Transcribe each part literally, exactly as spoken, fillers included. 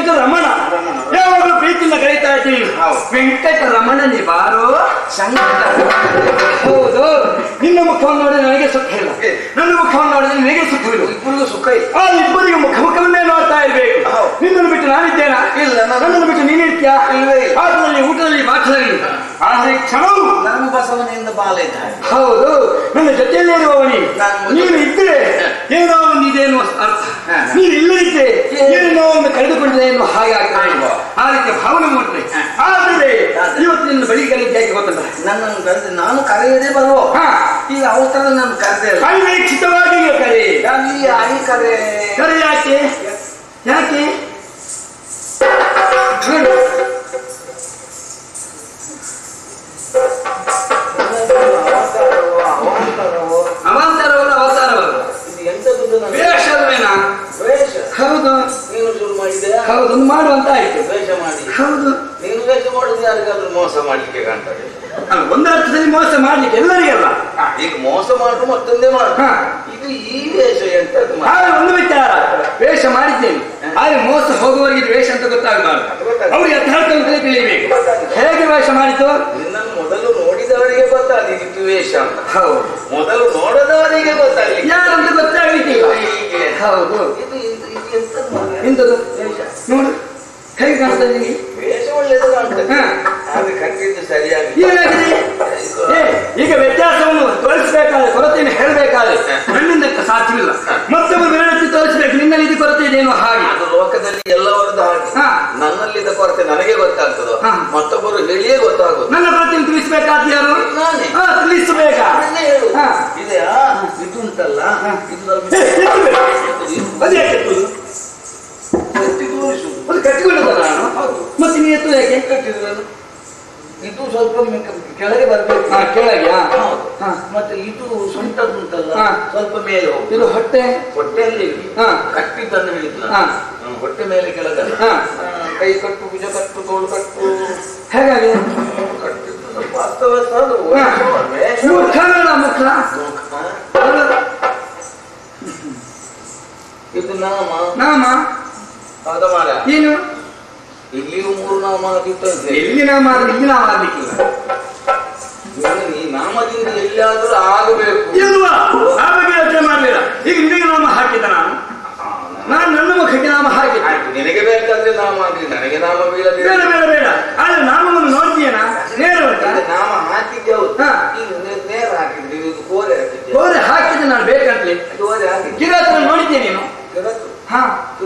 ರಮಣ. ಯಾವಾಗಲೂ ಪ್ರೀತಿಯಿಂದ ಕರೀತಾ ಇದ್ದೀವಿ ವೆಂಕಟ ರಮಣನೇ ಬಾರೋ ಸಂಗಟ. ಹೌದು, ನಿನ್ನ ಮುಖವನ್ನು ನೋಡಿದ್ರೆ ನನಗೆ ಸುಖ ಇಲ್ಲ, ನನ್ನ ಮುಖವನ್ನು ನೋಡಿದ್ರೆ ನನಗೆ ಸುಖವಿಲ್ಲ. ಇಬ್ಬರಿಗೂ ಸುಖ ಇಲ್ಲ, ಆ ಇಬ್ಬರಿಗೂ ಮುಖ ಮುಖವನ್ನೇ ನೋಡ್ತಾ ಇರ್ಬೇಕು. ನಿನ್ನನ್ನು ಬಿಟ್ಟು ನಾನಿದ್ದೇನಾ? ಇಲ್ಲ. ನನ್ನನ್ನು ಬಿಟ್ಟು ನೀನಿರ್ತೀಯಾ? ಆಟದಲ್ಲಿ ಊಟದಲ್ಲಿ ಮಾತನಾಡಿ ಆದರೆ ಕ್ಷಣವು ನನ್ನ ಬಸವನಿಂದ ಬಾಲ ಇದ್ದಾಳೆ. ಹೌದು, ನನ್ನ ಜೊತೆಯಲ್ಲೇ ಇರುವವನಿ ನೀನು ಇದ್ರೆ ಏನೋ ಒಂದು ಇದೆ ಎನ್ನುವ ಅರ್ಥ, ನೀನು ಇಲ್ಲದಿದ್ದೆ ಏನೋ ಒಂದು ಕಳೆದುಕೊಂಡಿದೆ ಎನ್ನುವ ಹಾಗೆ ಆಗ್ತಾ ಇಲ್ವಾ? ಆ ರೀತಿಯ ಭಾವನೆ ಮೂಡ್ತದೆ. ಆದರೆ ಇವತ್ತು ನಿನ್ನ ಬಳಿ ಕಲಿಕೆ ಯಾಕೆ ಗೊತ್ತಲ್ಲ, ನನ್ನನ್ನು ಕರೆದು ನಾನು ಕರೆಯದೇ ಬರುವ ಈಗ ಅವಸರ ನಾನು ಕರೆದೇ ಅನಿರೀಕ್ಷಿತವಾಗಿ ಕರೆ ಅಲ್ಲಿ ಕರೆ ಕರೆ ಯಾಕೆ ಯಾಕೆ ಅವಾಂತರವಲ್ಲ ಅವತಾರವಲ್ಲ, ವೇಷವೇನಾ? ಹೌದು, ನೀನು ಶುರು ಮಾಡಿದ್ಯಾ? ಹೌದು, ಒಂದು ಮಾಡುವಂತ ಆಯ್ತು. ವೇಷ ಮಾಡಿ. ಹೌದು, ನೀನು ವೇಷ ಮಾಡುದು ಯಾರಿಗಾದ್ರೂ ಮೋಸ ಮಾಡ್ಲಿಕ್ಕೆ ಕಾಣ್ತದೆ. ಒಂದು ಅರ್ಥದಲ್ಲಿ ಮೋಸ ಮಾಡ್ಲಿಕ್ಕೆ ಎಲ್ಲರಿಗೆಲ್ಲ. ಈಗ ಮೋಸ ಮಾಡುದು ಮತ್ತೊಂದೇ ಮಾಡು. ಇದು ಈ ವೇಷ ಎಂತ ಒಂದು ವಿಚಾರ, ವೇಷ ಮಾಡಿದ್ದೇನೆ ಆದ್ರೆ ಮೋಸ ಹೋಗುವವರಿಗೆ ವೇಷ ಅಂತ ಗೊತ್ತಾಗಬಾರ್ದು. ಅವ್ರಿಗೆ ಯಥಾರ್ಥವೇ ತಿಳಿಯಬೇಕು. ಹೇಗೆ ವೇಷ ಮಾಡಿತು? ನಿನ್ನನ್ನು ಮೊದಲು ನೋಡಿದವರಿಗೆ ಗೊತ್ತಾಗಲಿಕ್ಕಿತ್ತು ವೇಷ ಅಂತ. ಹೌದು, ಮೊದಲು ನೋಡದವರಿಗೆ ಗೊತ್ತಾಗಲಿಕ್ಕೆ ಯಾರಂತ ಗೊತ್ತಾಗ್ಲಿಕ್ಕಿಲ್ಲ. ಹೌದು, ಎಂತದು ನೋಡು ಹೇಗೆ ಕಾಣ್ತದೆ ನಿಮಗೆ? ವೇಷ ಒಳ್ಳೇದು ಕಾಣ್ತದೆ, ಆದ್ರೆ ಕಟ್ಟಿದ್ದು ಸರಿಯಾಗಿ ಈಗ ವ್ಯತ್ಯಾಸವನ್ನು ತೋರಿಸಬೇಕಾದ್ರೆ, ಕೊರತೆಯನ್ನು ಹೇಳಬೇಕಾದ್ರೆ ನನ್ನಿಂದ ಸಾಧ್ಯವಿಲ್ಲ. ಮತ್ತೊಬ್ಬರು ಬೇರೆತ್ತಿ ತೋರಿಸಬೇಕು, ನಿನ್ನಲ್ಲಿ ಇದು ಕೊರತೆ ಇದೆಯೇನೋ ಹಾಗೆ. ಅದು ಲೋಕದಲ್ಲಿ ಎಲ್ಲವರದ್ದು ಹಾಗೆ. ನನ್ನಲ್ಲಿದ್ದ ಕೊರತೆ ನನಗೆ ಗೊತ್ತಾಗ್ತದೋ, ಮತ್ತೊಬ್ಬರು ಹೇಳಿಯೇ ಗೊತ್ತಾಗುದು. ನನ್ನ ಕೊರತೆಯನ್ನು ತಿಳಿಸಬೇಕಾದ ಯಾರು? ನಾನೇ ತಿಳಿಸಬೇಕಾ? ಇದೆಯಾ? ಇದು ಉಂಟಲ್ಲ, ಅದೇ ಕಟ್ಟಿಕೊಳ್ಳುತ್ತಲ್ಲ ನಾನು. ಮತ್ತೆ ನೀ ಎತ್ತು ಯಾಕೆ ಕಟ್ಟಿದ್ರು? ಇದು ಸ್ವಲ್ಪ ಕೆಳಗೆ ಬರ್ಬೇಕು. ಕೆಳಗೆ ಮತ್ತೆ ಇದು ಸೊಂಟದುಂಟಲ್ಲ ಸ್ವಲ್ಪ ಮೇಲೆ ಹೋಗಿ. ಇದು ಹೊಟ್ಟೆ, ಹೊಟ್ಟೆಯಲ್ಲಿ ಕಟ್ಟಿದ್ದನ್ನು ಹೇಳಿದ್ದು ಹೊಟ್ಟೆ ಮೇಲೆ ಕೆಳಗಲ್ಲ. ಕೈ ಕಟ್ಟು, ಭುಜ ಕಟ್ಟು, ತೋಳು ಕಟ್ಟು, ಹೇಗಾಗಿ ಕಟ್ಟಿದ್ದು ಸ್ವಲ್ಪ ಅಸ್ತವ್ಯಸ್ತ. ಅದು ಮುಖ ಮುಖ ಇದು ನಾಮ ನಾಮ ಹೌದ ಮಾರ. ಏನು ಇಲ್ಲಿಯೂ ಮೂರು ನಾಮ ಆಗಿತ್ತು. ಎಲ್ಲಿ ನಾಮ ಆದ್ರೆ ಇಲ್ಲಿ ನಾಮ ಆಗ್ಲಿಕ್ಕಿಲ್ಲ. ಈ ನಾಮದಿಂದ ಎಲ್ಲಿಯಾದ್ರೂ ಆಗಬೇಕು ಇಲ್ವಾ? ಆ ಬಗ್ಗೆ ಯೋಚನೆ ಮಾಡಲಿಲ್ಲ. ಈಗ ನಿನಗೆ ನಾಮ ಹಾಕಿದ ನಾನು ನಾನು ನನ್ನ ಮುಖಕ್ಕೆ ನಾಮ ಹಾಕಿದ್ದೆ. ನಿನಗೆ ಬೇಕಾದ್ರೆ ನಾಮ ಆಗ್ಲಿ, ನನಗೆ ನಾಮ ಬೀಳದೆ. ಬೇಡ ಬೇಡ ಬೇಡ. ಆದ್ರೆ ನಾಮವನ್ನು ನೋಡ್ತೀಯನಾ? ನೇರ ನಾಮ ಹಾಕಿದ್ದೆ. ನೇರ ಹಾಕಿದ್ದೆ, ಇದು ಕೋರೆ ಹಾಕಿದ್ದೆ. ಕೋರೆ ಹಾಕಿದ್ದೆ ನಾನು ಬೇಕಂತಲೇ. ಕೋರೆ ಹಾಕಿದ್ದೆ. ಕಿರಾತನ ನೋಡಿದ್ದೆ ನೀನು? ಹಾ,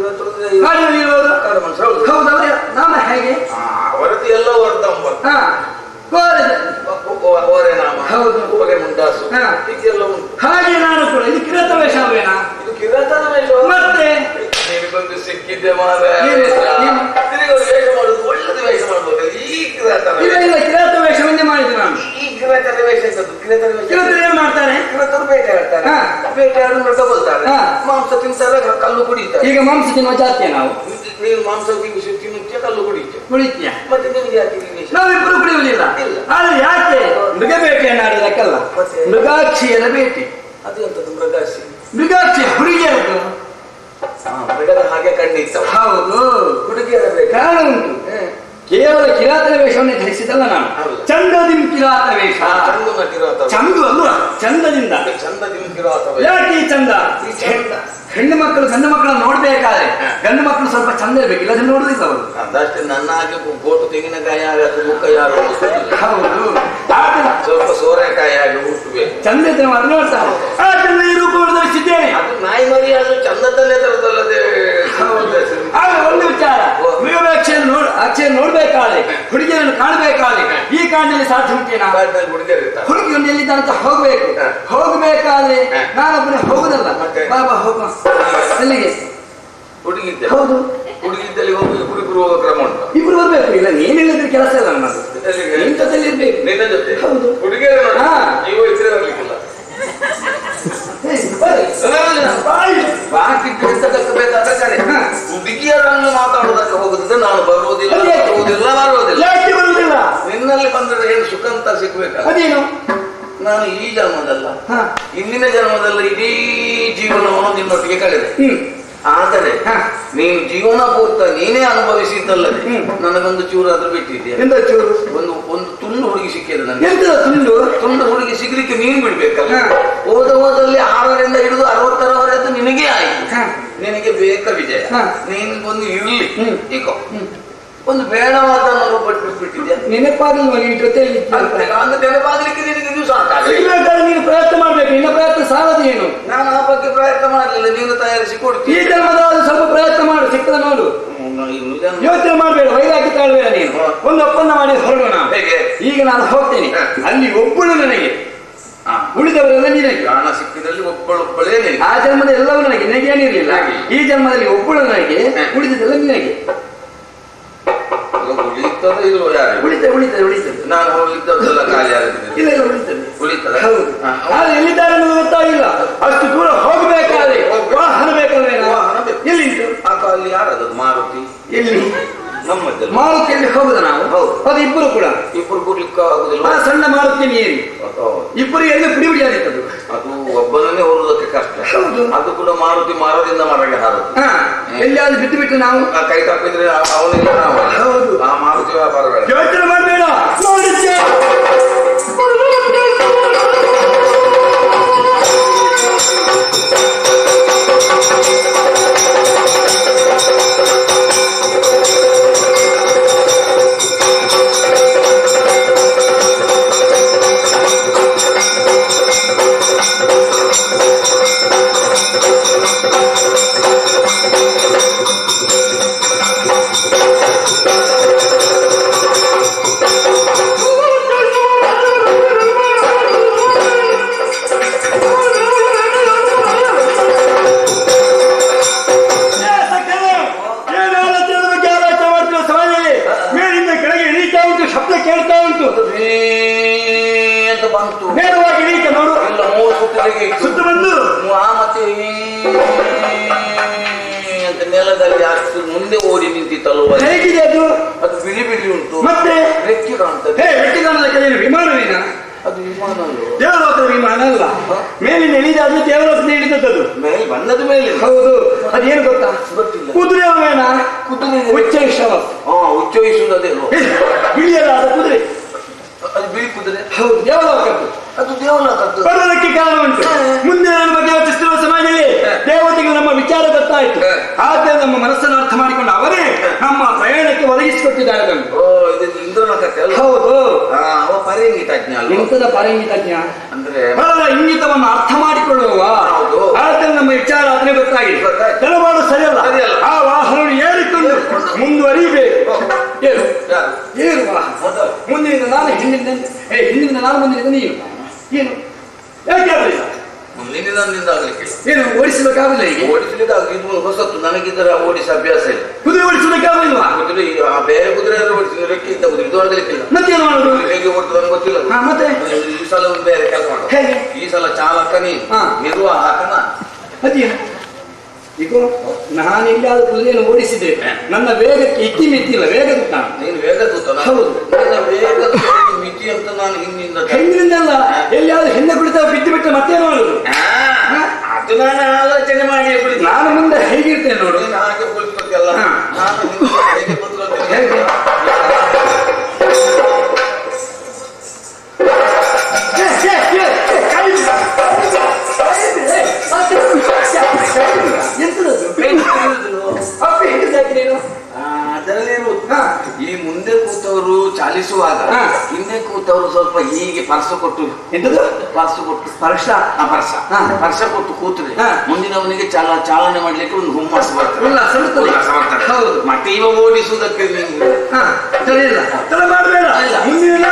ಹೌದವ್ರೆ ನಾಮ ಹೇಗೆ? ಅವರದ್ದು ಎಲ್ಲ ವರ್ಧ ಹಾ, ಕೋರೆ ಕೋರೆ ನಾಮ. ಹೌದು, ಕೋರೆ ಮುಂಡಾಸು ಇದೆಲ್ಲ ಉಂಟು. ಹಾಗೆ ನಾನು ಕೂಡ. ಇದು ಕಿರಾತ ವೇಷ ಅವೇನಾ? ಇದು ಕಿರಾತನ ವೇಷ. ಮತ್ತೆ ನಿನಗೊಂದು ಸಿಕ್ಕಿದ್ದೆ ಮಾರ. ವೇಷ ಮಾಡುದು ಒಳ್ಳೆದು, ವೇಷ ಮಾಡ್ಬೋದು. ಈ ಕಿರಾತನ ಇಲ್ಲ ಇಲ್ಲ, ಕಿರಾತ ವೇಷವನ್ನೇ ಮಾಡಿದ್ದು ನಾನು. ಈ ಕಿರಾತನ ವೇಷ ಎಂತದ್ದು? ಕಿರಾತನ ವೇಷ ಕಿರಾತರು ಏನ್ ಮಾಡ್ತಾರೆ? ಕಿರಾತರು ಬೇಟೆ ಆಡ್ತಾರೆ. ಬೇಟೆ ಆಡು ಮೃಗ ಕೊಲ್ತಾರೆ, ಮಾಂಸ ತಿಂತಾರೆ, ಕಲ್ಲು ಕುಡಿತಾರೆ. ಈಗ ಮಾಂಸ ತಿನ್ನುವ ಜಾತಿಯ ನಾವು. ನೀನು ಮಾಂಸ ತಿನ್ನುತ್ತೀಯ, ಕಲ್ಲು ಕುಡಿತೀಯ. ಕುಡಿತೀಯ ಮತ್ತೆ ನಿಮ್ಗೆ ಯಾಕೆ? ನಾವಿಬ್ಬರು ಕುಡಿಯುವುದಿಲ್ಲ. ಆದ್ರೆ ಯಾಕೆ? ಮೃಗ ಬೇಟೆಯನ್ನಾಡೋದಕ್ಕಲ್ಲ, ಮೃಗಾಕ್ಷಿಯರ ಬೇಟೆ. ಅದು ಎಂತದ್ದು ಮೃಗಾಕ್ಷಿ? ಮೃಗಾಕ್ಷಿ ಹುಡುಗಿಯರದ್ದು. ಮೃಗದ ಹಾಗೆ ಕಣ್ಣಿತ್ತು. ಹೌದು, ಹುಡುಗಿಯರ ಬೇಕು. ಕಾರಣ ಉಂಟು. ಕೇವಲ ಕಿರಾತನ ವೇಷವನ್ನೇ ಧರಿಸಿದಲ್ಲ ನಾನು. ಚಂದದಿಂ ಕಿರಾತ ವೇಷ. ಚಂದು ಅಲ್ವಾ? ಚಂದದಿಂದ. ಚಂದದಿಂ ಕಿರಾತ. ಯಾಕೆ ಈ ಚಂದ? ಹೆಣ್ಣು ಮಕ್ಕಳು ಗಂಡು ಮಕ್ಕಳನ್ನು ನೋಡ್ಬೇಕಾದ್ರೆ ಗಂಡು ಮಕ್ಕಳು ಸ್ವಲ್ಪ ಚಂದ ಇರ್ಬೇಕು, ಇಲ್ಲದ್ರೆ ನೋಡುದಿಲ್ಲ ಅವರು. ಅದಷ್ಟೇ. ನನ್ನ ಹಾಗೆ ಗೋಟು ತೆಂಗಿನಕಾಯಿ ಆಗಿ ಮುಖ ಯಾರು ಹೌದು, ಸ್ವಲ್ಪ ಸೋರೆಕಾಯಿ ಆಗಿ ಹುಟ್ಟಬೇಕು. ಚಂದ ಇದ್ರೆ ಮಾತ್ರ ನೋಡ್ತಾರೆ. ಆ ಚಂದ ಈ ರೂಪವನ್ನು ಧರಿಸಿದ್ದೇನೆ. ಅದು ನಾಯಿ ಮರಿ ಆದ್ರೂ ಚಂದದಲ್ಲೇ ತರದಲ್ಲದೆ. ಆಗ ಒಂದು ವಿಚಾರ, ಮೃಗವೇಕ್ಷೆಯನ್ನು ನೋಡ್ ಅಕ್ಷೆಯನ್ನು ನೋಡ್ಬೇಕಾದ್ರೆ, ಹುಡುಗಿಯನ್ನು ಕಾಣಬೇಕಾದ್ರೆ ಈ ಕಾಡಿನಲ್ಲಿ ಸಾಧ್ಯ ಉಂಟೇನಾ? ಹುಡುಗಿಯನ್ನು ಎಲ್ಲಿದ್ದಾನಂತ ಹೋಗ್ಬೇಕು. ಹೋಗ್ಬೇಕಾದ್ರೆ ನಾನೊಬ್ಬನೇ ಹೋಗುದಲ್ಲ. ಬಾಬಾ ಹೋಗುವ ಅಲ್ಲಿಗೆ. ಹುಡುಗಿದ್ದೆ? ಹೌದು, ಹುಡುಗಿದ್ದಲ್ಲಿ ಹೋಗಿ ಇಬ್ಬರು ಹೋಗೋ ಕ್ರಮ ಉಂಟು. ಇಬ್ರು ಬರ್ಬೇಕು. ಇಲ್ಲ ನೀನಿಲ್ಲದ್ರೆ ಕೆಲಸ ಇಲ್ಲ ನನ್ನದು. ನಿನ್ ಜೊತೆಲಿ ಇರ್ಬೇಕು. ನಿನ್ನ ಜೊತೆ? ಹೌದು. ಹುಡುಗಿಯರ ನೀವು ಇದ್ರೆ ಬರ್ಲಿಕ್ಕಿಲ್ಲ. ಹುಡುಗಿಯರನ್ನು ಮಾತಾಡುವುದಕ್ಕೆ ಹೋಗುದಿದ್ರೆ ನಾನು ಬರುವುದಿಲ್ಲ, ಬರುವುದಿಲ್ಲ, ಬರುವುದಿಲ್ಲ. ಬರುವುದಿಲ್ಲ. ನಿನ್ನಲ್ಲಿ ಬಂದರೆ ಏನು ಸುಖ ಅಂತ ಸಿಗ್ಬೇಕಲ್ಲ. ಅದೇನು? ನಾನು ಈ ಜನ್ಮದಲ್ಲ, ಇಂದಿನ ಜನ್ಮದಲ್ಲಿ ಇಡೀ ಜೀವನವನ್ನು ನಿನ್ನೊಟ್ಟಿಗೆ ಕಳೆದೆ. ಆದರೆ ನೀನು ಜೀವನ ಪೂರ್ತ ನೀನೇ ಅನುಭವಿಸಿದ್ದಲ್ಲದೆ ನನಗೊಂದು ಚೂರು ಆದ್ರೂ ಬಿಟ್ಟಿದ್ಯಾ? ಎಂತ ಚೂರು? ಒಂದು ಒಂದು ತುಂಡು ಹುಡುಗಿ ಸಿಕ್ಕಿದೆ ನನಗೆ. ಎಂತ ತುಂಡು? ತುಂಡು ಹುಡುಗಿ ಸಿಗ್ಲಿಕ್ಕೆ ನೀನು ಬಿಡ್ಬೇಕಲ್ಲ. ಹೋದ ಹೋದಲ್ಲಿ ಆರರಿಂದ ಹಿಡಿದು ಅರವತ್ತರವರೆದ್ದು ನಿನಗೆ ಆಯ್ತು. ನಿನಗೆ ಬೇಕ ವಿಜಯ, ನೀನು ಒಂದು ಇರ್ಲಿ ಈಗ ಒಂದು ಬೇಡವಾದ ಪಟ್ಟು ಬಿಟ್ಟಿದ್ಯಾ? ನೆನಪಾಗಲ್ವ ನಿನ್ ಜೊತೆಯಲ್ಲಿ? ನೆನಪಾಗಲಿಕ್ಕೆ ನಿನಗೆ ಇದು ಸಾಕಾಗ. ನೀನು ಪ್ರಯತ್ನ ಮಾಡ್ಬೇಕು, ನಿನ್ನ ಪ್ರಯತ್ನ ಸಾಲದು ಏನು? ನಾನು ಆ ಬಗ್ಗೆ ಪ್ರಯತ್ನ ಮಾಡಲಿಲ್ಲ, ನೀನು ತಯಾರಿಸಿ ಕೊಡ್ತೀನಿ. ಈ ಜನ್ಮದ ಸ್ವಲ್ಪ ಪ್ರಯತ್ನ ಮಾಡು, ಸಿಕ್ಕದ ನೋಡು. ಯೋಚನೆ ಮಾಡ್ಬೇಡ, ವೈರಾಗ್ಯ ತಾಳ್ಬೇಡ. ನೀನು ಒಂದು ಒಪ್ಪಂದ ಮಾಡಿ ಹೊರಡೋಣ. ಹೇಗೆ? ಈಗ ನಾನು ಹೋಗ್ತೇನೆ, ಅಲ್ಲಿ ಒಬ್ಬಳು ನನಗೆ, ಉಳಿದವರೆಲ್ಲ ನಿನಗೆ. ಹಣ ಸಿಕ್ಕಿದಲ್ಲಿ ಒಬ್ಬಳೊಬ್ಬಳೇ. ಆ ಜನ್ಮದ ಎಲ್ಲವೂ ನನಗೆ, ನಿನಗೇನಿರ್ಲಿಲ್ಲ. ಈ ಜನ್ಮದಲ್ಲಿ ಒಬ್ಬಳು ನನಗೆ, ಉಳಿದದೆಲ್ಲ ನಿನಗೆ. ಉಳಿತದ ಇಲ್ವೋ? ಯಾರು ಉಳಿತದೆ? ಉಳಿತದೆ ಉಳಿತದೆ. ನಾನು ಹೋಗಿದ್ದೆಲ್ಲ ಖಾಲಿ ಆಗಿದೆ. ಇಲ್ಲ ಇಲ್ಲ, ಉಳಿತದೆ. ಉಳಿತದ? ಹೌದು. ಆದ್ರೆ ಎಲ್ಲಿದ್ದಾರೆ ಅನ್ನೋದು ಗೊತ್ತಾಗಿಲ್ಲ. ಅಷ್ಟು ದೂರ ಹೋಗ್ಬೇಕಾದ್ರೆ ವಾಹನ ಬೇಕಲ್ವೇ? ಎಲ್ಲಿಂಟು? ಅಲ್ಲಿ ಯಾರದು? ಮಾರುತಿ. ಎಲ್ಲಿ? ನಮ್ಮದಲ್ಲಿ ಮಾರುತಿಯಲ್ಲಿ ಹೋಗುದ ನಾವು? ಹೌದು. ಅದು ಇಬ್ಬರು ಕೂಡ ಇಬ್ಬರು ಕೂಡ್ಲಿಕ್ಕೆ ಆಗುದಿಲ್ಲ. ಆ ಸಣ್ಣ ಮಾರುತಿ ಏರಿ ಇಬ್ಬರು ಎಲ್ಲಿ ಬಿಡಿ ಬಿಡಿ ಆಗಿತ್ತದು. ಅದು ಒಬ್ಬನನ್ನೇ ಹೊರುವುದಕ್ಕೆ ಕಷ್ಟ. ಅದು ಕೂಡ ಮಾರುತಿ ಮರದಿಂದ ಮರಗೆ ಹಾರುದು. ಎಲ್ಲಿಯಾದ್ರೂ ಬಿಟ್ಟು ಬಿಟ್ಟು ನಾವು ಕೈ ತಪ್ಪಿದ್ರೆ ಅವನಿಲ್ಲ ನಾವು. ಹೌದು. ಆ ಮಾರುತಿ ವ್ಯಾಪಾರ ಬೇಡ. ಯೋಚನೆ ಮಾಡಬೇಡ. ಸುತ್ತ ಬಂದು ಮತ್ತೆ ಅಂತ ನೆಲದಲ್ಲಿ ಅಷ್ಟು ಮುಂದೆ ಓಡಿ ನಿಂತಿತ್ತಲ್ವ? ಹೇಗಿದೆ ಅದು? ಅದು ಬಿಳಿ ಬಿಳಿ ಉಂಟು, ಮತ್ತೆ ರೆಕ್ಕೆ ಕಾಣ್ತದೆ. ರೆಕ್ಕೆ ಕಾಣೋದಕ್ಕೆ ವಿಮಾನವೇನ? ಅದು ವಿಮಾನ ಅಲ್ಲ, ದೇವಲೋಕದ ವಿಮಾನ ಅಲ್ಲ. ಮೇಲಿನ ಇಳಿದಾದ್ರೆ ದೇವಲೋಕದ ಹಿಡಿದದ್ದು. ಮೇಲೆ ಬಂದದ ಮೇಲೆ. ಹೌದು. ಅದೇನು ಗೊತ್ತಾ? ಗೊತ್ತಿಲ್ಲ. ಕುದುರೆ ಅವೇನ? ಕುದುರೆ ಉಚ್ಚೈಷವ. ಹಾ, ಉಚ್ಚೈಸುವುದೇ ಬಿಳಿಯಲ್ಲ ಅದು ಕುದುರೆ. ಅದು ಬಿಳಿ ಕುದುರೆ. ಹೌದು, ದೇವಲೋಕದ್ದು. ಅದು ದೇವಲೋಕದ್ದು. ಬರೋದಕ್ಕೆ ಕಾರಣ ಉಂಟು. ಮುಂದೆ ನನ್ನ ಬಗ್ಗೆ ಯೋಚಿಸುವ ಸಮಯದಲ್ಲಿ ದೇವತೆಗೆ ನಮ್ಮ ವಿಚಾರ ಗೊತ್ತಾಯಿತು. ಆದರೆ ನಮ್ಮ ಮನಸ್ಸನ್ನು ಅರ್ಥ ಮಾಡಿಕೊಂಡು ಅವರೇ ನಮ್ಮ ಪ್ರಯಾಣಕ್ಕೆ ಒದಗಿಸಿಕೊಟ್ಟಿದ್ದಾರೆ ಅದನ್ನು. ಓ, ಇದು ಇಂದ್ರನ ಕಥೆ ಅಲ್ಲ? ಹೌದು. ಅವ ಪರಂಗಿತಜ್ಞ ಅಲ್ಲ? ಎಂತದ ಪರಂಗಿತಜ್ಞ ಅಂದ್ರೆ ಬರಲ ಇಂಗಿತವನ್ನು ಅರ್ಥ ಮಾಡಿಕೊಳ್ಳುವ. ಆದರೆ ನಮ್ಮ ವಿಚಾರ ಅದನ್ನೇ ಗೊತ್ತಾಗಿದೆ. ಕೆಲವಾರು ಸರಿಯಲ್ಲ. ಆ ವಾಹನ ಏರಿಕೊಂಡು ಮುಂದುವರಿಬೇಕು. ಏರು ಏರು ವಾಹನ. ಮುಂದಿನಿಂದ ನಾನು, ಹಿಂದಿನಿಂದ ಏ ಹಿಂದಿನಿಂದ ನಾನು, ಮುಂದಿನಿಂದ ನೀನು. ಏನು ಯಾಕೆ ಆಗಲಿಲ್ಲ? ಮುಂದಿನಿಂದ ನಿಂದ ಆಗ್ಲಿಕ್ಕೆ ಏನು ಓಡಿಸಬೇಕಾಗಲಿಲ್ಲ? ಈಗ ಓಡಿಸಲಿಕ್ಕೆ ಇದು ಹೊಸತ್ತು. ನನಗಿದ್ದರ ಓಡಿಸ ಅಭ್ಯಾಸ ಇಲ್ಲ. ಕುದುರೆ ಓಡಿಸಬೇಕಾಗಲಿಲ್ವಾ? ಕುದುರೆ ಬೇರೆ ಕುದುರೆ ಎಲ್ಲ ಓಡಿಸಿದ್ರೆ ರೆಕ್ಕೆ ಇದ್ದ ಕುದುರೆ ಇದು ಆಗಲಿಕ್ಕಿಲ್ಲ. ಮತ್ತೇನು ಮಾಡೋದು? ಹೇಗೆ ಓಡ್ತದೆ ನನಗೆ ಗೊತ್ತಿಲ್ಲ. ಮತ್ತೆ ಈ ಸಲ ಒಂದು ಬೇರೆ ಕೆಲಸ ಮಾಡು. ಹೇಗೆ? ಈ ಸಲ ಚಾಲಕ ನೀ, ನಿರ್ವಾಹಕನ. ಅದೇನು? ಈಗ ನಾನು ಇಲ್ಲಾದ ಕುದುರೆಯನ್ನು ಓಡಿಸಿದೆ, ನನ್ನ ವೇಗಕ್ಕೆ ಇತಿ ಮಿತಿ ಇಲ್ಲ. ವೇಗ ದೂತ. ನೀನು ವೇಗ ದೂತ? ಹೌದು. ನನ್ನ ವೇಗ ಮಿತಿ ಅಂತ ನಾನು ಹಿಂದಿನಿಂದ ಹಿಂದಿನಿಂದಲ್ಲ. ಎಲ್ಲಿಯಾದ್ರೂ ಹಿಂದೆ ಕುಳಿತ ಬಿಟ್ಟು ಬಿಟ್ಟರೆ ಮತ್ತೇನು ಮಾಡುದು? ಅದು ನಾನು ಆಲೋಚನೆ ಮಾಡಿ ಕುಳಿತು. ನಾನು ಮುಂದೆ ಹೇಗಿರ್ತೇನೆ ನೋಡು. ನೀನು ಹಾಗೆ ಕುಳಿತುಕೊಳ್ತಿಯಲ್ಲ, ನಾನು ಹೇಗೆ ಕುತ್ಕೊಳ್ತೇನೆ. ಹೇಗೆ? ಎಂತದದು? ಅಪ್ಪಿ ಹಿಡಿದಾಕಿ ನೀನು. ಅದರಲ್ಲಿರುವುದು ಈ ಮುಂದೆ ಕೂತವರು ಚಾಲಿಸುವಾಗ ಹಿಂದೆ ಕೂತವರು ಸ್ವಲ್ಪ ಹೀಗೆ ಪರ್ಸ ಕೊಟ್ಟು. ಎಂತದು? ಪರ್ಸ ಕೊಟ್ಟು. ಸ್ಪರ್ಶ. ಪರ್ಸ ಪರ್ಸ ಕೊಟ್ಟು ಕೂತ್ರೆ ಮುಂದಿನವನಿಗೆ ಚಾಲ ಚಾಲನೆ ಮಾಡ್ಲಿಕ್ಕೆ ಒಂದು ಹುಮ್ಮಸ್ ಬರ್ತದೆ. ಹೌದು. ಮತ್ತೆ ಇವ ಓಡಿಸುವುದಕ್ಕೆ ಸರಿ ಇಲ್ಲ. ತಲೆ ಮಾಡಬೇಡ. ಮುಂದಿನ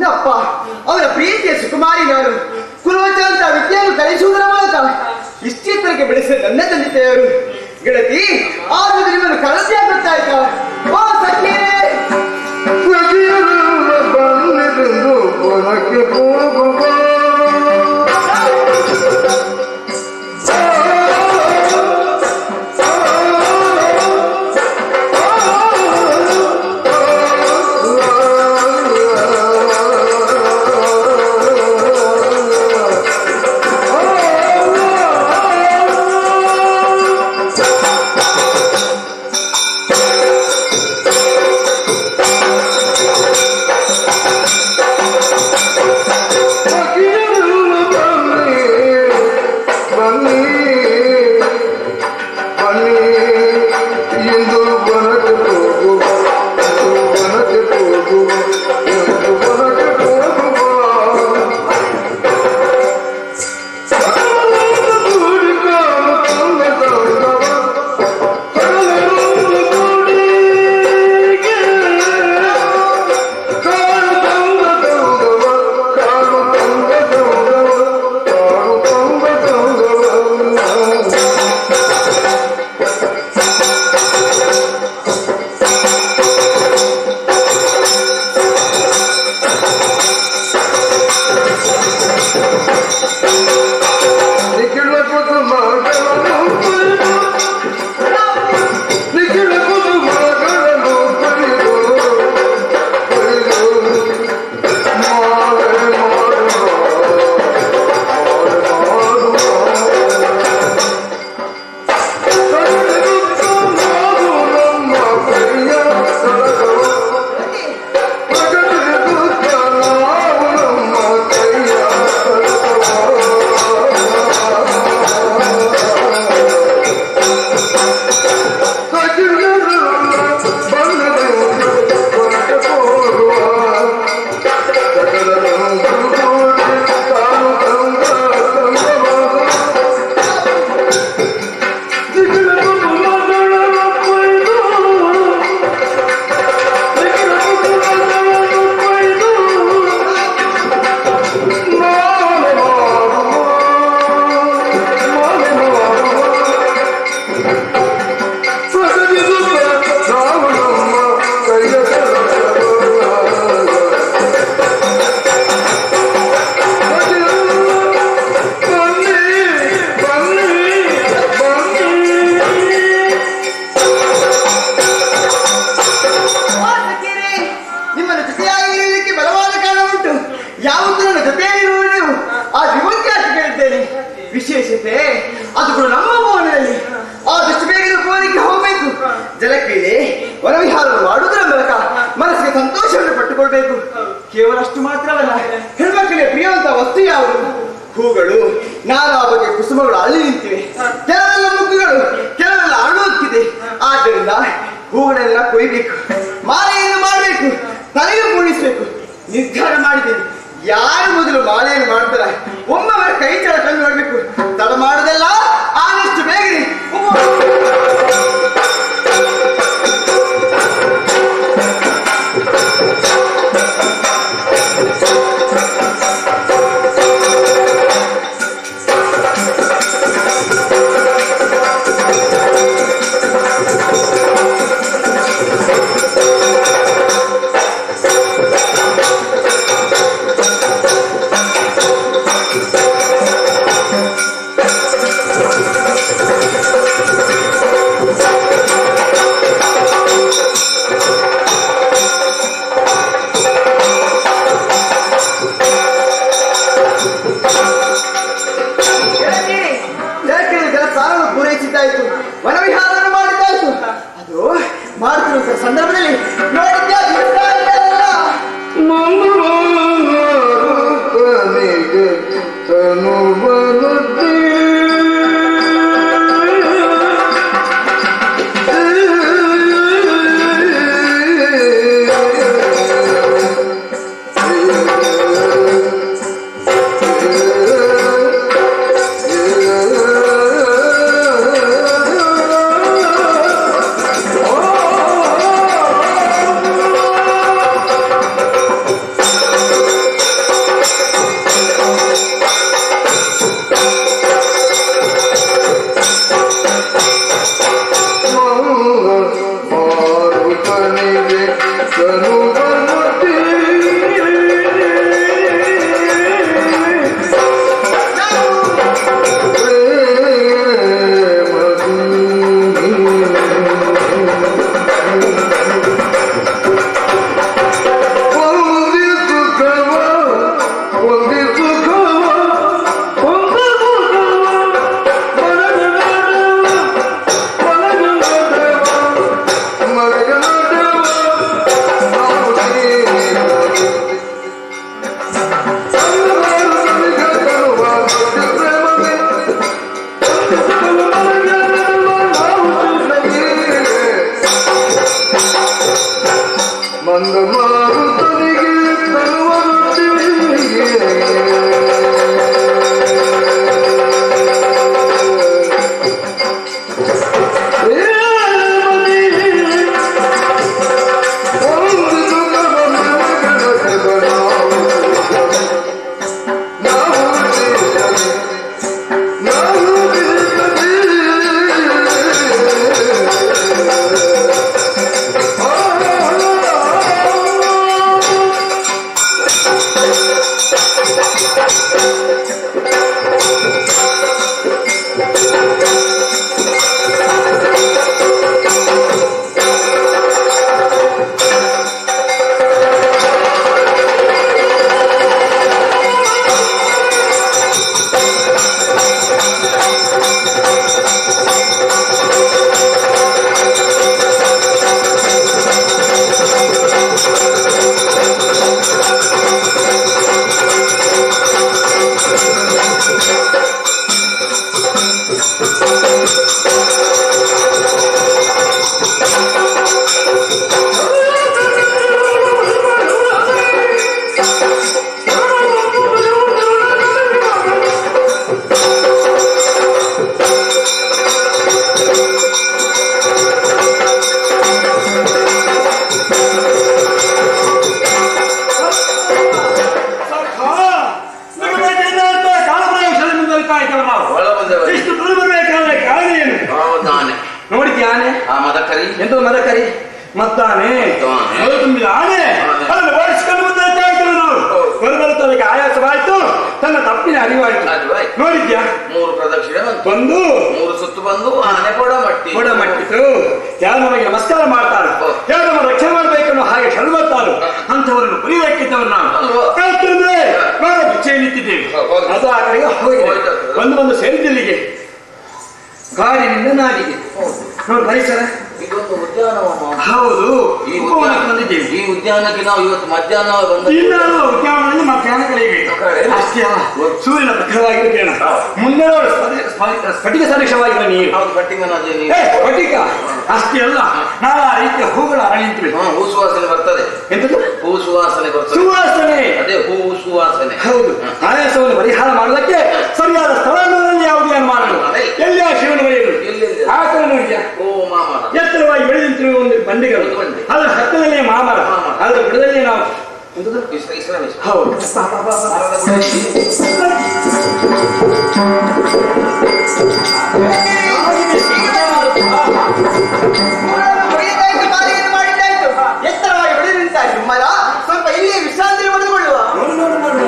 ಅಪ್ಪ ಅವರ ಪ್ರೀತಿಯ ಸುಕುಮಾರಿ ನಾನು ಕುಲವಚಂತ ವಿದ್ಯೆಯನ್ನು ಕಲಿಸುವುದರ ಮೂಲಕ ಇಷ್ಟೇತರಕ್ಕೆ ಬೆಳೆಸಿದ ನನ್ನ ತಂದೆ ತಾಯಿಯರು ಗೆಳತಿ ಆದರೂ ನಿಮ್ಮನ್ನು ಕಳಸಿ ಆಗುತ್ತಾಯ್ತಾ ಓ ಸಖಿಯೇ ವಿಶೇಷತೆ ಅದು ಕೂಡ ನಮ್ಮ ಭವನದಲ್ಲಿ ಆದಷ್ಟು ಬೇಗ ಕೋರಿಕೆ ಹೋಗಬೇಕು. ಜಲಕ್ರೀಡೆ ವನವಿಹಾರ ಮಾಡುವುದರ ಮೂಲಕ ಮನಸ್ಸಿಗೆ ಸಂತೋಷವನ್ನು ಪಟ್ಟುಕೊಳ್ಬೇಕು. ಕೇವಲ ಅಷ್ಟು ಮಾತ್ರವಲ್ಲ, ಹೆಣ್ಮಕ್ಕಳಿಗೆ ಪ್ರಿಯವಂತ ವಸ್ತು ಯಾವುದು? ಹೂಗಳು, ನಾನಾ ಬಗೆಯ ಕುಸುಮಗಳು ಅಳ್ಳಿ ನಿಂತಿವೆ. ಕೆಲವೆಲ್ಲ ಮುಗ್ಗುಗಳು, ಕೆಲವೆಲ್ಲ ಅಳುತ್ತಿದೆ. ಆದ್ದರಿಂದ ಹೂಗಳೆಲ್ಲ ಕೊಯ್ಬೇಕು, ಮಾಲೆಯನ್ನು ಮಾಡಬೇಕು, ತಲೆಗೆ ಮೂಡಿಸಬೇಕು. ನಿರ್ಧಾರ ಮಾಡಿದ್ದೇನೆ, ಯಾರು ಮೊದಲು ಮಾಲೆಯನ್ನು ಮಾಡ್ತಾರ ಒಮ್ಮವರ ಕೈ ಚಳ ಕಂಡು ನೋಡ್ಬೇಕು. ತಡ ಮಾಡುದಲ್ಲ, ಆದಷ್ಟು ಬೇಗನೆ ವನವಿಹಾರ ಮಾಡಿದ್ದಾಯ್ತು. ಅದು ಮಾಡುತ್ತಿರುವ ಸಂದರ್ಭದಲ್ಲಿ ನೋಡಿದ್ದೆ Oh ನೋಡಿದ್ಯಾನೆ ಮದಕರಿ ಎಂತ ಮದಕರಿ ಮತ್ತಾನೆ ತುಂಬಿದ ಆನೆ ಅದನ್ನು ಓಡಿಸಿಕೊಂಡು ಬಂದಂತೆ ಆಯ್ತು. ನಾವು ಬರುಬರುತ್ತದಕ್ಕೆ ಆಯಾಸವಾಯ್ತು, ತನ್ನ ತಪ್ಪಿನ ಅರಿವಾಯ್ತು. ನೋಡಿದ್ಯಾ ಮೂರು ಪ್ರದಕ್ಷಿಣೆ ಬಂದು ಮೂರು ಸುತ್ತು ಬಂದು ಆನೆ ಕೊಡ ಮಟ್ಟಿ ಕೊಡ ಮಟ್ಟಿತು. ಯಾರು ನಮಗೆ ನಮಸ್ಕಾರ ಮಾಡ್ತಾರೆ, ಯಾರು ನಮ್ಮ ರಕ್ಷಣೆ ಮಾಡಬೇಕನ್ನೋ ಹಾಗೆ ಶರಣುತ್ತಾರೆ, ಅಂಥವರನ್ನು ಬರೀಬೇಕಿದ್ದವರು ನಾವು ಯಾಕಂದ್ರೆ ನಾವು ಭಿಕ್ಷೆ ನಿಂತಿದ್ದೇವೆ. ಅದು ಆ ಕಡೆಗೆ ಹೋಗಿ ಬಂದು ಬಂದು ಸೇರಿದಿಲ್ಲಿಗೆ ಕಾಡಿನಿಂದ ನಾಡಿಗೆ ನೋಡಿ ಪರಿಸರ. ಇದೊಂದು ಉದ್ಯಾನವನ. ಹೌದು, ಈ ಉದ್ಯಾನಕ್ಕೆ ಬಂದಿದ್ದೇವೆ. ಈ ಉದ್ಯಾನಕ್ಕೆ ನಾವು ಇವತ್ತು ಮಧ್ಯಾಹ್ನ ಇನ್ನಾರು ಉದ್ಯಾನದಲ್ಲಿ ಮಧ್ಯಾಹ್ನ ಕಳೆಯಬೇಕು. ಅಷ್ಟೇ ಅಲ್ಲ, ಸೂರ್ಯನ ಪ್ರಖರವಾಗಿರುತ್ತೇಣ ಮುಂದೆ ನೋಡಿ ಸ್ಫಟಿಕ ಸದೃಶವಾಗಿರುವ ನೀರು. ಹೌದು, ಸ್ಫಟಿಕ ಸ್ಫಟಿಕ ಅಷ್ಟೇ ಅಲ್ಲ, ನಾನಾ ರೀತಿಯ ಹೂಗಳ ಅರಳಿಂತಿವೆ. ಹೂ ಸುವಾಸನೆ ಬರ್ತದೆ. ಎಂತದ್ದು? ಹೂ ಸುವಾಸನೆ ಬರ್ತದೆ. ಸುವಾಸನೆ, ಅದೇ ಹೂ ಸುವಾಸನೆ. ಹೌದು, ಆಯಾಸವನ್ನು ಪರಿಹಾರ ಮಾಡುವುದಕ್ಕೆ ಸರಿಯಾದ ಸ್ಥಳದಲ್ಲಿ ಯಾವುದೇ ಮಾಡಲು ಎಲ್ಲಿ ಆ ಶಿವನ ಬರೆಯಲು ಆ ಕಡೆ ನೋಡಿದ್ಯಾ? ಓ ಮಾಮರ ಎತ್ತರವಾಗಿ ಬೆಳೆದಿಂತಿರುವ ಒಂದು ಬಂಡೆಗಳು, ಅದರ ಹತ್ತದಲ್ಲೇ ಮಾಮರ, ಅದರ ಬುಡದಲ್ಲೇ ನಾವು ಹೌದು ಎತ್ತರವಾಗಿ ಬೆಳೆದು ನಿಂತಾಯ್ತು ಮರ. ಸ್ವಲ್ಪ ಇಲ್ಲಿ ವಿಶ್ರಾಂತಿ ಪಡೆದುಕೊಳ್ಳುವ. ನೋಡು ನೋಡು ನೋಡು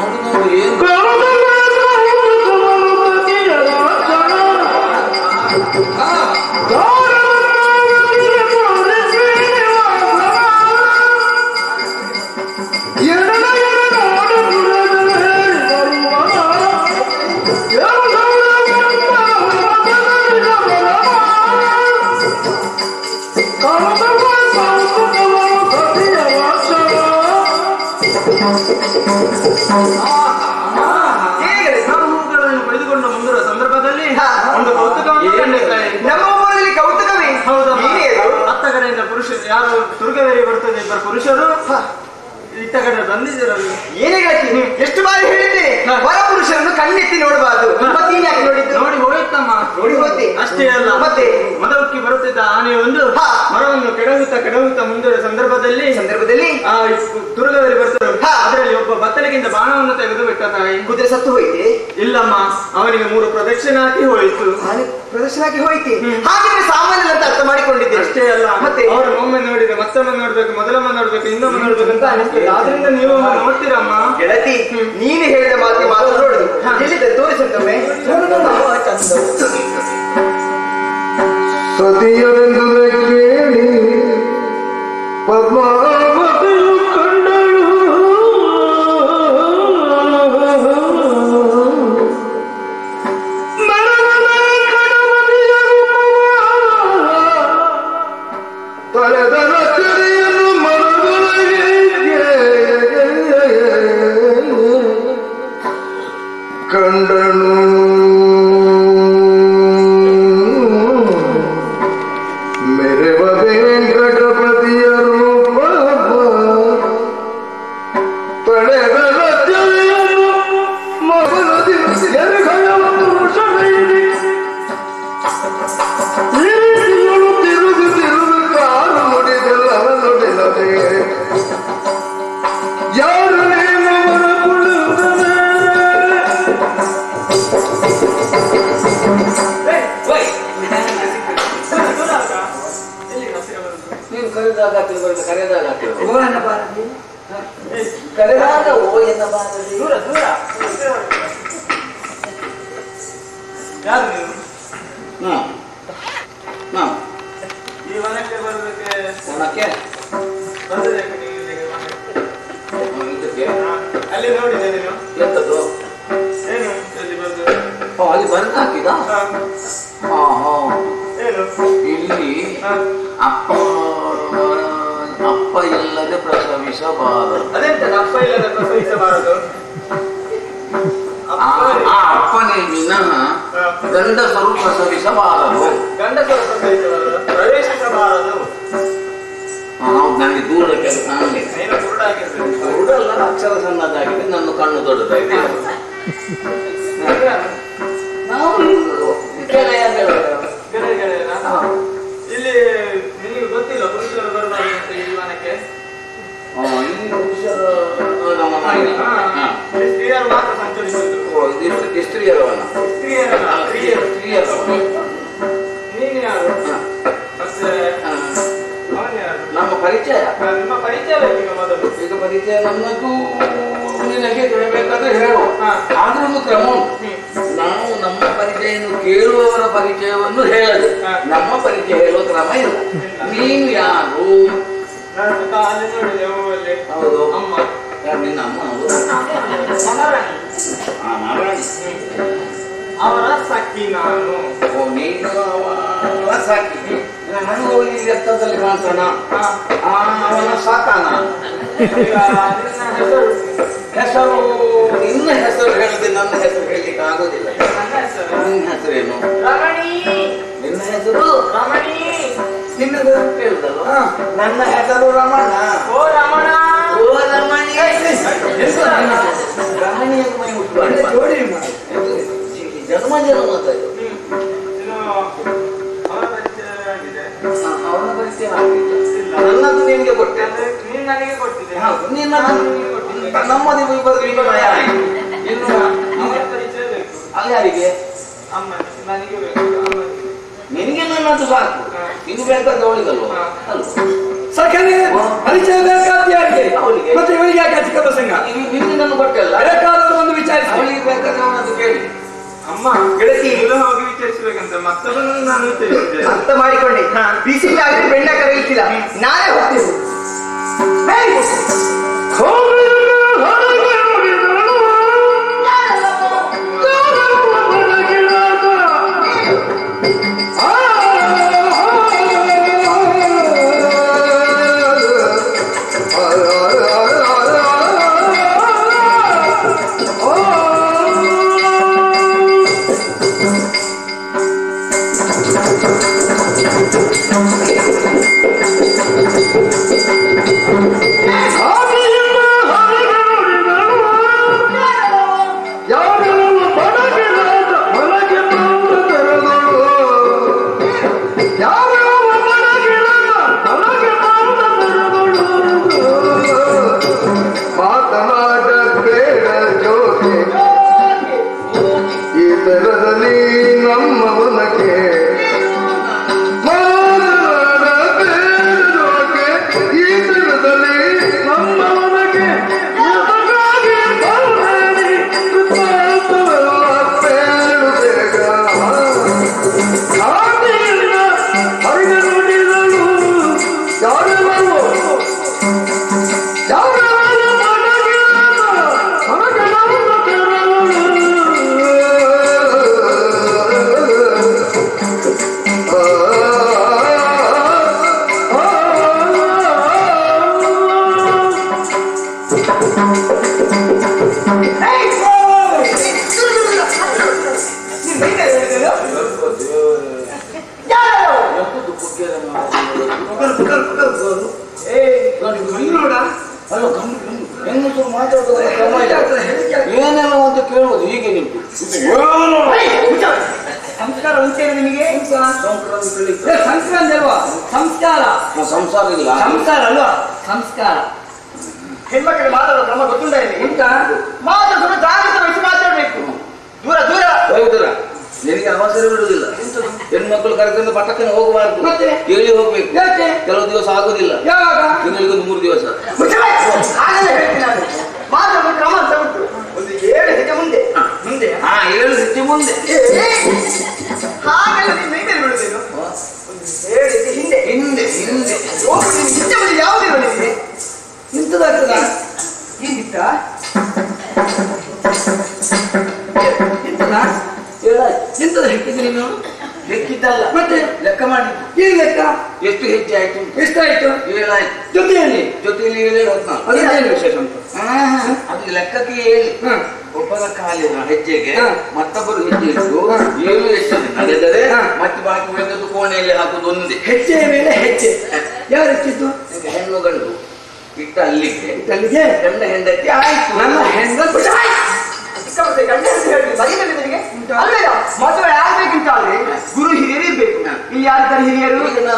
ಹೂಗಳನ್ನು ಪಡೆದುಕೊಂಡು ಮುಂದಿರುವ ಸಂದರ್ಭದಲ್ಲಿ ಒಂದು ಕೌತುಕವನ್ನು ನಮ್ಮ ಊರಲ್ಲಿ ಕೌತುಕವೇ. ಹೌದಾ? ಹತ್ತ ಕಡೆಯಿಂದ ಪುರುಷರು ಯಾರು ದುರ್ಗವೇರಿ ಬರ್ತದೆ, ಇಬ್ಬರು ಪುರುಷರು ಇತ್ತ ಕಡೆ ಬಂದಿದ್ದೀರಲ್ಲ. ಏನೇ ಹೇಳ್ತೀನಿ, ಎಷ್ಟು ಬಾರಿ ಹೇಳಿದ್ದೆ ವರ ಪುರುಷರನ್ನು ಕಣ್ಣೆತ್ತಿ ನೋಡಬಾರ್ದು. ನೋಡಿದ್ದು ನೋಡಿ ಹೋಯ್ತಮ್ಮ, ನೋಡಿ ಹೋಯ್ತಿ. ಅಷ್ಟೇ ಅಲ್ಲ, ಮತ್ತೆ ಮದಕ್ಕೆ ಬರುತ್ತಿದ್ದ ಆನೆ ಒಂದು ಮರವನ್ನು ಕೆಡಹುತ್ತಾ ಕೆಡಹುತ್ತಾ ಮುಂದಿರುವ ಸಂದರ್ಭದಲ್ಲಿ ಸಂದರ್ಭದಲ್ಲಿ ಆ ದುರ್ಗವೇರಿ ಬರ್ತದೆ. ಅದರಲ್ಲಿ ಒಬ್ಬ ಬತ್ತಲಿಗಿಂತ ಬಾಣವನ್ನು ತೆಗೆದು ಬಿಟ್ಟ ತಾಯಿ. ಕುದುರೆ ಸತ್ತು ಹೋಯ್ತಿ? ಇಲ್ಲಮ್ಮ, ಅವನಿಗೆ ಮೂರು ಪ್ರದಕ್ಷಿಣೆ ಹಾಕಿ ಹೋಯಿತು. ಪ್ರದಕ್ಷಿಣೆ ಹಾಕಿ ಹೋಯ್ತಿ? ಹಾಗಿದ್ರೆ ಸಾಮಾನ್ಯ ಅಂತ ಅರ್ಥ ಮಾಡಿಕೊಂಡಿದ್ದೆ. ಅಷ್ಟೇ ಅಲ್ಲ, ಮತ್ತೆ ಅವರ ಒಮ್ಮೆ ನೋಡಿದ್ರೆ ಮತ್ತೊಮ್ಮೆ ನೋಡ್ಬೇಕು, ಮೊದಲೊಮ್ಮೆ ನೋಡ್ಬೇಕು, ಇನ್ನೊಮ್ಮೆ ನೋಡ್ಬೇಕು ಅಂತ ಅನಿಸ್ತದೆ. ಆದ್ರಿಂದ ನೀವು ನೋಡ್ತೀರಮ್ಮ. ಗೆಳತಿ, ನೀನು ಹೇಳಿದ ಮಾತಿಗೆ ಮಾತ್ರ ನೋಡುದು. ಎಲ್ಲಿದೆ ತೋರಿಸುತ್ತವೆ. ಸತಿಯರೆಂದು ಕೇಳಿ ಪದ್ಮಾವತಿಯು ಕಂಡಳು. ತಲೆದ ರಚನೆಯನ್ನು ಮನದೊಳಗೆ ಕಂಡನು. ಮೆರೆವ ವೆಂಕಟಪತಿಯ ರೂಪ ಪಡೆದ ರಚನೆಯನ್ನು ಮಗನದಿ ತಿರುಗು ತಿರುಗು ತಿರುಗು ಕಾರು ನುಡಿದೆಲ್ಲವ ನುಡಿಲದೆ ಯಾರು ನೇಮವರ ಕುಳಿತನೆ. ನೀವು ಕರೆದಾಗ ಕರೆದಾಗ ಕರೆದಾಗ ಓ ಎನ್ನ ಬಾರದೆ ದೂರ ದೂರ ಯಾರು ನೀವು? ಹ್ಮ್ ಹ್ಮ್ ಈ ವನಕ್ಕೆ ಬರೋದಕ್ಕೆ ಒಣಕ್ಕೆ ಬಂದದಕ್ಕೆ ನೀವು ಇಲ್ಲಿಗೆ ಮನೆಗೆ? ಇದಕ್ಕೆ ಅಲ್ಲಿ ನೋಡಿದೆ ನೀನು ಎಂತದ್ದು ಏನು ಅಲ್ಲಿ ಬಂದು ಓ ಅಲ್ಲಿ ಬರ್ದು ಹಾಕಿದ ಹಾ ಹಾ ಏನು ಇಲ್ಲಿ ಅಪ್ಪ ಅಪ್ಪ ಇಲ್ಲದೆ ಪ್ರಸವಿಸಬಾರದು. ಅದೆಂತ ಅಪ್ಪ ಇಲ್ಲದೆ ಪ್ರಸವಿಸಬಾರದು? ಆ ಅಪ್ಪನೇ ವಿನಃ ಗಂಡಸರು ಪ್ರಸವಿಸಬಾರದು. ಗಂಡಸರು ಪ್ರಸವಿಸಬಾರದು, ಪ್ರವೇಶಿಸಬಾರದು. ನಾವು ನನಗೆ ದೂರ ಕೆಲಸ ಕಾಣಲಿಲ್ಲ. ನೀನು ಕುರುಡಾಗಿರ್ಬೇಕು. ಕುರುಡಲ್ಲ, ಅಕ್ಷರ ಸಣ್ಣದಾಗಿದೆ, ನನ್ನ ಕಣ್ಣು ದೊಡ್ಡದಾಗಿದೆ. ನಾವು ಗೆಳೆಯ ಗೆಳೆಯ ಗೆಳೆಯನ ಇಲ್ಲಿ ನಿನಗೆ ಗೊತ್ತಿಲ್ಲ ಪುರುಷರು ಬರಬಾರದು ಅಂತ ಈ ವನಕ್ಕೆ? ಇಲ್ಲಿ ಪುರುಷರ ಗಮನ ಇಲ್ಲ. ಸ್ತ್ರೀಯರು ಮಾತ್ರ ಸಂಚರಿಸುವುದು. ಸ್ತ್ರೀಯರವನ ಸ್ತ್ರೀಯರಲ್ಲ, ಸ್ತ್ರೀಯರು. ಸ್ತ್ರೀಯರವನ ನೀನು ಯಾರು? ಮತ್ತೆ ಅವನು ಯಾರು? ನಮ್ಮ ಪರಿಚಯ. ನಿಮ್ಮ ಪರಿಚಯ ಬೇಕೀಗ ಮೊದಲು. ಈಗ ಪರಿಚಯ ನನ್ನದು ನಿನಗೆ ಹೇಳಬೇಕಾದ್ರೆ ಹೇಳು. ಆದ್ರೂ ಒಂದು ಕ್ರಮ ಉಂಟು. ನಾವು ನಮ್ಮ ಪರಿಚಯವನ್ನು ಕೇಳುವವರ ಪರಿಚಯವನ್ನು ಹೇಳದೆ ನಮ್ಮ ಪರಿಚಯ ಹೇಳುವ ಕ್ರಮ ಇಲ್ಲ. ನೀನು ಯಾರು? ನಾನು ಕಾಲು ನೋಡಿದೆ ಹೂವಲ್ಲಿ. ಹೌದು. ಅಮ್ಮ ಯಾರು? ನಿನ್ನ ಅಮ್ಮ? ಹೌದು. ಮಹಾರಾಣಿ. ಹಾ, ಮಹಾರಾಣಿ. ಅವರ ಸಖಿ ನಾನು. ಓ, ನೀನು ಅವನ ಸಾಕಿ. ನನಗೂ ಇಲ್ಲಿ ಎತ್ತದಲ್ಲಿ ಕಾಣ್ತಾನ. ಅವನ ಸಾಕಾನ. ನಿನ್ನ ಹೆಸರು? ಹೆಸರು ನಿನ್ನ ಹೆಸರು ಹೇಳಿದೆ, ನನ್ನ ಹೆಸರು ಹೇಳಲಿಕ್ಕೆ ಆಗೋದಿಲ್ಲ. ನನ್ನ ಹೆಸರು? ನಿನ್ನ ಹೆಸರೇನು? ರಮಣಿ. ನಿನ್ನ ಹೆಸರು ರಮಣಿ. ನಿನ್ನದು ಕೇಳುದಲ್ವ? ನನ್ನ ಹೆಸರು ರಮಣ. ಓ ರಮಣ. ಓ ರಮಣಿ. ರಮಣಿಯನ್ನು ಮೈ ಮುಟ್ಟುವ ಜೋಡಿ ಜನ್ಮ ಜನ್ಮ ಮಾತಾಡು. ಅವರ ಪರಿಚಯ ಆಗಿದೆ. ಅವನ ಪರಿಚಯ ಆಗಿಲ್ಲ. ನನ್ನದು ನಿನಗೆ ಕೊಟ್ಟೆ. ನೀನು ನನಗೆ ಕೊಟ್ಟಿದೆ. ನಿನ್ನದು ನಮ್ಮದು ಇಬ್ಬರು ವಿನಿಮಯ. ಇನ್ನು ಅವರ ಪರಿಚಯ ಬೇಕು. ಅಲ್ಲಿ ಯಾರಿಗೆ? ಅಮ್ಮ ನನಗೆ ಬೇಕು. ನಿನಗೆ ನನ್ನದು ಸಾಕು. ಇನ್ನು ಬೇಕಾದ ಅವಳಿಗಲ್ವ? ಅಲ್ವ? ಸಖನೇ ಪರಿಚಯ ಬೇಕಾದ ಯಾರಿಗೆ? ಅವಳಿಗೆ. ಮತ್ತೆ ಇವಳಿಗೆ ಯಾಕೆ ಅಧಿಕ ಪ್ರಸಂಗ? ನಿನಗೆ ನನ್ನ ಕೊಟ್ಟಲ್ಲ. ಬೇಕಾದವರು ಒಂದು ವಿಚಾರಿಸಿ. ಅವಳಿಗೆ ಬೇಕಾದ್ರೆ ಅವನದು ಕೇಳಿ. ಅಮ್ಮ ಗೆಳತಿ ಎಲ್ಲ ಹೋಗಿ ವಿಚಾರಿಸಬೇಕಂತ ಮತ್ತೊಬ್ಬನು ನಾನು ವಿಚಾರಿಸಿದೆ. ಅರ್ಥ ಮಾಡಿಕೊಂಡೆ. ಬಿಸಿಲ ಆಗಲಿ ಬೆಣ್ಣ ಕರೆಯಿಲ್ಲ, ನಾನೇ ಹೋಗ್ತೇನೆ. ಏನೆಲ್ಲ ಅಂತ ಕೇಳುವುದು ಹೀಗೆ ನಿಂತು ಸಂಸ್ಕಾರ ಉಂಟೇನು ನಿಮಗೆ? ಸಂಕ್ರಾಂತಿ ಅಲ್ವಾ? ಸಂಸ್ಕಾರ. ಸಂಸಾರ ಇಲ್ಲ. ಸಂಸ್ಕಾರ ಅಲ್ವಾ? ಸಂಸ್ಕಾರ. ಹೆಣ್ಮಕ್ಳಿಗೆ ಮಾತಾಡೋ ಕ್ರಮ ಗೊತ್ತುಂಟ ಇಲ್ಲಿ? ಉಂಟಾ? ಮಾತಾಡೋದು ಜಾಗ್ರತೆ ವಹಿಸಿ ಮಾತಾಡ್ಬೇಕು. ದೂರ ದೂರ ದೂರ. ನಿನಗೆ ಅವಸರ ಬಿಡುವುದಿಲ್ಲ. ಹೆಣ್ಮಕ್ಳು ಕರೆತಂದು ಪಟ್ಟಕ್ಕನೆ ಹೋಗಬಾರ್ದು, ಮತ್ತೆ ಕೇಳಿ ಹೋಗ್ಬೇಕು. ಯಾಕೆ? ಕೆಲವು ದಿವಸ ಆಗುದಿಲ್ಲ. ಯಾವಾಗ? ತಿಂಗಳಿಗೊಂದು ಮೂರು ದಿವಸ. ಹಾಗೆಲ್ಲ ಹೇಳ್ತೀನಿ ನಾನು. ಮಾತ್ರ ಕ್ರಮ ಅಂತ ಉಂಟು. ಒಂದು ಏಳು ಹೆಜ್ಜೆ ಮುಂದೆ ಮುಂದೆ ಹಾ ಏಳು ಹೆಜ್ಜೆ ಮುಂದೆ. ಹಾಗೆಲ್ಲ ನೀನು ಮೈ ಮೇಲೆ ಬಿಡುತ್ತೇನು? ಒಂದು ಏಳು ಹೆಜ್ಜೆ ಹಿಂದೆ ಹಿಂದೆ ಹಿಂದೆ ಹಿಂದೆ ಮುಂದೆ ಯಾವುದಿಲ್ಲ ನಿಮಗೆ ಇಂಥದಾಗ್ತದ ಹೀಗಿತ್ತ ಇಂಥದ ಎಂತದ ಹೆಕ್ಕಿದ್ದೀನಿ ನಾನು ಲೆಕ್ಕಿದ್ದಲ್ಲ ಮತ್ತೆ ಲೆಕ್ಕ ಮಾಡಿದ್ದು. ಏನ್ ಲೆಕ್ಕ ಎಷ್ಟು ಹೆಜ್ಜೆ ಆಯ್ತು? ಎಷ್ಟಾಯ್ತು? ಏಳಾಯ್ತು. ಜೊತೆಯಲ್ಲಿ ಜೊತೆಯಲ್ಲಿ ಏಳೇಳು ಹದಿನಾಲ್ಕು. ಅದೇನು ವಿಶೇಷ ಉಂಟು? ಅದು ಲೆಕ್ಕಕ್ಕೆ ಏಳು. ಒಬ್ಬರ ಕಾಲಿನ ಹೆಜ್ಜೆಗೆ ಮತ್ತೊಬ್ಬರು ಹೆಜ್ಜೆ ಇಟ್ಟು ಏಳು ಹೆಜ್ಜೆ ನಡೆದರೆ ಮತ್ತೆ ಬಾಕಿ ಉಳಿದದ್ದು ಕೋಣೆಯಲ್ಲಿ ಹಾಕುದು ಒಂದೇ. ಹೆಜ್ಜೆಯ ಮೇಲೆ ಹೆಜ್ಜೆ ಯಾರು ಹೆಚ್ಚಿದ್ದು? ಹೆಣ್ಣು ಗಂಡು ಇಟ್ಟ ಅಲ್ಲಿಗೆ ಅಲ್ಲಿಗೆ ಗಂಡ ಹೆಂಡತಿ ಆಯ್ತು. ನನ್ನ ಹೆಂಡತಿ ಗಂಡ ಹೇಳ್ತೀನಿ ಬರೀಬೇಕು ನಿನಗೆ ಅಲ್ವೇನ ಮದುವೆ ಆಗ್ಬೇಕಿಂತ ಆದ್ರೆ ಗುರು ಹಿರಿಯರು ಇರ್ಬೇಕು. ಇಲ್ಲಿ ಯಾರಿದ್ದಾರೆ ಹಿರಿಯರು?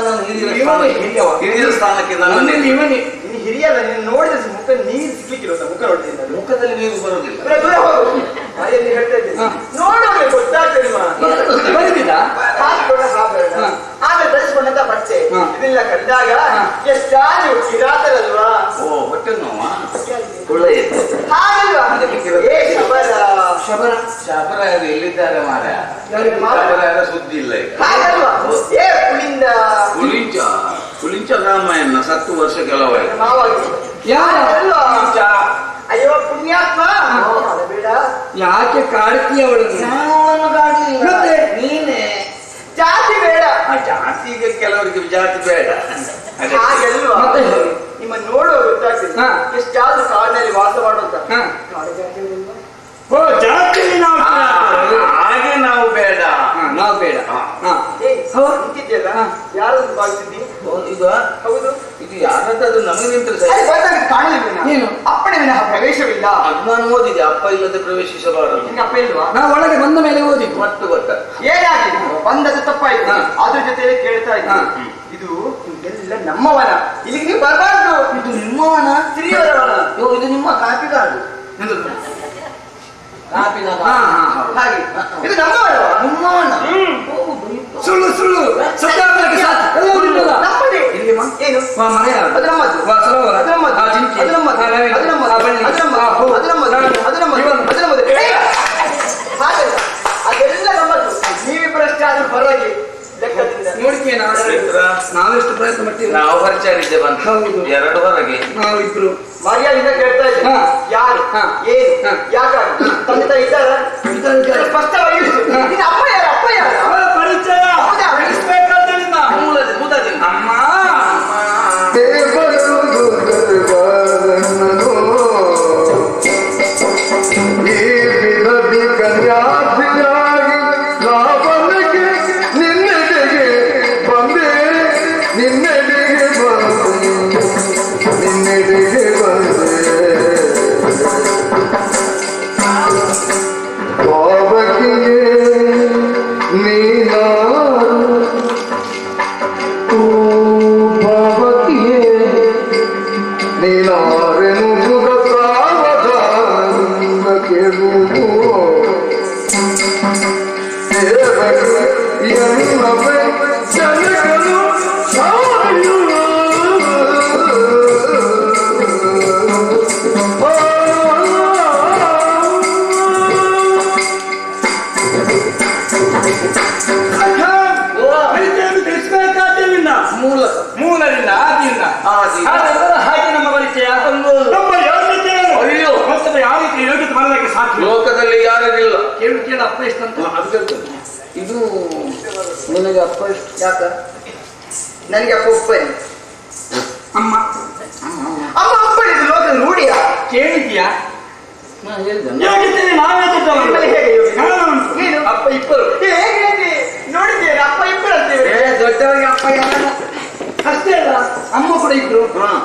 ಹಿರಿಯರ ಸ್ಥಾನಕ್ಕೆ ನನ್ನ ಇವನೇ ನೀನು ಹಿರಿಯಲ್ಲ. ನೀನು ನೋಡಿದ ಮುಖ ನೀರು ಸಿಗ್ಲಿಕ್ಕಿಲ್ಲ. ಮುಖ ನೋಡ್ತೀನಿ ಮುಖದಲ್ಲಿ ನೀರು ಬರುವುದಿಲ್ಲ. ದೂರ ಹೋಗು ಮನೆಯಲ್ಲಿ ಹೇಳ್ತಾ ಇದ್ದೀನಿ ನೋಡೋದು ಗೊತ್ತಾಗ್ತದೆ. ಬಂದಿದ್ದ ಹಾಕಿಕೊಂಡ ಹಾಬೇಡ ಆಮೇಲೆ ಧರಿಸಿಕೊಂಡಂತ ಬಟ್ಟೆ ಇದೆಲ್ಲ ಕಂಡಾಗ ಎಷ್ಟಾಗಿ ಕಿರಾತರಲ್ವಾ? ಓ ಹೊಟ್ಟೆ ನೋವಾ ಒಳ್ಳೆಯ ಹಾಗಲ್ವಾ? ಏ ಶಬರ ಶಬರ ಶಾಪರ ಎಲ್ಲಿದ್ದಾರೆ ಮಾರ? ಶಾಪರ ಸುದ್ದಿ ಇಲ್ಲ ಈಗ. ಹಾಗಲ್ವಾ? ಏ ಪುಳಿಂದ ಪುಳಿಂಚ ಪುಳಿಂಚ ರಾಮಾಯಣ ಸತ್ತು ವರ್ಷ ಕೆಲವಾಯ್ತು. ಮಾವಾಗಿ ಯಾರು? ಅಯ್ಯೋ ಪುಣ್ಯಾತ್ಮ ಬೇಡ ಯಾಕೆ ಕಾಡ್ತೀಯ ಅವಳನ್ನು? ಯಾವನು ಕಾಡಲಿಲ್ಲ. ಮತ್ತೆ ನೀನೆ ಜಾತಿ ಬೇಡ. ಆ ಜಾತಿಗೆ ಕೆಲವರಿಗೆ ಜಾತಿ ಬೇಡ. ಹಾಗಲ್ವಾ? ಮತ್ತೆ ನಿಮ್ಮ ನೋಡುವ ಗೊತ್ತಾಗ್ತದೆ ಹಾ. ಎಷ್ಟಾದ್ರೂ ಕಾಡಿನಲ್ಲಿ ವಾಸ ಮಾಡುವಂತ ಹಾ. ಕಾಡು ಜಾತಿಗಳಿಲ್ವಾ? ಓ ಜಾತಿಯಲ್ಲಿ ನಾವು ಹಾಗೆ ನಾವು ಬೇಡ. ನಾವು ಬೇಡ. ಏ ನಿಂತಿದ್ಯಲ್ಲ ಯಾರನ್ನು ಭಾವಿಸಿದ್ದೀನಿ? ಈಗ ಹೌದು ಇದು ಯಾರದ್ದಾದ್ರೂ ನಮಗೆ ನಿಂತರೆ ಸರಿ. ಅಲ್ಲಿ ಬಂದಾಗ ಕಾಣಲಿಲ್ಲ. ಏನು? ಅಪ್ಪಣೆ ವಿನಃ ಪ್ರವೇಶವಿಲ್ಲ. ಅದು ನಾನು ಓದಿದೆ. ಅಪ್ಪ ಇಲ್ಲದೆ ಪ್ರವೇಶಿಸಬಾರದು. ನಿಂಗೆ ಅಪ್ಪ ಇಲ್ವಾ? ನಾವು ಒಳಗೆ ಬಂದ ಮೇಲೆ ಓದಿದ್ದು. ಮತ್ತು ಗೊತ್ತ ಏನಾಗಿದೆ? ಬಂದದ್ದು ತಪ್ಪಾಯ್ತು. ಅದ್ರ ಜೊತೆಲೆ ಕೇಳ್ತಾ ಇದ್ದೀನಿ ಇದು ಎಲ್ಲ ನಮ್ಮವನ. ಇಲ್ಲಿಗೆ ನೀವು ಬರಬಾರ್ದು. ಇದು ನಿಮ್ಮವನ? ಹಿರಿಯವರವನ. ಇದು ನಿಮ್ಮ ಕಾಪಿ ಕಾಡು. ಕಾಪಿನ ಹಾಗೆ ಇದು ನಮ್ಮವನವ. ನಿಮ್ಮವನ? ಸುಳ್ಳು ಸುಳ್ಳು ಸತ್ಯಾಗ್ರಹಕ್ಕೆ ಸಾಕು. ಎಲ್ಲ ಓದಿದ್ದಲ್ಲ? ನಮ್ಮದೇ. ಎಲ್ಲಿಮ್ಮ? ಏನು? ವಾ ಮನೆ ಯಾರು? ಅದು ನಮ್ಮದು. ವಾ ಸರೋವರ? ಅದು ನಮ್ಮದು. ಆ ಜಿಂಕೆ? ಅದು ನಮ್ಮದು. ಆ ನವಿಲು? ಅದು ನಮ್ಮದು. ಆ ಬಳ್ಳಿ? ಅದು ನಮ್ಮದು. ಆ ಹೂ? ಅದು ನಮ್ಮದು. ಅದು ನಮ್ಮದು. ಅದು ನಮ್ಮದು. ಹಾಗಲ್ಲ ಅದೆಲ್ಲ ನಮ್ಮದು. ನೀವಿಬ್ಬರಷ್ಟಾದ್ರೂ ಹೊರಗೆ ಲೆಕ್ಕದಿಂದ ನೋಡ್ತೀಯ ನಾವೆಷ್ಟು ಪ್ರಯತ್ನ ಮಾಡ್ತೀವಿ. ನಾವು ಪರಿಚಯಿದ್ದೆ ಬಂತು. ಹೌದು. ಎರಡು ಹೊರಗೆ ನಾವು ಇಬ್ರು ಮರ್ಯಾದಿಂದ ಕೇಳ್ತಾ ಇದ್ದೀನಿ ಹಾ. ಯಾರು ಹಾ. ಏನು ಹಾ. ಯಾಕಾಗಿ ತಂದೆ ತಾಯಿ ಇದ್ದಾರ? ಸ್ಪಷ್ಟವಾಗಿ ಇಳಿಸು. ನಿನ್ನ ಅಪ್ಪ ಯಾರು? ಅಪ್ಪ ಯಾರು? ಅವಳ ಪರಿಚಯ ಹೌದಾ? ಬೆಳೆಸ್ಬೇಕಾದ್ದರಿಂದ ಮೂಲದ ಮುದದಿಂದ ಅಮ್ಮ ಮೂಲದಿಂದ ಆದಿಯಿಂದ ಹಾಗೆ ನಮ್ಮ ಪರಿಚಯ ನಮ್ಮ ಯೋಗ್ಯತೆ ಅಯ್ಯೋ ಮತ್ತೊಬ್ಬ ಯಾವ ರೀತಿ ಯೋಗ್ಯತೆ ಬರಲಿಕ್ಕೆ ಸಾಧ್ಯ? ಲೋಕದಲ್ಲಿ ಯಾರಿಗಿಲ್ಲ. ಕೇಳು ಕೇಳು ಅಪ್ಪ ಎಷ್ಟಂತ ಅದು ಕೇಳ್ತೇನೆ. ಇದು ನಿನಗೆ ಅಪ್ಪ ಎಷ್ಟು? ಯಾಕ ನನಗೆ ಅಪ್ಪ ಉಪ್ಪರಿ ಅಮ್ಮ ಅಮ್ಮ ಅಪ್ಪಳಿ ಲೋಕದ ರೂಢಿಯ ಕೇಳಿದ್ಯಾ? ನಾನು ಹೇಳಿದೆ ಯೋಗ್ಯತೆ ನಾವೇ ನಿಮ್ಮಲ್ಲಿ ಹೇಗೆ ಯೋಗ್ಯತೆ? ಏನು? ಅಪ್ಪ ಇಬ್ಬರು. ಹೇಗೆ ನೋಡಿದ್ದೇನೆ ಅಪ್ಪ ಇಬ್ಬರು ಅಂತೇವೆ. ದೊಡ್ಡವರಿಗೆ ಅಪ್ಪ ಯಾರು? ಅಷ್ಟೇ ಅಲ್ಲ ಅಮ್ಮ ಕೂಡ ಇದ್ರು.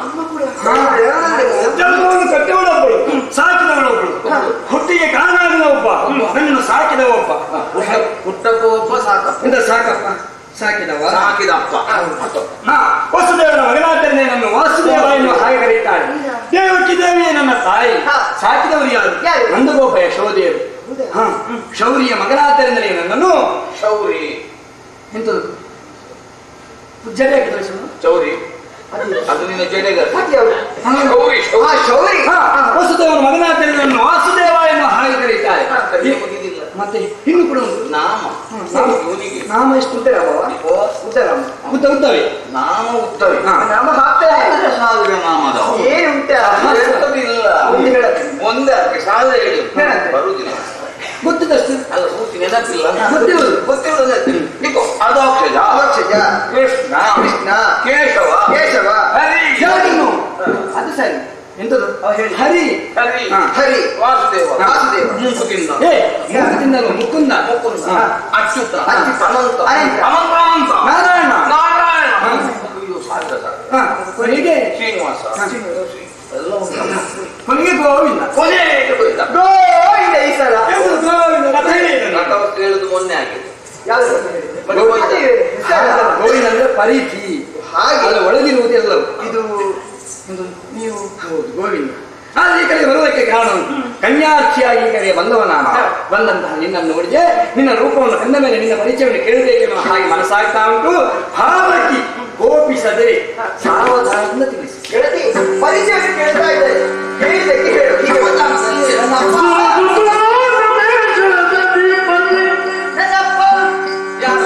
ಜನ್ಮವನ್ನು ಕಟ್ಟಿದವಳೊಬ್ಬಳು, ಸಾಕಿದವಳೊಬ್ಬಳು, ಹುಟ್ಟಿಗೆ ಕಾರಣಾಗಿದ ಒಬ್ಬ, ನನ್ನನ್ನು ಸಾಕಿದ ಒಬ್ಬ. ಹುಟ್ಟಪ್ಪ ಒಬ್ಬ ಸಾಕಪ್ಪ. ಎಂತ ಸಾಕಪ್ಪ ಸಾಕಿದವ ಸಾಕಿದ ಅಪ್ಪ. ಹಾ ವಸುದೇವನ ಮಗನಾದ್ದರಿಂದ ನನ್ನ ವಾಸುದೇವ ಎನ್ನುವ ಹಾಗೆ ಕರೀತಾಳೆ. ದೇವಕಿ ದೇವಿಯೇ ನನ್ನ ತಾಯಿ. ಸಾಕಿದವರು ಯಾರು? ನಂದಗೋಪ ಯಶೋದೇವರು. ಹಾ ಶೌರ್ಯ ಮಗನಾದ್ದರಿಂದಲೇ ನನ್ನನ್ನು ಶೌರಿ ಎಂತದ್ದು ಜಡೆ ಹಾಕಿದ ಚೌರಿ ಅದು ನಿನ್ನ ಜಡೆಗ ಅದ್ಯಾವ್ದು? ಶೌರಿ ಆ, ಶೌರಿ. ಹಾ, ವಸುದೇವನ ಮಗನಾದ್ದರಿಂದ ವಾಸುದೇವ ಎನ್ನುವ ಹಾಗೆ ಕರೀತಾರೆ. ಮುಗಿದಿಲ್ಲ. ಮತ್ತೆ ಇನ್ನು ಕೂಡ ಉಂಟು ನಾಮ ನಾಮ. ಇವನಿಗೆ ನಾಮ ಎಷ್ಟು ಉದ್ದರಾಮ ಉತ್ತರಾಮ. ಉದ್ದ ಉದ್ದವೇ ನಾಮ ಉತ್ತವೆ ಹಾ. ನಾಮ ಹಾಕ್ತೇನೆ. ಸಾವಿರ ನಾಮದ ಏನುಂಟ ಇರ್ತದಿಲ್ಲ. ಒಂದು ಹೇಳತ್ತೆ. ಒಂದೇ ಅದಕ್ಕೆ ಸಾವಿರ ಹೇಳಿ ಹೇಳತ್ತೆ. ಬರುವುದಿಲ್ಲ. ಗೊತ್ತಿದಷ್ಟು ಅಲ್ಲ ಪೂರ್ತಿ ನೆನಪಿಲ್ಲ ಗೊತ್ತಿರುವುದು. ಗೊತ್ತಿರುವುದು ನಿಕೋ ಅದಾಕ್ಷಜ ಅಕ್ಷಜ, ಕೃಷ್ಣ ಕೃಷ್ಣ, ಕೇಶವ ಕೇಶವ, ಹರಿ ಯಾವನು? ಅದು ಸರಿ. ಎಂತದು ಅವ ಹೇಳಿ. ಹರಿ ಹರಿ ಹಾ. ಹರಿ, ವಾಸುದೇವ ವಾಸುದೇವ, ಮೂಕುತಿಂದ ಏ ಮೂಕುತಿಂದಲು ಮುಕುಂದ ಮುಕುಂದ ಹಾ. ಅಚ್ಯುತ ಅಚ್ಯುತ, ಅನಂತ ಅನಂತ, ಅನಂತ ಅನಂತ ನಾರಾಯಣ ನಾರಾಯಣ ಹಾ. ಅಯ್ಯೋ ಸಾವಿರ ಸಾವಿರ ಹಾ, ಕೊನೆಗೆ ಶ್ರೀನಿವಾಸ ಹಾ. ಎಲ್ಲ ಉಂಟು. ಕೊನೆಗೆ ಗೋವಿಂದ ಕೊನೆಗೆ ಹೋಯ್ತ ಗೋವಿಂದ ಈ ಸಲ. ಎಂತದು ಗೋವಿಂದ ರಥ ಹೇಳಿದನು. ರಥವಸ್ತು ಹೇಳುದು ಮೊನ್ನೆ ಆಗಿದೆ. ಯಾವ್ದು? ಮತ್ತೆ ಹೋಯ್ತ. ಅದೇ ಹೆಸರ. ಗೋವಿಂದ ಅಂದ್ರೆ ಪರಿಧಿ ಹಾಗೆ ಅದು ಒಳಗಿರುವುದೆಲ್ಲವು ಇದು ಇದು ನೀವು ಹೌದು ಗೋವಿಂದ. ಆದ್ರೆ ಈ ಕಡೆ ಬರುವುದಕ್ಕೆ ಕಾರಣ ಉಂಟು. ಕನ್ಯಾರ್ಥಿಯಾಗಿ ಈ ಕಡೆ ಬಂದವ ನಾನು. ಬಂದಂತಹ ನಿನ್ನನ್ನು ನೋಡಿದೆ, ನಿನ್ನ ರೂಪವನ್ನು ಕಂಡ ಮೇಲೆ ನಿನ್ನ ಪರಿಚಯವನ್ನು ಕೇಳಬೇಕೆನ್ನುವ ಹಾಗೆ ಮನಸ್ಸಾಗ್ತಾ ಉಂಟು. ಹಾಗಾಗಿ ಕೋಪಿಸದೆ ಸಾವಧಾನದಿಂದ ತಿಳಿಸಿ. ಗೆಳತಿ ಪರಿಚಯ ಕೇಳ್ತಾ ಇದ್ದಾರೆ. ಹೇಳಿದ್ದಕ್ಕೆ ಹೇಳು. ಹೀಗೆ ಗೊತ್ತಾಗ್ತದೆ. ನನ್ನ ಅಪ್ಪ ನನ್ನ ಅಪ್ಪ ಯಾರು?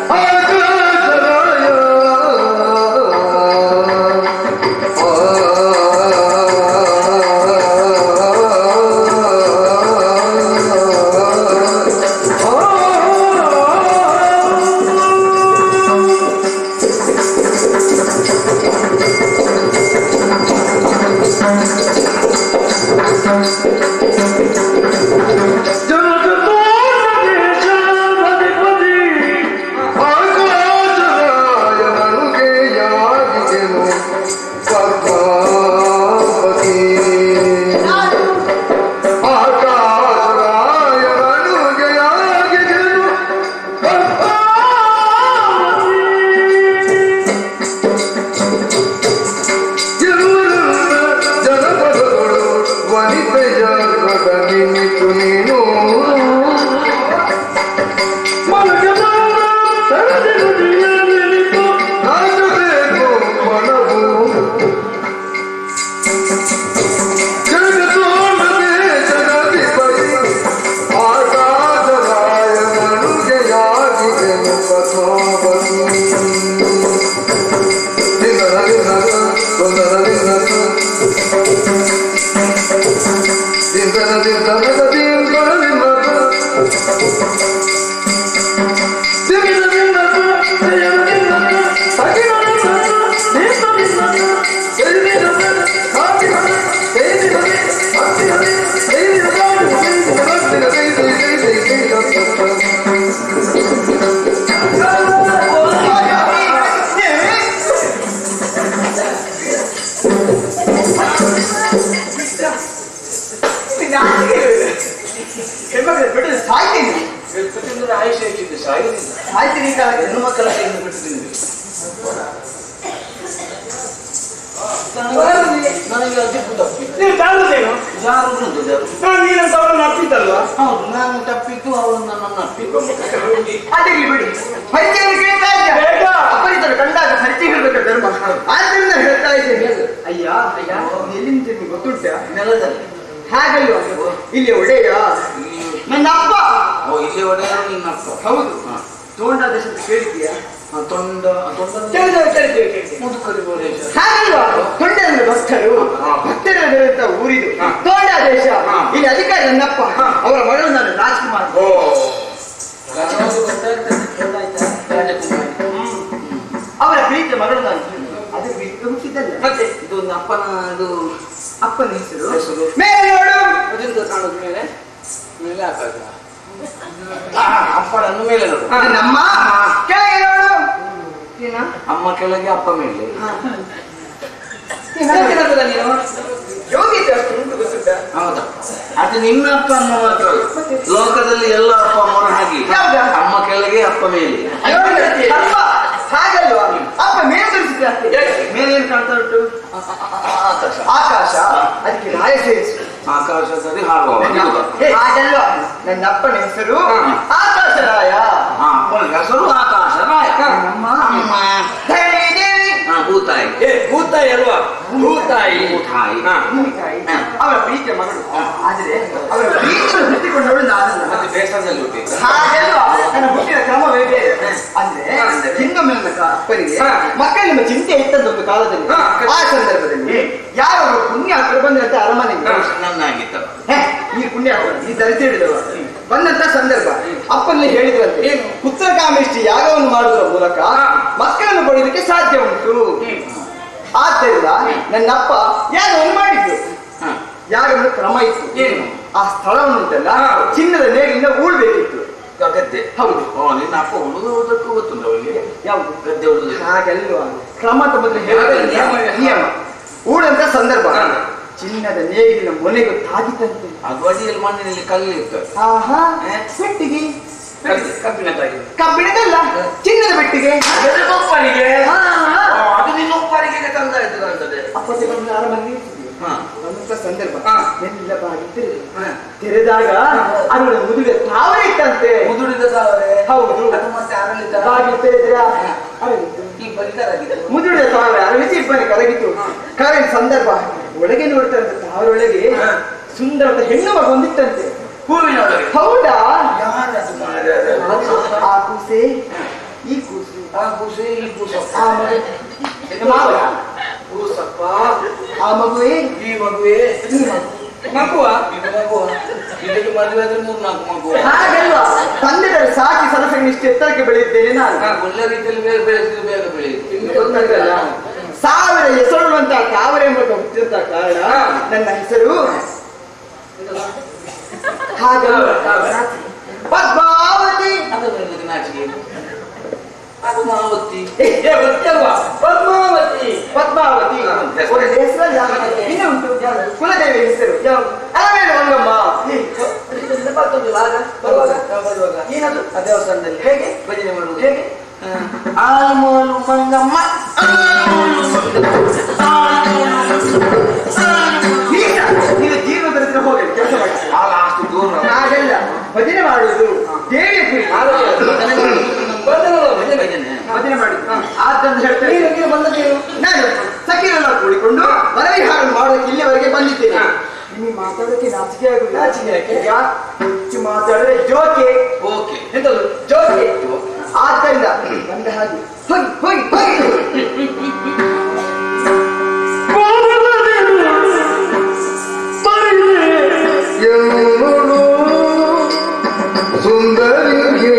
ಹೆಣ್ಮಕ್ಳು ಬಿಟ್ಟು ಸಾಯ್ತೀನಿ. ತಿಂದ್ರೆ ಆಯುಷ್ಯ ಹೆಚ್ಚಿದ್ದು ಸಾಯುವುದಿಲ್ಲ. ಸಾಯ್ತೀನಿ ಕಾಲ ಹೆಣ್ಣು ಮಕ್ಕಳ ಕೈಯಿಂದ ಬಿಟ್ಟು ತಿಂದ್ವಿ. ನನಗೆ ಅಜ್ಜಿಪ್ಪು ತಪ್ಪಿ ನೀವು ತಾಳುದೇನು? ಯಾರು ಬಂದು ಯಾರು? ನಾನು ನೀನಂತ ಅವರನ್ನು ಅಪ್ಪಿದ್ದಲ್ವಾ? ಹೌದು, ನಾನು ತಪ್ಪಿದ್ದು ಅವಳು ನನ್ನನ್ನು ಅಪ್ಪಿದ್ದು. ಅದಿರ್ಲಿ ಬಿಡಿ. ಪರಿಚಯ ಕೇಳ್ತಾ ಇದ್ದೆ. ಬೇಗ. ಅಪರಿಚಿತರು ಕಂಡಾಗ ಪರಿಚಯ ಹೇಳ್ಬೇಕು ಧರ್ಮ. ಆದ್ದರಿಂದ ಹೇಳ್ತಾ ಇದ್ದೇನೆ. ಅಯ್ಯ ಅಯ್ಯ ಎಲ್ಲಿಂದ ನಿಮ್ಗೆ ಗೊತ್ತುಂಟ? ನೆಲದಲ್ಲಿ ಹಾಗಲ್ವಾ? ಇಲ್ಲಿ ಒಡೆಯ ನನ್ನ ಅಪ್ಪ. ಓ ಇಲ್ಲಿ ಒಡೆಯರು ನಿನ್ನಪ್ಪ. ಹೌದು. ತೋಂಡ ದೇಶದ ಕೇಳಿದ್ಯಾ? ತೊಂಡ ತೊಂಡ ಕೇಳಿದ್ದೇವೆ ಕೇಳಿದ್ದೇವೆ ಕೇಳಿದ್ದೇವೆ. ಮುದುಕರಿ ಬೋರೇಶ. ಹಾಗಲ್ವಾ? ತೊಂಡ ಅಂದ್ರೆ ಭಕ್ತರು. ಭಕ್ತರಿರುವಂತ ಊರಿದು ತೋಂಡ ದೇಶ. ಇಲ್ಲಿ ಅಧಿಕಾರಿ ನನ್ನಪ್ಪ. ಅವರ ಮಗಳು ನಾನು ರಾಜ್ಕುಮಾರ್. ಓ ಗೊತ್ತಾಗ್ತದೆ. ಅವರ ಪ್ರೀತಿಯ ಮಗಳು ನಾನು. ಅದು ಬಿಟ್ಟು ಹುಟ್ಟಿದ್ದಲ್ಲ. ಮತ್ತೆ ಇದು ಒಂದು ಅಪ್ಪನ ಇದು ಅಪ್ಪನ ಹೆಸರು ಹೆಸರು ಮೇಲೆ ನೋಡು. ಅದರಿಂದ ಕಾಣೋದು ಮೇಲೆ ಮೇಲೆ ಆಕಾಶ. ಅಪ್ಪನನ್ನು ಮೇಲೆ ನೋಡು. ನಮ್ಮ ಕೆಳಗೆ ನೋಡು. ಏನ? ಅಮ್ಮ ಕೆಳಗೆ ಅಪ್ಪ ಮೇಲೆ. ಯಾಕೆಂತದ ನೀನು? ಯೋಗ್ಯತೆ ಅಷ್ಟು ಉಂಟು ಗೊತ್ತುಂಟ? ಹೌದಾ? ಅದು ನಿನ್ನ ಅಪ್ಪ ಅಮ್ಮ ಮಾತ್ರ ಅಲ್ಲ. ಲೋಕದಲ್ಲಿ ಎಲ್ಲ ಅಪ್ಪ ಅಮ್ಮರು ಹಾಗೆ. ಹೌದಾ? ಅಮ್ಮ ಕೆಳಗೆ ಅಪ್ಪ ಮೇಲೆ. ಯೋಗ್ಯತೆ ಅಪ್ಪ ಹಾಗಲ್ವಾ? ಅಪ್ಪ ಮೇಲೆ ತೋರಿಸಿದ್ರೆ ಮೇಲೆ ಏನ್ ಕಾಣ್ತಾ ಉಂಟು? ಆಕಾಶ. ಆಕಾಶ. ಅದಕ್ಕೆ ರಾಯ ಸೇರಿಸು. ಆಕಾಶದಲ್ಲಿ ಹಾರುವ ಹಾಗಲ್ವಾ? ನನ್ನ ಅಪ್ಪನ ಹೆಸರು ಆಕಾಶರಾಯ. ಅಪ್ಪನ ಹೆಸರು ಆಕಾಶ ರಾಯ. ನಮ್ಮ ಧರಣಿ ದೇವಿ ಭೂತಾಯಿ. ಏ ಭೂತಾಯಿ ಅಲ್ವಾ? ಭೂತಾಯಿ. ಭೂತಾಯಿ. ಭೂಮಿತಾಯಿ ಅವರ ಪ್ರೀತಿಯ ಮಗಳು. ಆದ್ರೆ ಅವರ ಪ್ರೀತಿಯನ್ನು ಹುಟ್ಟಿಕೊಂಡವಳು ನಾನಲ್ಲ. ಮತ್ತೆ ಬೇಸರದಲ್ಲಿ ಹುಟ್ಟಿದ್ದ ಹಾಗೆಲ್ಲ ನನ್ನ ಹುಟ್ಟಿನ ಕ್ರಮವೇ ಬೇರೆ. ಅಂದ್ರೆ ಇನ್ನೊಮ್ಮೆ ನನ್ನ ಅಪ್ಪನಿಗೆ ಮಕ್ಕಳಿಗೆ ಚಿಂತೆ ಇತ್ತಂತ ಒಂದು ಕಾಲದಲ್ಲಿ ಆ ಸಂದರ್ಭದಲ್ಲಿ ಯಾರೋ ಪುಣ್ಯಾತ್ಮರು ಬಂದಂತ ಅರಮನೆಗೆ ನನ್ನಾಗಿತ್ತ ಈ ಪುಣ್ಯಾತ್ಮ ಈ ದರಿದ್ರ ಹಿಡಿದವ ಬಂದಂತ ಸಂದರ್ಭ ಅಪ್ಪನಲ್ಲಿ ಹೇಳಿದ್ರಂತೆ ಪುತ್ರ ಕಾಮೇಷ್ಟಿ ಯಾಗವನ್ನು ಮಾಡುವುದರ ಮೂಲಕ ಮಕ್ಕಳನ್ನು ಪಡೆಯೋದಕ್ಕೆ ಸಾಧ್ಯ ಉಂಟು. ಆದ್ದರಿಂದ ನನ್ನಪ್ಪ ಯಾಗವನ್ನು ಮಾಡಿದ್ದು. ಯಾಗವನ್ನು ಕ್ರಮ ಇತ್ತು. ಆ ಸ್ಥಳವನ್ನು ಉಂಟಲ್ಲ ಚಿನ್ನದ ನೇಗಿಲಿಂದ ಊಳ್ಬೇಕಿತ್ತು. ಗದ್ದೆ. ಹೌದು. ನಿನ್ನ ಅಪ್ಪ ಉಳಿದುವುದಕ್ಕೂ ಗೊತ್ತುಂಟ ಅವರಿಗೆ ಯಾವುದು ಗದ್ದೆ ಉಳಿದು ಹಾಗೆಲ್ವಾ ಕ್ರಮ ಅಂತ ಮೊದಲು ಹೇಳಿದ ನಿಯಮ. ಊಳಂತ ಸಂದರ್ಭ ಚಿನ್ನದ ನೇಗಿಲಿನ ಮೊನೆಗೂ ತಾಗಿತಂತೆ. ಅದು ಅಡಿಯಲ್ಲಿ ಮಣ್ಣಿನಲ್ಲಿ ಕಲ್ಲು ಇರ್ತದೆ. ಆಹಾ ಬೆಟ್ಟಿಗೆ ಕಬ್ಬಿಣ ತಾಗಿ ಕಬ್ಬಿಣದಲ್ಲ ಚಿನ್ನದ ಬೆಟ್ಟಿಗೆ ಒಪ್ಪರಿಗೆ ಅದು ನಿನ್ನ ಒಪ್ಪರಿಗೆ ತಂದ ಇರ್ತದೆ. ಅಪ್ಪತ್ತೆ ಬಂದ ಅರಮನೆ ಬಂದಂತ ಸಂದರ್ಭ ಹಾ. ಎಲ್ಲ ಬಾಗಿ ತೆರೆದು ತೆರೆದಾಗ ಅದರ ಮುದುಗ ತಾವೇ ಇತ್ತಂತೆ. ಮುದುಡಿದ ತಾವರೆ. ಹೌದು. ಅದು ಮತ್ತೆ ಅರಳಿತ ಬಾಗಿ ತೆರೆದ್ರೆ ಅರಳಿತು. ಈ ಬಲಿಕರಾಗಿತ್ತು. ಮುದುಡಿದ ತಾವರೆ ಅರಳಿಸಿ ಇಬ್ಬನಿ ಕರಗಿತು. ಕರೆದ ಸಂದರ್ಭ ಒಳಗೆ ನೋಡ್ತಾರೆ ತಾವರೊಳಗೆ ಸುಂದರದ ಹೆಣ್ಣು ಮಗ ಒಂದಿತ್ತಂತೆ. ಹೂವಿನ ಒಳಗೆ. ಹೌದಾ? ಯಾರದು ಮಾರ್ರೆ? ಆ ಕೂಸೆ ಈ ಕೂಸು ಆ ಕೂಸೆ ಈ ಕೂಸಪ್ಪ. ಆ ಮಗ ಮಾವ ಕೂಸಪ್ಪ ಆ ಮಗುವೆ ಈ ಮಗುವೆ ಈ ಮಗು ಮಗುವ ಇದು ಮಗುವ ಇದಕ್ಕೆ ಮದುವೆ ಆದ್ರೆ ಮೂರು ನಾಲ್ಕು ಮಗು. ಹಾಗಲ್ವಾ ತಂದೆಗಳು ಸಾಕಿ ಸಲಸೆಗೆ ಇಷ್ಟು ಎತ್ತರಕ್ಕೆ ಬೆಳೆದಿದ್ದೇನೆ ನಾನು. ಒಳ್ಳೆ ರೀತಿಯಲ್ಲಿ ಬೇಗ ಬೆಳೆಸಿದ್ರೆ ಬೇಗ ಬೆಳೆಯುತ್ತೆ. ಇನ್ನು ಗೊತ್ತಾಗಲ್ಲ ಸಾವಿರ ಹೆಸರುವಂತ ತಾವರೆ ಎಂಬ ಹುಟ್ಟಿದಂತ ಕಾರಣ ನನ್ನ ಹೆಸರು ಹಾಗಲ್ಲ ಪದ್ಮಾವತಿ. ಅದಕ್ಕೆ ನಾಚಿಕೆ ಅದು ಮಾವತಿ. ಏ ಗೊತ್ತಲ್ವಾ? ಪದ್ಮಾವತಿ. ಪದ್ಮಾವತಿ ಒಂದು ಹೆಸರಲ್ಲ ಇನ್ನೂ ಉಂಟು ಕುಲದೇವಿ ಹೆಸರು ಅಲಮೇಲು ಮಂಗಮ್ಮ. ಬರುವಾಗ ಬರುವಾಗ ಏನದು ಆ ದೇವಸ್ಥಾನದಲ್ಲಿ ಹೇಗೆ ಭಜನೆ ಮಾಡುವುದು ಹೇಗೆ ಆಮೋಲು ಮಂಗಮ್ಮ ನೀನು ಜೀವನದ ಹತ್ರ ಹೋಗಿ ಕೆಲಸ ಮಾಡಿ ಅಷ್ಟು ದೂರ ಹಾಗೆಲ್ಲ ಭಜನೆ ಮಾಡುವುದು ದೇವಿಯ ಕುರಿತು ಭಜನೆ ಮಾಡಿ ಆದ್ದರಿಂದ ಹೇಳ್ತೇನೆ ನಾನು ಸಖಿರೆಲ್ಲ ಕೂಡಿಕೊಂಡು ವರವಿಹಾರ ಮಾಡೋದಕ್ಕೆ ಇಲ್ಲಿವರೆಗೆ ಬಂದಿದ್ದೇನೆ. ನಿಮಗೆ ಮಾತಾಡೋಕೆ ನಾಚಿಕೆ ಆಗುದು. ನಾಚಿಕೆ ಯಾಕೆ? ಹೆಚ್ಚು ಮಾತಾಡಿದ್ರೆ ಜೋಕೆ. ಓಕೆ ಎಂತದು ಜೋಕೆ? ಆದ್ದರಿಂದ ಬಂದ ಹಾಗೆ ಹೋಗಿ ಹೋಗಿ ಹೋಗಿ ಎಲ್ಲೋಡು ಸುಂದರಿಗೆ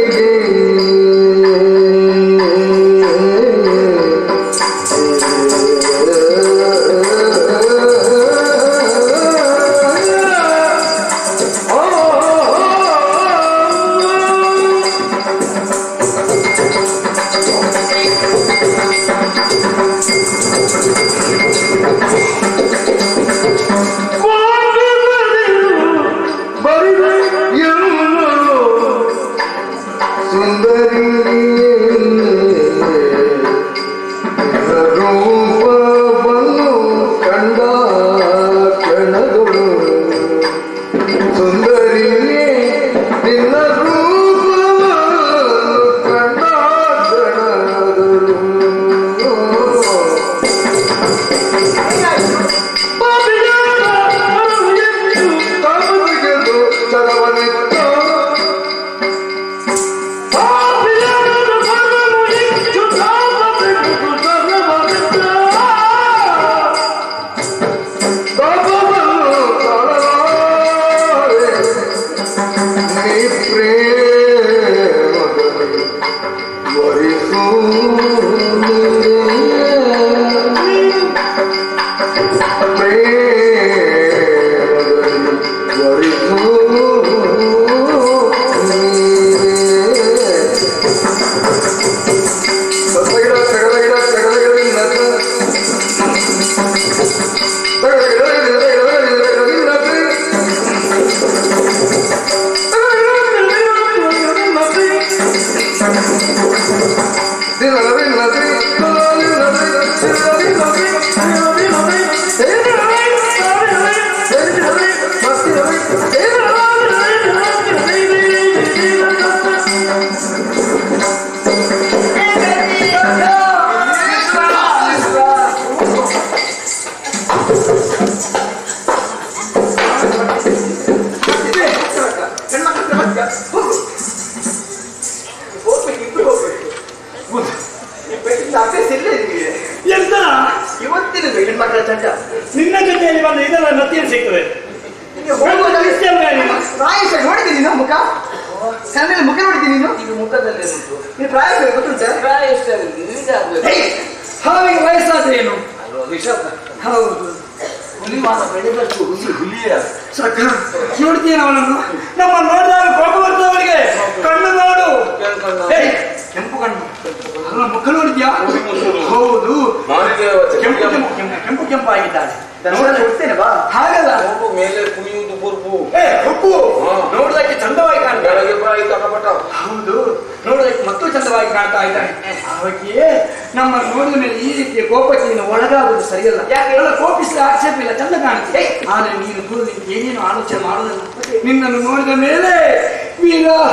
ಈ ಪ್ರಾಯ ಗೊತ್ತುಂಟಾ? ಪ್ರಾಯ ಎಷ್ಟಾಗಲಿ ನಿಮಗೆ ಆಗ್ಬೇಕು. ಹಾವಿಗೆ ವಯಸ್ಸಾದ್ರೆ ಏನು? ರಿಷಬ್ ಹೌದು. ಹುಲಿವಾದ ಬೆಳೆದಷ್ಟು ಹುಲಿ ಹುಲಿಯ ಸಾಕ ನೋಡ್ತೀನಿ ಅವನನ್ನು. ನಮ್ಮ ನೋಡಿದಾಗ ಕೋಪ ಬರ್ತದೆ ಅವನಿಗೆ. ಕಣ್ಣು ನೋಡು, ಕೆಂಪು ಕಣ್ಣು. ಅವನ ಮುಖ ನೋಡಿದ್ಯಾ? ಹೌದು, ಕೆಂಪು ಕೆಂಪು ಕೆಂಪು ಕೆಂಪು ಆಗಿದ್ದಾಳೆ. ಕೊಡ್ತೇನೆ ಬಾ. ಹಾಗಲ್ಲ, ಮೇಲೆ ಕುಣಿಯುವುದು ಬುರ್ಬು ಹುಬ್ಬು ನೋಡೋದಕ್ಕೆ ಚಂದವಾಗಿ ಕಾಣ್ತಾಳೆ. ಹೌದು, ನೋಡೋದಕ್ಕೆ ಮತ್ತು ಚಂದವಾಗಿ ಕಾಣ್ತಾ ಇದ್ದಾಳೆ. ಅವಕ್ಕೆ ನಮ್ಮ ನೋಡಿದ ಮೇಲೆ ಈ ರೀತಿಯ ಕೋಪಕ್ಕೆ ನೀನು ಒಳಗಾಗುವುದು ಸರಿಯಲ್ಲ. ಯಾಕೆಲ್ಲ ಕೋಪಿಸಿದ ಆಕ್ಷೇಪ ಇಲ್ಲ, ಚಂದ ಕಾಣುತ್ತೆ. ಆದ್ರೆ ನೀನು ದೂರ ನಿಂತು ಏನೇನು ಆಲೋಚನೆ ಮಾಡುವುದಿಲ್ಲ. ನಿನ್ನನ್ನು ನೋಡಿದ ಮೇಲೆ ವಿರಹ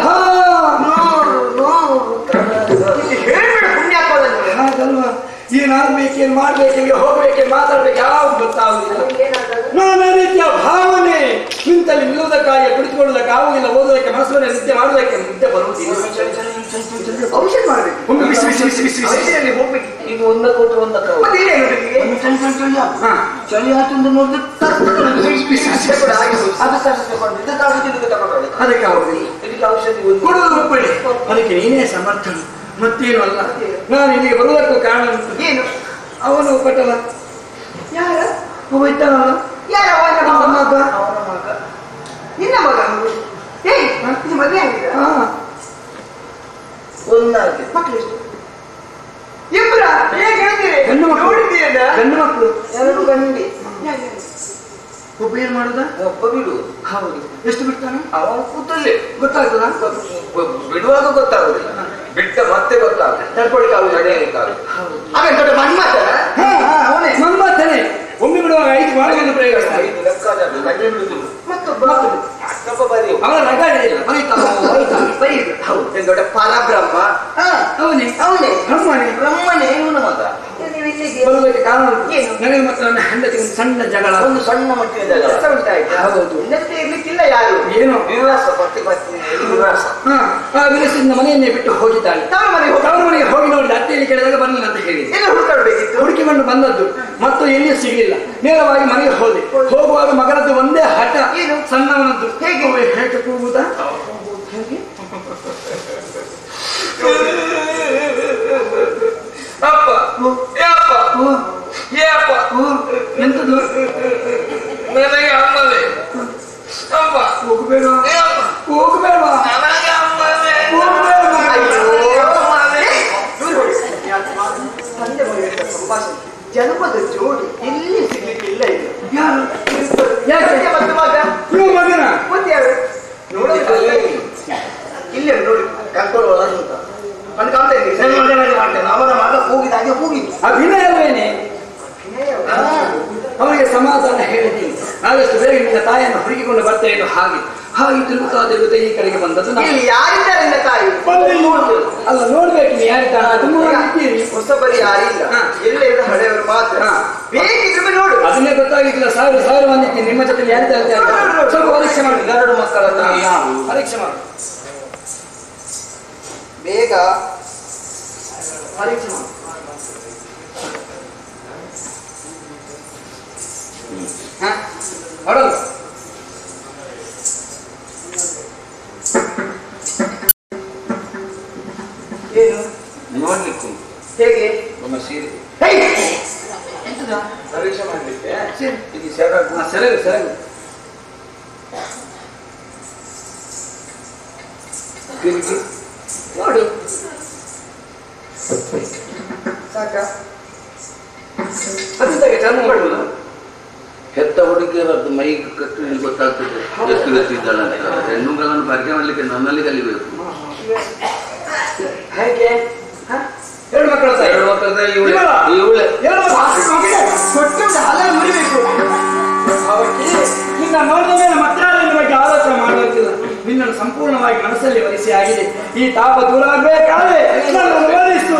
ಹೇಳ್ಬೇಡ ಪುಣ್ಯ ಹಾಕೋದನ್ನು. ಹಾಗಲ್ವಾ? ಏನಾಗ್ಬೇಕೇನು ಮಾಡ್ಬೇಕೆಂಗೆ ಹೋಗ್ಬೇಕೆಂದು ಮಾತಾಡ್ಬೇಕು ಯಾವ್ದು ಗೊತ್ತಾಗುದಿಲ್ಲ. ನಾನಾ ರೀತಿಯ ಭಾವನೆ ನಿಂತಲ್ಲಿ ನಿಲ್ಲುವುದಕ್ಕಾಗಿ ಕುಳಿತುಕೊಳ್ಳುವುದಕ್ಕಾಗುವುದಿಲ್ಲ. ಓದುವುದಕ್ಕೆ ಮನಸ್ಸಲ್ಲಿ ನಿತ್ಯ ಮಾಡುವುದಕ್ಕೆ ನಿತ್ಯ ಬರುವುದಿಲ್ಲ. ಔಷಧ ಮಾಡ್ಬೇಕು. ಒಮ್ಮೆ ಬಿಸಿ ಬಿಸಿ ಬಿಸಿ ಬಿಸಿ ಬಿಸಿ ಔಷಧಿಯಲ್ಲಿ ಹೋಗ್ಬೇಕು. ಈಗ ಒಂದ ಕೊಟ್ಟರೆ ಒಂದ ಮತ್ತೆ ಏನೇನು ನಿನಗೆ? ಚಳಿ ಚಳಿ ಚಳಿ ಹಾ ಚಳಿ ಆತಂದು ನೋಡಿದ್ರೆ ಅದು ತಗೊಂಡು ಇದಕ್ಕೆ ಆಗುತ್ತೆ ಇದಕ್ಕೆ ತಗೊಂಡು ಅದಕ್ಕೆ ಆಗುದಿಲ್ಲ. ಇದಕ್ಕೆ ಔಷಧಿ ಒಂದು ಕೊಡುವುದು ಒಪ್ಪಣೆ. ಅದಕ್ಕೆ ನೀನೇ ಸಮರ್ಥನು, ಮತ್ತೇನು ಅಲ್ಲ. ನಾನು ಇಲ್ಲಿಗೆ ಬರುವುದಕ್ಕೂ ಕಾರಣ ಉಂಟು. ಏನು? ಅವನು ಪಟಲ ಯಾರ? ಅವ ಇದ್ದಾನಲ್ಲ, ಯಾರ? ಅವನ ನಮ್ಮ ಮಗ. ಮಗ. ಅವನ ಮಗ. ನಿನ್ನ ಮಗ? ಏಯ್, ಇದು ಮದುವೆ ಆಗಿದೆ? ಹಾ, ಒಂದಾಗಿ ಮಕ್ಕಳು ಎಷ್ಟು? ಇಬ್ಬರ? ಹೇಗೆ ಹೇಳ್ತೀರಿ? ಗಂಡು ಮಕ್ಕಳು. ನೋಡಿದ್ದೀಯಲ್ಲ? ಗಂಡು ಮಕ್ಕಳು ಎರಡು ಗಂಡಿ. ಒಬ್ಬ ಏನ್ ಮಾಡುದ? ಒಬ್ಬ ಬಿಡು. ಹೌದು. ಎಷ್ಟು ಬಿಡ್ತಾನೆ? ಅವನು ಕೂತಲ್ಲಿ ಗೊತ್ತಾಗ್ತದ? ಬಿಡುವಾಗ ಗೊತ್ತಾಗುದಿಲ್ಲ, ಬಿಟ್ಟ ಮತ್ತೆ ಗೊತ್ತಾಗುತ್ತೆ. ತಡ್ಕೊಳಿಕ್ಕೆ ಆಗುದಿಲ್ಲ. ನಡೆಯಲಿಕ್ಕಾಗುತ್ತೆ. ಅವೇ ದೊಡ್ಡ ಮನ್ಮಾತ. ಹಾ ಹಾ ಅವನೇ ಮನ್ಮಥನೇ. ಒಮ್ಮೆ ಬಿಡುವಾಗ ಐದು ಬಾಳವನ್ನು ಪ್ರಯೋಗಿಸ್ತಾನೆ. ಐದು ಲೆಕ್ಕಾಚಾರ ಗಂಟೆ ಬಿಡುದಿಲ್ಲ. ಮತ್ತೊಬ್ಬ ಅಷ್ಟೊಬ್ಬ ಬರೀ ಅವನ ರಗಾಡಿಲ್ಲ, ಬರೀತಾನ ಬರೀತಾನೆ. ಬರೀ ಹೌದು ದೊಡ್ಡ ಪರಬ್ರಹ್ಮ. ಅವನೇ ಅವನೇ ಬ್ರಹ್ಮನೇ. ಬ್ರಹ್ಮನೇ ಇವನ ಮಗ. ನೀವು ಇಲ್ಲಿಗೆ ಬರುವುದಕ್ಕೆ ಕಾರಣ ಉಂಟು. ಏನು? ನನಗೆ ಮತ್ತು ನನ್ನ ಹೆಂಡತಿ ಒಂದು ಸಣ್ಣ ಜಗಳ. ಒಂದು ಸಣ್ಣ ಮಟ್ಟಿನ ಜಗಳ ಕೆಲಸ ಉಂಟಾಯ್ತಾ? ಹೌದು. ಇನ್ನಷ್ಟೇ ಇರ್ಲಿಕ್ಕಿಲ್ಲ ಯಾರು. ಏನು? ವಿರಾಸ ಪತ್ತಿ ಪತ್ನಿ ವಿರಾಸ. ಹಾ, ಆ ವಿರಸದಿಂದ ಮನೆಯನ್ನೇ ಬಿಟ್ಟು ಹೋಗಿದ್ದಾಳೆ. ತವರು ಮನೆಗೆ ಹೋಗಿ ತವರು ಮನೆಗೆ ಹೋಗಿ ನೋಡಿದ. ಅತ್ತೆಯಲ್ಲಿ ಕೇಳಿದಾಗ ಬರಲಿಲ್ಲ ಅಂತ ಹೇಳಿದೆ. ಎಲ್ಲ ಹುಡುಕಾಡ್ಬೇಕಿತ್ತು. ಹುಡುಕಿಕೊಂಡು ಬಂದದ್ದು ಮತ್ತು ಎಲ್ಲಿಯೂ ಸಿಗಲಿಲ್ಲ. ನೇರವಾಗಿ ಮನೆಗೆ ಹೋದೆ. ಹೋಗುವಾಗ ಮಗನದ್ದು ಒಂದೇ ಹಠ. ಏನು? ಸಣ್ಣವನದ್ದು. ಹೇಗೆ? ಅವ ಹೇಗೆ ಕೂಗುವುದಾ? ಹೇಗೆ? ಅಪ್ಪ ಯಪ್ಪ ಓ, ಯಪ್ಪ ಓ, ಎಂತದ್ದು? ನನಗೆ ಅಮ್ಮವೇ ಅಪ್ಪ ಹೋಗಬೇಡ, ಯಪ್ಪ ಹೋಗಬೇಡ, ನನಗೆ ಅಮ್ಮವೇ ಹೋಗಬೇಡ. ತಂದೆ ಮಗನ ಸಂಭಾಷಣೆ ಜನಪದ ಜೋಡಿ ಎಲ್ಲಿ ಸಿಗ್ಲಿಕ್ಕಿಲ್ಲ. ಇದು ಯಾರು? ಯಾಕೆ? ತಂದೆ ಮತ್ತು ಮಗ. ನೀವು ಮಗನ? ಮತ್ತೆ ಯಾರು? ನೋಡೋದು ಇಲ್ಲೇ ನೋಡಿ ಕರ್ಕೊಂಡು ಅಂತ ನನ್ನ ಕಾಣ್ತಾ ಇದ್ದೀನಿ. ಮಾಡ್ತೇನೆ. ಅವನ ಮಗ ಕೂಗಿದಾಗೆ ಕೂಗಿದ್ದು. ಅಭಿನಯವೇನೆ. ಅವನಿಗೆ ಸಮಾಧಾನ ಹೇಳಿದ್ದೀನಿ. ಆದಷ್ಟು ಬೇಗ ನಿನ್ನ ತಾಯಿಯನ್ನು ಹುಡುಕಿಕೊಂಡು ಬರ್ತೇನೆ. ಹಾಗೆ ಹಾಗೆ ತಿರುಗುತ್ತಾ ತಿರುಗುತ್ತಾ ಈ ಕಡೆಗೆ ಬಂದದ್ದು ನಾನು. ಇಲ್ಲಿ ಯಾರಿದ್ದಾರೆ ನಿನ್ನ ತಾಯಿ? ಅಲ್ಲ, ನೋಡ್ಬೇಕು ನೀವು ಯಾರಿದ್ದಾರೆ. ತುಂಬ ಇದ್ದೀರಿ. ಹೊಸಬರಿ ಯಾರಿಲ್ಲ. ಹಾ. ಎಲ್ಲೆಲ್ಲ ಹಳೆಯವರು ಮಾತ್ರ. ಹಾ. ಬೇಕಿದ್ರೆ ನೋಡು. ಅದನ್ನೇ ಗೊತ್ತಾಗಿಲ್ಲ. ಸಾವಿರ ಸಾವಿರ ಮಂದಿ ನಿಮ್ಮ ಜೊತೆ ಯಾರಿದ್ದಾರೆ ಅಂತ ಸ್ವಲ್ಪ ಪರೀಕ್ಷೆ ಮಾಡಿ. ಎರಡು ಮಕ್ಕಳನ್ನ ಪರೀಕ್ಷೆ ಮಾಡಿ, ಬೇಗ ಪರೀಕ್ಷೆ ಮಾಡಿ. ಹಾ, ಹೊರಡು. ಏನು ನೋಡ್ಲಿಕ್ಕೂ ಹೇಗೆ? ಒಮ್ಮೆ ಸೀರೆ ಎಂತದಾ? ಪರೀಕ್ಷೆ ಮಾಡ್ಲಿಕ್ಕೆ ಸರಿ. ಇದು ಸೆರಗು. ಹಾ, ಸೆರಗು ಸೆರಗು. ತಿರುಗಿ ನೋಡು. ಸಾಕ? ಅದಕ್ಕೆ ಚರ್ಮ ಮಾಡುವುದು. ಹೆತ್ತ ಹುಡುಗಿಯರದ್ದು ಮೈ ಕಟ್ಟು ಗೊತ್ತಾಗ್ತದೆ ಎಷ್ಟು ಗೊತ್ತಿದ್ದಾಳೆ ಅಂತ. ಹೆಣ್ಣುಗಳನ್ನು ಪರಿಚಯ ಮಾಡ್ಲಿಕ್ಕೆ ನನ್ನಲ್ಲಿ ಕಲಿಬೇಕು. ಹೇಗೆ? ಹ? ಎರಡು ಮಕ್ಕಳ ತಾಯಿ. ಎರಡು ಮಕ್ಕಳದಲ್ಲಿ ಇವಳೆ ಇವಳ? ಇವಳೆ ಎರಡು ಮಕ್ಕಳು. ಕೊಟ್ಟು ಹಾಲನ್ನು ಮುರಿಬೇಕು. ಅವಕ್ಕೆ ನಿನ್ನ ನೋಡಿದ ಮೇಲೆ ಮತ್ತೆ ನಿನ್ನ ಬಗ್ಗೆ ಆಲೋಚನೆ ಮಾಡಬೇಕಿಲ್ಲ. ನಿನ್ನನ್ನು ಸಂಪೂರ್ಣವಾಗಿ ಮನಸ್ಸಲ್ಲಿ ವರಿಸಿ ಆಗಿದೆ. ಈ ತಾಪ ದೂರ ಆಗಬೇಕಾದ್ರೆ ನನ್ನನ್ನು ವರಿಸು.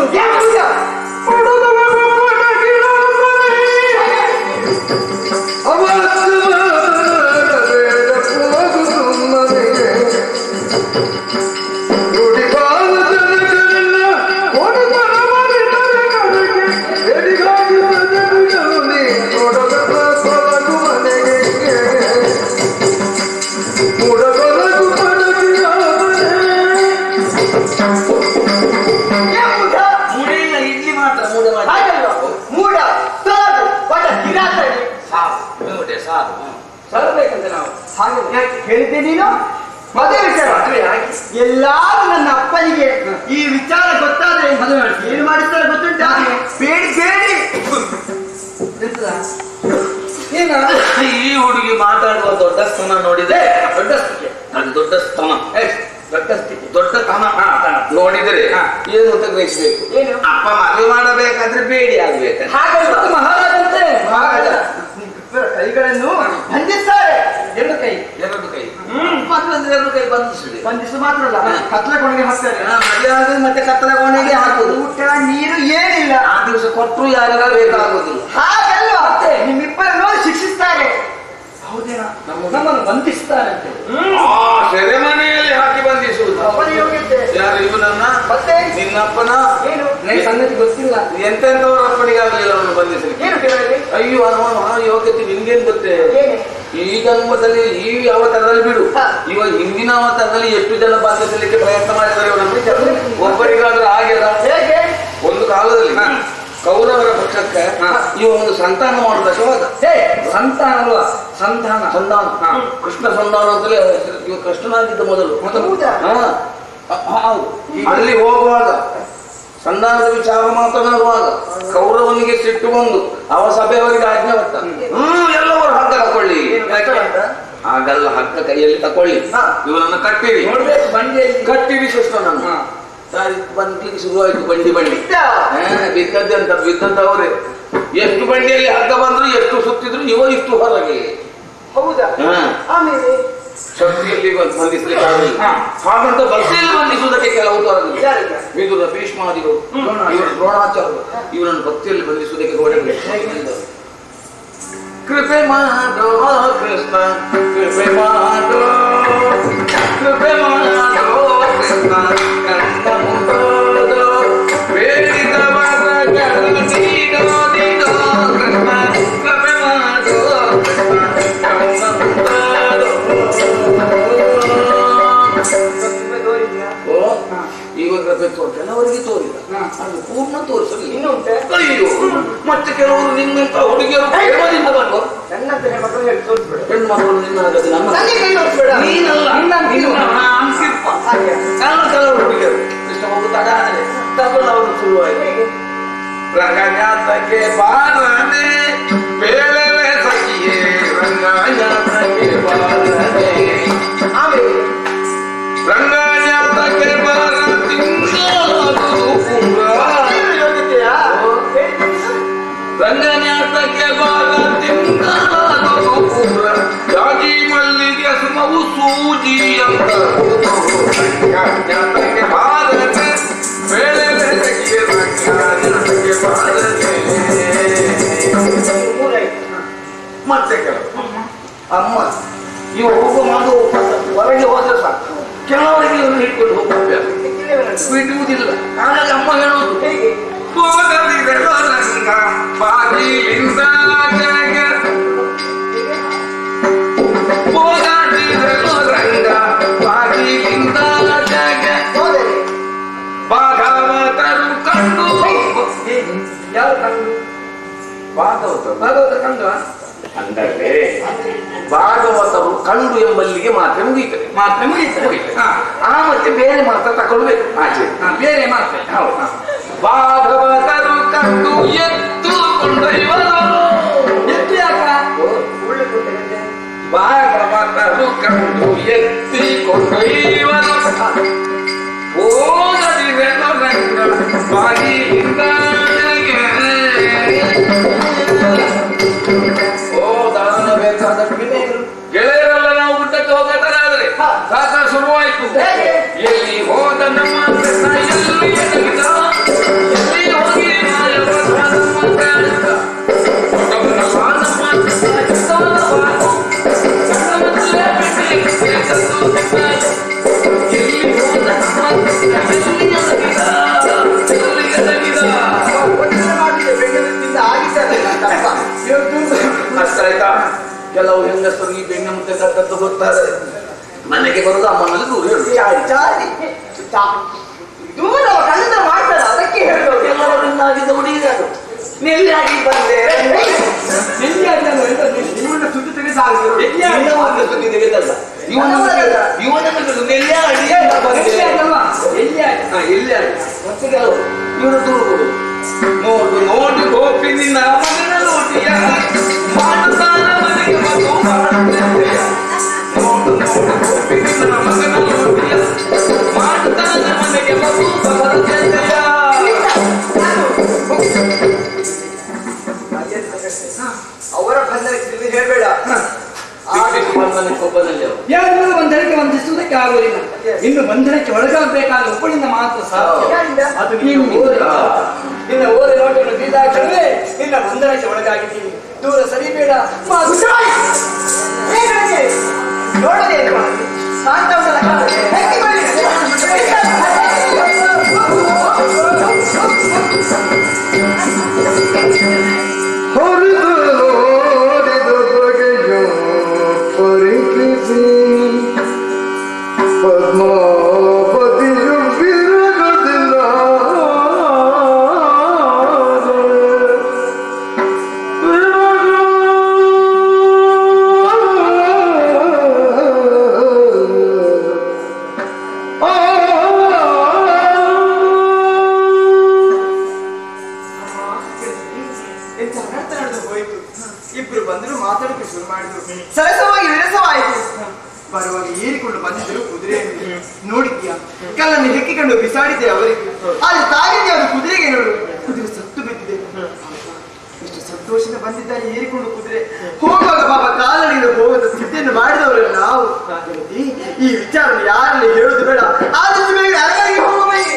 Thank you. ಹೇಳಿದ್ದೆ ನೀನು ಮದುವೆ ವಿಚಾರ ಎಲ್ಲಾರು ನನ್ನ ಅಪ್ಪನಿಗೆ ಈ ವಿಚಾರ ಗೊತ್ತಾದ್ರೆ ಏನು ಮಾಡಿಸ್ತಾರೆ ಗೊತ್ತುಂಟ ಬೇಡಿ ಬೇಡಿ ಏನ ಈ ಹುಡುಗಿ ಮಾತಾಡುವ ದೊಡ್ಡ ಸ್ತನ ನೋಡಿದೆ ದೊಡ್ಡ ಅದು ದೊಡ್ಡ ಸ್ತನ ದೊಡ್ಡ ದೊಡ್ಡ ತನ ನೋಡಿದರೆ ಏನು ಅಂತ ಗ್ರಹಿಸಬೇಕು ಅಪ್ಪ ಮದುವೆ ಮಾಡಬೇಕಾದ್ರೆ ಬೇಡಿ ಆಗ್ಬೇಕು ಹಾಗೆ ಮಹಾರಾಜಂತೆ ಮಹಾರಾಜ ಕೈಗಳನ್ನು ಬಂಧಿಸ್ತಾರೆ ಎರಡು ಕೈ ಎರಡು ಕೈ ಮತ್ತೊಂದು ಎರಡು ಕೈ ಬಂಧಿಸಿದೆ ಬಂಧಿಸು ಮಾತ್ರ ಅಲ್ಲ ಕತ್ಲ ಕೊನೆಗೆ ಹಾಕ್ತಾರೆ ಮದುವೆ ಆದ್ರೆ ಮತ್ತೆ ಕತ್ತಲ ಕೋಣೆಗೆ ಹಾಕುದು ಊಟ ನೀರು ಏನಿಲ್ಲ ಆ ದಿವಸ ಕೊಟ್ಟರು ಯಾರಿಗ ಬೇಕಾಗುದಿಲ್ಲ ಹಾಗಲ್ಲ ಮತ್ತೆ ನಿಮ್ಮಿಬ್ಬರನ್ನು ಶಿಕ್ಷಿಸ್ತಾರೆ ಹೌದೇನಾ ನಮ್ಮನ್ನು ಬಂಧಿಸ್ತಾರಂತೆ ಸೆರೆಮನೆಯಲ್ಲಿ ಹಾಕಿ ಬಂಧಿಸುವುದು ಯಾರು ಇವನನ್ನ ಮತ್ತೆ ನಿನ್ನಪ್ಪನ ಏನು ಸಂಗತಿ ಗೊತ್ತಿಲ್ಲ ಎಂತೆಂತವರ ಅಪ್ಪನಿಗಾಗಲಿಲ್ಲ ಅವನು ಬಂಧಿಸಲಿಕ್ಕೆ ಏನು ಕೇಳಿದ್ರಿ ಅಯ್ಯೋ ಅವನು ಆ ಯೋಗ್ಯತೆ ನಿನ್ಗೇನ್ ಗೊತ್ತೇ ಈ ಜನ್ಮದಲ್ಲಿ ಈ ಅವತಾರದಲ್ಲಿ ಬಿಡು ಇವಾಗ ಹಿಂದಿನ ಅವತಾರದಲ್ಲಿ ಎಷ್ಟು ಜನ ಬಂಧಿಸಲಿಕ್ಕೆ ಪ್ರಯತ್ನ ಮಾಡಿದ್ದಾರೆ ಇವನನ್ನು ಒಬ್ಬರಿಗಾದ್ರೂ ಆಗ್ಯದ ಹೇಗೆ ಒಂದು ಕಾಲದಲ್ಲಿ ಕೌರವರ ಪಕ್ಷಕ್ಕೆ ಇವ ಒಂದು ಸಂತಾನ ಮಾಡುವ ಶೋಧ ಸಂತಾನ ಅಲ್ವಾ ಸಂತಾನ ಸಂತಾನ ಕೃಷ್ಣ ಸಂತಾನ ಅಂತಲೇ ಇವ ಕೃಷ್ಣನಾಗಿದ್ದ ಮೊದಲು ಹೌದು ಅಲ್ಲಿ ಹೋಗುವಾಗ ಸಂಧಾನದ ವಿಚಾರ ಮಾತನಾಡುವಾಗ ಕೌರವನಿಗೆ ಸಿಟ್ಟು ಬಂದು ಅವ ಸಭೆಯವರಿಗೆ ಆಜ್ಞೆ ಕೊಟ್ಟ ಹ್ಮ್ ಎಲ್ಲವರು ಹಗ್ಗ ತಕೊಳ್ಳಿ ಹಾಗಲ್ಲ ಹಗ್ಗ ಕೈಯಲ್ಲಿ ತಕೊಳ್ಳಿ ಇವನನ್ನು ಕಟ್ಟಿರಿ ಕಟ್ಟಿರಿ ಕೃಷ್ಣನನ್ನು ಬಂದ್ಲಿಕ್ಕೆ ಶುರುವಾಯ್ತು ಬಂಡಿ ಬಂಡಿ ಬಿದ್ದದ್ದೆ ಅಂತ ಬಿದ್ದದ್ದವರೇ ಎಷ್ಟು ಬಂಡಿಯಲ್ಲಿ ಹಗ್ಗ ಬಂದ್ರು ಎಷ್ಟು ಸುತ್ತಿದ್ರು ಇವ ಇಷ್ಟು ಹೊರಗೆ ಹೌದಾ ಆಮೇಲೆ ಶಕ್ತಿಯಲ್ಲಿ ಬಂಧಿಸಲಿಕ್ಕೆ ಆಗಲಿಲ್ಲ ಹಾಗಂತ ಬಸ್ಸಲ್ಲಿ ಬಂಧಿಸುವುದಕ್ಕೆ ಕೆಲವು ತೊರಗಿಲ್ಲ ವಿದುರ ಭೀಷ್ಮಾದಿಗಳು ಇವರು ದ್ರೋಣಾಚಾರ್ಯರು ಇವರನ್ನು ಭಕ್ತಿಯಲ್ಲಿ ಬಂಧಿಸುವುದಕ್ಕೆ ಹೊರಗೆ ಕೃಪೆ ಮಾಡೋ ಕೃಷ್ಣ ಕೃಪೆ ಮಾಡೋ ಕೃಪೆ ಮಾಡೋ ಕೃಷ್ಣ ಕಣ್ಣ ಮುಂದೋದು ಬೇಡಿದ ವರಗಳ ನೀಡೋ ನೀಡೋ ಕೃಷ್ಣ ಕೃಪೆ ಮಾಡೋ ಕೃಷ್ಣ ಕಣ್ಣ ಮುಂದೋದು ಈಗ ಕೃಪೆ ತೋರ್ ಕೆಲವರಿಗೆ ತೋರಿಲ್ಲ ಅದು ಪೂರ್ಣ ತೋರಿಸಲಿಲ್ಲ ಇನ್ನು ಉಂಟೆ ಅಯ್ಯೋ ಮತ್ತೆ ಕೆಲವರು ನಿನ್ನಂತ ಹುಡುಗಿಯರು ಪ್ರೇಮದಿಂದ ಬಂದು ನನ್ನ ಮಕ್ಕಳು ಹೇಳಿ ತೋರಿಸ್ಬೇಡ ಹೆಣ್ಣು ಮಕ್ಕಳು ನಿನ್ನ ಹಾಗಾದ್ರೆ ನಮ್ಮ ನನಗೆ ಕೈ ತೋರಿಸ್ಬೇಡ ನೀನಲ್ಲ ನೀನು ಹಾಗೆ ನಾನು ಕೆಲವರು ಹುಡುಗಿಯರು ಕೃಷ್ಣ ಹೋಗು ತಡ ಆದರೆ ತಗೊಂಡು ಅವರು ಶುರುವಾಯಿತು ರಂಗನಾಥಕ್ಕೆ ಬಾರನೆ ಬೇಳೆ ಸಖಿಯೇ ರಂಗನಾಥಕ್ಕೆ ಬಾರನೆ ಆಮೇಲೆ ರಂಗನಾಥಕ್ಕೆ ಬಾರ ರಂಗನಾಥಕ್ಕೆ ಬಾರ ತಿಂಗಳು ಪೂರ ಜಾಜಿ ಮಲ್ಲಿಗೆ ಸುಮವು ಸೂಜಿ ಅಂತ ರಂಗನಾಥಕ್ಕೆ ಬಾರನೆ ಬೇಳೆ ಸಖಿಯೇ ರಂಗನಾಥಕ್ಕೆ ಬಾರನೆ ಮತ್ತೆ ಕೆಲವು ಅಮ್ಮ ಇವು ಹೋಗುವ ಮಾಡು ಹೊರಗೆ ಹೋದ್ರೆ ಸಾಕು ಕೆಲವರಿಗೆ ಇವನು ಹಿಡ್ಕೊಂಡು ಹೋಗ್ಬೇಕು ಬಿಡುವುದಿಲ್ಲ ಹಾಗಾಗಿ ಅಮ್ಮ ಹೇಳೋದು ಹೋಗದಿರಲು ರಂಗ ಬಾಗಿಲಿಂದ ಜಗ ಹೋಗದಿರಲು ರಂಗ ಬಾಗಿಲಿಂದ ಜಗ ಭಾಗವತರು ಕಂಡು ಯಾರು ಕಂಡು ಭಾಗವತ ಭಾಗವತ ಕಂಡು ಅಂದರೆ ಭಾಗವತರು ಕಂಡು ಎಂಬಲ್ಲಿಗೆ ಮಾತ್ರ ಮುಗೀತದೆ ಮಾತ್ರ ಮುಗಿತಾರೆ ಆ ಮತ್ತೆ ಬೇರೆ ಮಾತ್ರ ತಗೊಳ್ಬೇಕು ಆಚೆ ಬೇರೆ ಮಾತ್ರ ಹೌದು ಭಾಗವತರು ಕಂಡು ಎತ್ತು ಕೊಂಡೊಯ್ವರು ಎಷ್ಟು ಯಾಕ ಭಾಗವತರು ಕಂಡು ಎತ್ತಿ ಕೊಂಡೊಯ್ವರು ಹೋಗದಿರಲು ರಂಗ ಬಾಗಿಲಿಂದ ಗೆಳೆಯರೆಲ್ಲ ನಾವು ಊಟಕ್ಕೆ ಹೋಗಬೇಕಾದ್ರೆ ಸಾಕ ಶುರುವಾಯಿತು ಎಲ್ಲಿ ಹೋದ ನಮ್ಮ ಕೃಷ್ಣ ಎಲ್ಲಿ ಎಡಗಿದ ಎಲ್ಲಿ ಹೋಗಿ ಅಷ್ಟಾಯ್ತಾ ಕೆಲವು ಹೆಂಗಸರು ಈ ಬೆಣ್ಣೆ ಮುದ್ದೆ ಕಟ್ಟದ್ದು ಗೊತ್ತಾರೆ ಮನೆಗೆ ಬರೋದು ಅಮ್ಮನಲ್ಲಿ ದೂರ ಹೇಳು ದೂರ ಕಣ್ಣ ಮಾಡ್ತಾರೆ ಅದಕ್ಕೆ ಹೇಳೋದು ಎಲ್ಲರನ್ನಾಗಿದ್ದ ಹುಡುಗಿದರು ನೆಲ್ಲಿಯಾಗಿ ಬಂದೆ ನೆಲ್ಲಿಯಾಗಿ ಇವನ ಸುದ್ದಿ ತೆಗೆದಾಗಿರು ಸುದ್ದಿ ತೆಗೆದಲ್ಲ ಇವನನ್ನು ಇವನನ್ನು ಎಲ್ಲಿ ಆಡಿ ಎಲ್ಲಿ ಆಡಿ ಹೊತ್ತಿಗೆ ಇವನು ದೂರು ಕೊಡು ನೋಡು ನೋಡಿ ಗೋಪಿ ನಿನ್ನ ಮಗನ ನೋಟಿಯ ಮಾಡುತ್ತಾನ ಮನೆಗೆ ಬಂದು ಮಾಡುತ್ತೇನೆಯ ನೋಡು ನೋಡು ಗೋಪಿ ನಿನ್ನ ಮಗನ ನೋಟಿಯ ಮಾಡುತ್ತಾನ ಮನೆಗೆ ಬಂದು ಬರುತ್ತೇನೆಯ ಅವರ ಬಂಧನಕ್ಕೆ ಹೇಳ್ಬೇಡ ಯಾರು ಬಂಧನಕ್ಕೆ ವಂದಿಸುವುದಕ್ಕೆ ಆಗುವುದಿಲ್ಲ. ಇನ್ನು ಬಂಧನಕ್ಕೆ ಒಳಗಾಗಬೇಕಾದ ಒಬ್ಬಳಿಂದ ಮಾತ್ರ ಸಾಧ್ಯ. ಅದು ನಿನ್ನ ಓದ ನೋಟವನ್ನು ಬೀದಾಕ್ಷಣವೇ ನಿನ್ನ ಬಂಧನಕ್ಕೆ ಒಳಗಾಗಿದ್ದೀನಿ. ದೂರ ಸರಿಬೇಡ. ನೋಡದೆ ಇಬ್ರು ಬಂದ್ರು ಮಾತಾಡಕ್ಕೆ ಶುರು ಮಾಡಿದ್ರು. ಸರಸವಾಗಿ ವಿರಸವಾಯಿತು. ಬರುವಾಗ ಏರಿಕೊಂಡು ಬಂದಿದ್ರು ಕುದುರೆಯನ್ನು ನೋಡಿದ್ಯಾ? ಕಲ್ಲನ್ನು ಹೆಕ್ಕಿಕೊಂಡು ಬಿಸಾಡಿದ್ದೆ ಅವರಿಗೆ. ಅಲ್ಲಿ ತಾಗಿದ್ದೆ ಅವರು ಕುದುರೆಗೆ ನೋಡು, ಕುದುರೆ ಸತ್ತು ಬಿದ್ದಿದೆ. ಇಷ್ಟು ಸಂತೋಷದಿಂದ ಬಂದಿದ್ದಾರೆ ಏರಿಕೊಂಡು ಕುದುರೆ. ಹೋಗುವಾಗ ಪಾಪ ಕಾಲಡಿಯಿಂದ ಹೋಗುವ ಸ್ಥಿತಿಯನ್ನು ಮಾಡಿದವರು ನಾವು. ಈ ವಿಚಾರ ಯಾರಲ್ಲಿ ಹೇಳುದು ಬೇಡ. ಆದಷ್ಟು ಬೇಗ ಅರಗರಿಗೆ ಹೋಗಬೇಕು.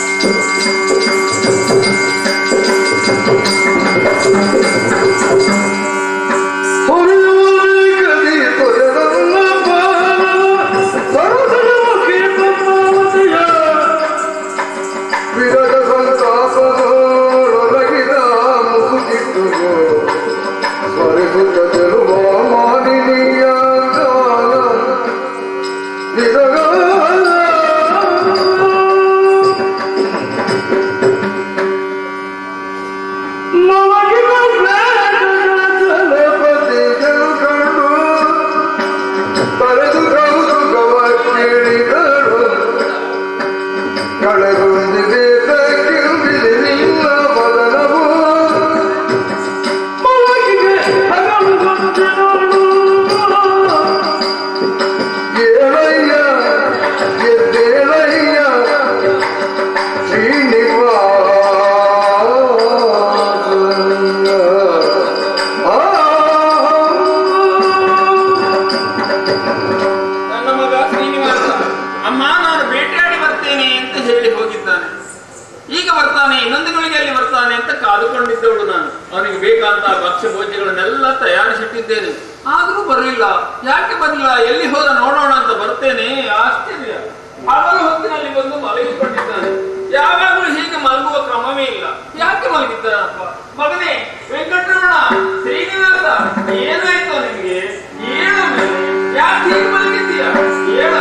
ಅವನಿಗೆ ಬೇಕಾದಂತಹ ಭಕ್ಷ್ಯ ಭೋಜ್ಯಗಳನ್ನೆಲ್ಲ ತಯಾರಿಸಿಟ್ಟಿದ್ದೇನೆ. ಆದ್ರೂ ಬರಲಿಲ್ಲ. ಯಾಕೆ ಬರಲಿಲ್ಲ? ಎಲ್ಲಿ ಹೋದ ನೋಡೋಣ ಅಂತ ಬರ್ತೇನೆ. ಆಶ್ಚರ್ಯ, ಹಗಲು ಹೊತ್ತಿನಲ್ಲಿ ಬಂದು ಮಲಗಿಕೊಂಡಿದ್ದಾನೆ. ಯಾವಾಗಲೂ ಹೀಗೆ ಮಲಗುವ ಕ್ರಮವೇ ಇಲ್ಲ. ಯಾಕೆ ಮಲಗಿದ್ದಾನಪ್ಪ? ಮಗನೇ ವೆಂಕಟರಮಣ, ಶ್ರೀನಿವಾಸ, ಏನಾಯ್ತು ನಿಮಗೆ? ಏಳು ಮೇಲೆ ಯಾಕೆ ಹೀಗೆ ಮಲಗಿದ್ದೀಯ? ಹೇಳ.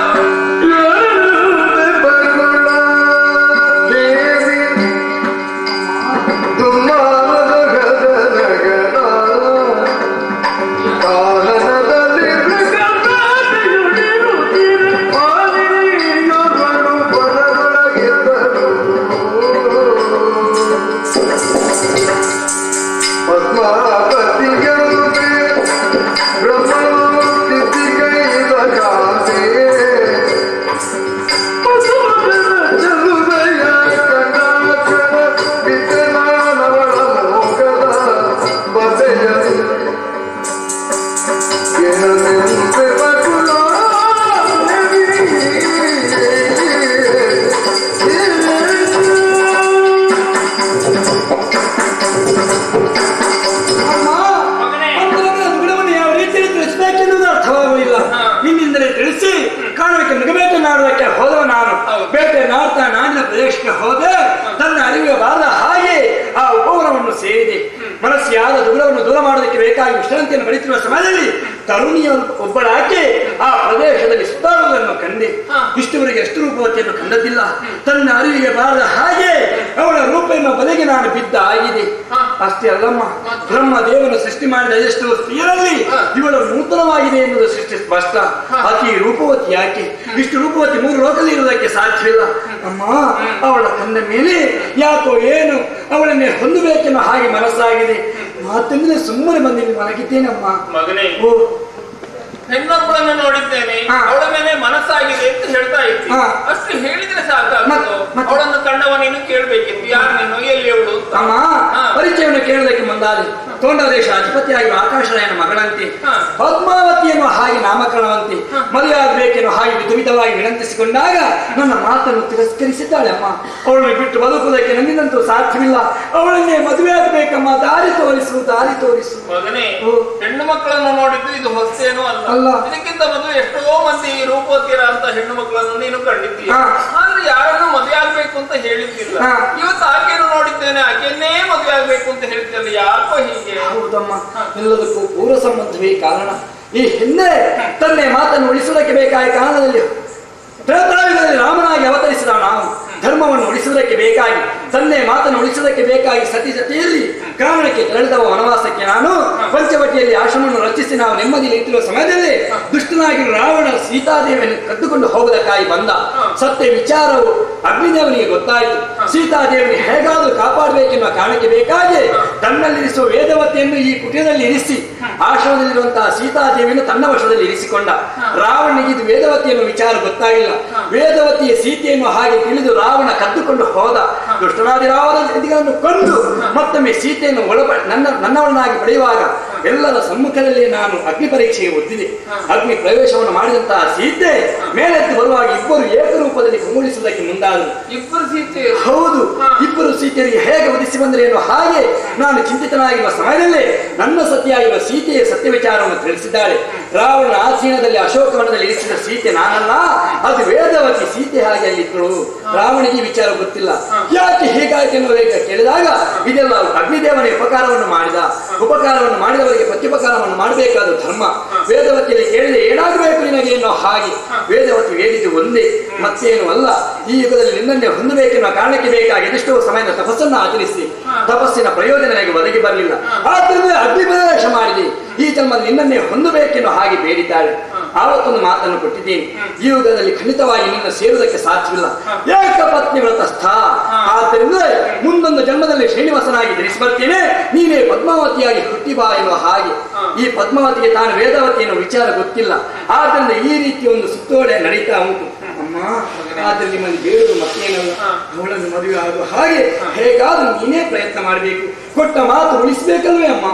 ಪ್ರದೇಶಕ್ಕೆ ಹೋದೆ. ತನ್ನ ಅರಿವಿಗೆ ಬಾರದ ಹಾಗೆ ಆ ಉಪವನವನ್ನು ಸೇರಿದೆ. ಮನಸ್ಸಿಯಾದ ದುಗುಡವನ್ನು ದೂರ ಮಾಡೋದಕ್ಕೆ ಬೇಕಾಗಿ ವಿಶ್ರಾಂತಿಯನ್ನು ಪಡೆಯುತ್ತಿರುವ ಸಮಯದಲ್ಲಿ ತರುಣಿಯ ಒಬ್ಬಳಾಕೆ ಆ ಪ್ರದೇಶದಲ್ಲಿ ಸುತ್ತಾಡುವುದನ್ನು ಕಂಡೆ. ಇಷ್ಟುವರೆಗೆ ಎಷ್ಟು ರೂಪವತಿಯನ್ನು ಕಂಡದ್ದಿಲ್ಲ. ತನ್ನ ಅರಿವಿಗೆ ಬಾರದ ಹಾಗೆ ಅವಳ ರೂಪವನ್ನು ಬಲೆಗೆ ನಾನು ಬಿದ್ದ ಆಗಿದೆ. ಅಷ್ಟೇ ಅಲ್ಲಮ್ಮ, ಬ್ರಹ್ಮ ದೇವನು ಸೃಷ್ಟಿ ಮಾಡಿದ ಎಷ್ಟು ಸ್ತ್ರೀಯರಲ್ಲಿ ಇವಳು ನೂತನವಾಗಿದೆ ಎನ್ನುವುದು ಸೃಷ್ಟಿ ಸ್ಪಷ್ಟ. ಆಕೆ ರೂಪವತಿ ಯಾಕೆ? ಇಷ್ಟು ರೂಪವತಿ ಮೂರು ಲೋಕದಲ್ಲಿ ಇರುವುದಕ್ಕೆ ಸಾಧ್ಯವಿಲ್ಲ ಅಮ್ಮ. ಅವಳ ಕಂದ ಮೇಲೆ ಯಾಕೋ ಏನು ಅವಳನ್ನೇ ಹೊಂದಬೇಕೆನ್ನೋ ಹಾಗೆ ಮನಸ್ಸಾಗಿದೆ. ಮಾತಂದ್ರೆ ಸುಮ್ಮನೆ ಬಂದಿಲ್ಲಿ ಮಲಗಿದ್ದೇನಮ್ಮ. ಮಗನೇ, ಹೆಣ್ಣೊಬ್ಬಳನ್ನು ನೋಡಿದ್ದೇನೆ, ಅವಳ ಮೇಲೆ ಮನಸ್ಸಾಗಿದೆ ಅಂತ ಹೇಳ್ತಾ ಇದ್ದಿ. ಅಷ್ಟು ಹೇಳಿದ್ರೆ ಸಾಕಾಗ್ತದೆ. ಅವಳನ್ನು ಕಂಡವ ನೀನು ಕೇಳ್ಬೇಕಿತ್ತು, ಯಾರು ನೀನು, ಎಲ್ಲಿ ಅವಳು ಅಮ್ಮ. ಪರಿಚಯವನ್ನು ಕೇಳೋದಕ್ಕೆ ಮುಂದಾದೆ. ತೋಂಡದೇಶ ಅಧಿಪತಿಯಾಗಿರುವ ಆಕಾಶರಾಯನ ಮಗಳಂತೆ, ಪದ್ಮಾವತಿ ಎನ್ನುವ ಹಾಗೆ ನಾಮಕರಣವಂತೆ, ಮದುವೆ ಆಗಬೇಕೆನ್ನುವ ಹಾಗೆ ವಿಧವಿಧವಾಗಿ ವಿನಂತಿಸಿಕೊಂಡಾಗ ನನ್ನ ಮಾತನ್ನು ತಿರಸ್ಕರಿಸಿದ್ದಾಳೆ ಅಮ್ಮ. ಅವಳನ್ನು ಬಿಟ್ಟು ಬದುಕುವುದಕ್ಕೆ ನನ್ನಿಂದಂತೂ ಸಾಧ್ಯವಿಲ್ಲ. ಅವಳನ್ನೇ ಮದುವೆ ಆಗಬೇಕಮ್ಮ. ದಾರಿ ತೋರಿಸು, ದಾರಿ ತೋರಿಸು. ಮಗನೇ, ಹೆಣ್ಣು ಮಕ್ಕಳನ್ನು ನೋಡಿದ್ದು ಇದು ಹೊಸೇನೂ ಅಲ್ಲ. ಇದಕ್ಕಿಂತ ಮೊದಲು ಎಷ್ಟೋ ಮಂದಿ ರೂಪವತಿಯರ ಅಂತ ಹೆಣ್ಣು ಮಕ್ಕಳನ್ನು ನೀನು ಕಂಡಿದ್ದೀಯ. ಆದ್ರೆ ಯಾರನ್ನು ಮದುವೆ ಆಗ್ಬೇಕು ಅಂತ ಹೇಳಿದ್ದಿಲ್ಲ. ಇವತ್ತು ಆಕೆಯನ್ನು ನೋಡಿದ್ದೇನೆ, ಆಕೆಯನ್ನೇ ಮದುವೆ ಆಗ್ಬೇಕು ಅಂತ ಹೇಳ್ತಿಲ್ಲ. ಯಾಕೋ ಹೀಗೆ? ಹೌದಮ್ಮ, ಎಲ್ಲದಕ್ಕೂ ಪೂರ್ವ ಸಂಬಂಧವೇ ಕಾರಣ. ಈ ಹಿಂದೆ ತನ್ನೆ ಮಾತನ್ನು ಉಳಿಸುವುದಕ್ಕೆ ಬೇಕಾದ ಕಾರಣದಲ್ಲಿ ತ್ರೇತಾಯುಗದಲ್ಲಿ ರಾಮನಾಗಿ ಅವತರಿಸಿದ ನಾವು ಧರ್ಮವನ್ನು ಉಳಿಸುವುದಕ್ಕೆ ಬೇಕಾಗಿ, ತನ್ನೆ ಮಾತನ್ನು ಉಳಿಸುವುದಕ್ಕೆ ಬೇಕಾಗಿ ಸತಿ ಸತಿಯಲ್ಲಿ ಕಾರಣಕ್ಕೆ ತೆರಳಿದವ ವನವಾಸಕ್ಕೆ ನಾನು ಪಂಚವಟಿಯಲ್ಲಿ ಆಶ್ರಮವನ್ನು ರಚಿಸಿ ನಾವು ನೆಮ್ಮದಿಯಲ್ಲಿ ಇಟ್ಟಿರುವ ಸಮಯದಲ್ಲಿ ದುಷ್ಟನಾಗಿ ರಾವಣ ಸೀತಾದೇವಿಯನ್ನು ಕದ್ದುಕೊಂಡು ಹೋಗುವುದಕ್ಕಾಗಿ ಬಂದ. ಸತ್ಯ ವಿಚಾರವು ಅಗ್ನಿದೇವನಿಗೆ ಗೊತ್ತಾಯಿತು. ಸೀತಾದೇವಿಯನ್ನು ಹೇಗಾದರೂ ಕಾಪಾಡಬೇಕೆನ್ನುವ ಕಾರಣಕ್ಕೆ ಬೇಕಾಗಿ ತನ್ನಲ್ಲಿರಿಸುವ ವೇದವತಿಯನ್ನು ಈ ಕುಟಿಯದಲ್ಲಿ ಇರಿಸಿ ಆಶ್ರಮದಲ್ಲಿರುವಂತಹ ಸೀತಾದೇವಿಯನ್ನು ತನ್ನ ವಶದಲ್ಲಿ ಇರಿಸಿಕೊಂಡ. ರಾವಣನಿಗೆ ಇದು ವೇದವತಿಯನ್ನು ವಿಚಾರ ಗೊತ್ತಾಗಿಲ್ಲ. ವೇದವತಿಯ ಸೀತೆಯನ್ನು ಹಾಗೆ ತಿಳಿದು ರಾವಣ ಕದ್ದುಕೊಂಡು ಹೋದ. ದುಷ್ಟನಾದಿ ರಾವಣಗಳನ್ನು ಕೊಂದು ಮತ್ತೊಮ್ಮೆ ಸೀತೆಯನ್ನು ಒಳಪ ನನ್ನ ನನ್ನವಳನ್ನಾಗಿ ಪಡೆಯುವಾಗ ಎಲ್ಲರ ಸಮ್ಮುಖದಲ್ಲಿ ನಾನು ಅಗ್ನಿ ಪರೀಕ್ಷೆಗೆ ಒದ್ದಿದೆ. ಅಗ್ನಿ ಪ್ರವೇಶವನ್ನು ಮಾಡಿದಂತಹ ಸೀತೆ ಮೇಲೆದ್ದು ಬರುವಾಗ ಇಬ್ಬರು ಏಕರೂಪದಲ್ಲಿ ಕುಮುಳಿಸುವುದಕ್ಕೆ ಮುಂದಾದರು. ಇಬ್ಬರು ಸೀತೆ? ಹೌದು, ಇಬ್ಬರು ಸೀತೆಯರಿಗೆ ಹೇಗೆ ಒದಿಸಿ ಬಂದರೇನು ಹಾಗೆ ನಾನು ಚಿಂತಿತನಾಗಿರುವ ಸಮಯದಲ್ಲಿ ನನ್ನ ಸತಿಯಾಗಿರುವ ಸೀತೆಯ ಸತ್ಯ ವಿಚಾರವನ್ನು ತಿಳಿಸಿದ್ದಾಳೆ. ರಾವಣ ಆಸೀನದಲ್ಲಿ ಅಶೋಕವನದಲ್ಲಿ ಇರಿಸಿದ ಸೀತೆ ನಾನಲ್ಲ, ಅದು ವೇದವತಿ ಸೀತೆ ಹಾಗೆ ಅಲ್ಲಿದ್ದಳು. ರಾವಣಿಗೆ ವಿಚಾರ ಗೊತ್ತಿಲ್ಲ. ಯಾಕೆ ಹೀಗಾಗಿ ಎನ್ನುವುದಕ್ಕೆ ಕೇಳಿದಾಗ ಇದೆಲ್ಲ ಅಗ್ನಿದೇವನ ಉಪಕಾರವನ್ನು ಮಾಡಿದ. ಉಪಕಾರವನ್ನು ಮಾಡಿದವರಿಗೆ ಪ್ರತ್ಯುಪಕಾರವನ್ನು ಮಾಡಬೇಕಾದ ಧರ್ಮ. ವೇದವತಿಯಲ್ಲಿ ಕೇಳಿದೆ ಏನಾಗಬೇಕು ನಿನಗೆ ಎನ್ನೋ ಹಾಗೆ ವೇದವತಿ ವೇದಿದ್ದು ಒಂದೇ, ಮತ್ತೇನು ಅಲ್ಲ. ಈ ಯುಗದಲ್ಲಿ ನಿನ್ನನ್ನೇ ಹೊಂದಬೇಕೆನ್ನುವ ಕಾರಣಕ್ಕೆ ಬೇಕಾಗಿ ಎಷ್ಟೋ ಸಮಯದ ತಪಸ್ಸನ್ನು ಆಚರಿಸಿ ತಪಸ್ಸಿನ ಪ್ರಯೋಜನ ನನಗೆ ಒದಗಿ ಬರಲಿಲ್ಲ. ಆದ್ದರಿಂದ ಅಗ್ನಿ ಪ್ರವೇಶ ಮಾಡಿದೆ. ಈ ಜನ್ಮದಲ್ಲಿ ನಿನ್ನನ್ನೇ ಹೊಂದಬೇಕೆನ್ನೋ ಹಾಗೆ ಬೇಡಿದ್ದಾಳೆ. ಆವತ್ತೊಂದು ಮಾತನ್ನು ಕೊಟ್ಟಿದ್ದೇನೆ, ಈ ಯುಗದಲ್ಲಿ ಖಂಡಿತವಾಗಿ ನಿನ್ನ ಸೇರುವುದಕ್ಕೆ ಸಾಧ್ಯವಿಲ್ಲ. ಏಕಪತ್ನಿ ವ್ರತಸ್ಥ. ಆದ್ದರಿಂದ ಮುಂದೊಂದು ಜನ್ಮದಲ್ಲಿ ಶ್ರೀನಿವಾಸನಾಗಿ ಧರಿಸಿ ಬರ್ತೇನೆ, ನೀನೇ ಪದ್ಮಾವತಿಯಾಗಿ ಹುಟ್ಟಿ ಬಾ ಎನ್ನುವ ಹಾಗೆ. ಈ ಪದ್ಮಾವತಿಗೆ ತಾನು ವೇದಾವತಿಯನ್ನು ವಿಚಾರ ಗೊತ್ತಿಲ್ಲ. ಆದ್ದರಿಂದ ಈ ರೀತಿ ಒಂದು ಸುತ್ತೋಲೆ ನಡೀತಾ ಉಂಟು ಅಮ್ಮ. ಆದ್ರೆ ನಿಮ್ಮನ್ನು ಬೇಡುವುದು ಮತ್ತೇನಲ್ಲ, ಅವಳನ್ನು ಮದುವೆ ಆಗುವ ಹಾಗೆ ಹೇಗಾದ್ರೂ ನೀನೇ ಪ್ರಯತ್ನ ಮಾಡಬೇಕು. ಕೊಟ್ಟ ಮಾತು ಉಳಿಸಬೇಕಲ್ವೇ ಅಮ್ಮ?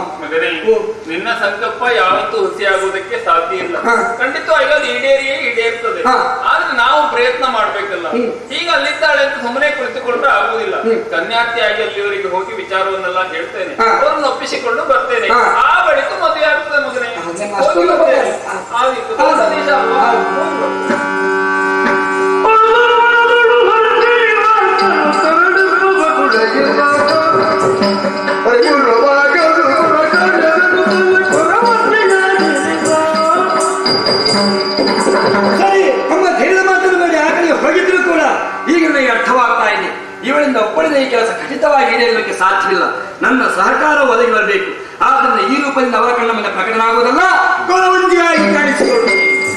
ನಿನ್ನ ಸಂಕಲ್ಪ ಯಾವತ್ತೂ ಹುಸಿಯಾಗುವುದಕ್ಕೆ ಸಾಧ್ಯ ಇಲ್ಲ. ಖಂಡಿತವಾಗಿ ಅದು ಈಡೇರಿಯೇ ಈಡೇರ್ತದೆ. ಆದ್ರೆ ನಾವು ಪ್ರಯತ್ನ ಮಾಡ್ಬೇಕಲ್ಲ. ಈಗ ಅಲ್ಲಿದ್ದಾಳೆ ಅಂತ ಸುಮ್ಮನೆ ಕುಳಿತುಕೊಂಡ್ರೆ ಆಗುವುದಿಲ್ಲ. ಕನ್ಯಾರ್ಥಿಯಾಗಿ ಅಲ್ಲಿವರೆಗೆ ಹೋಗಿ ವಿಚಾರವನ್ನೆಲ್ಲ ಹೇಳ್ತೇನೆ, ಅವರನ್ನು ಒಪ್ಪಿಸಿಕೊಂಡು ಬರ್ತೇನೆ. ಆ ಬಳಿಕ ಮದುವೆ ಆಗ್ತದೆ ಮಗನೇ. ಸರಿ, ಅಮ್ಮ ಹೇಳಿದ ಮಾತನ್ನು ನೋಡಿ ಆ ಕಡೆ ಹೋಗಿದ್ರು ಕೂಡ ಈಗ ನನಗೆ ಅರ್ಥವಾಗ್ತಾ ಇದೆ. ಇವಳಿಂದ ಒಪ್ಪಳಿದ ಈ ಕೆಲಸ ಖಚಿತವಾಗಿ ಈಡೇರಲಿಕ್ಕೆ ಸಾಧ್ಯವಿಲ್ಲ. ನನ್ನ ಸಹಕಾರ ಒದಗಿ ಬರಬೇಕು. ಆದ್ದರಿಂದ ಈ ರೂಪದಿಂದ ಅವರ ಕಣ್ಣ ಮುಂದೆ ಪ್ರಕಟನಾಗುವುದಲ್ಲ, ಕೊರವಂಜಿಯಾಗಿ ಕಾಣಿಸಿಕೊಂಡು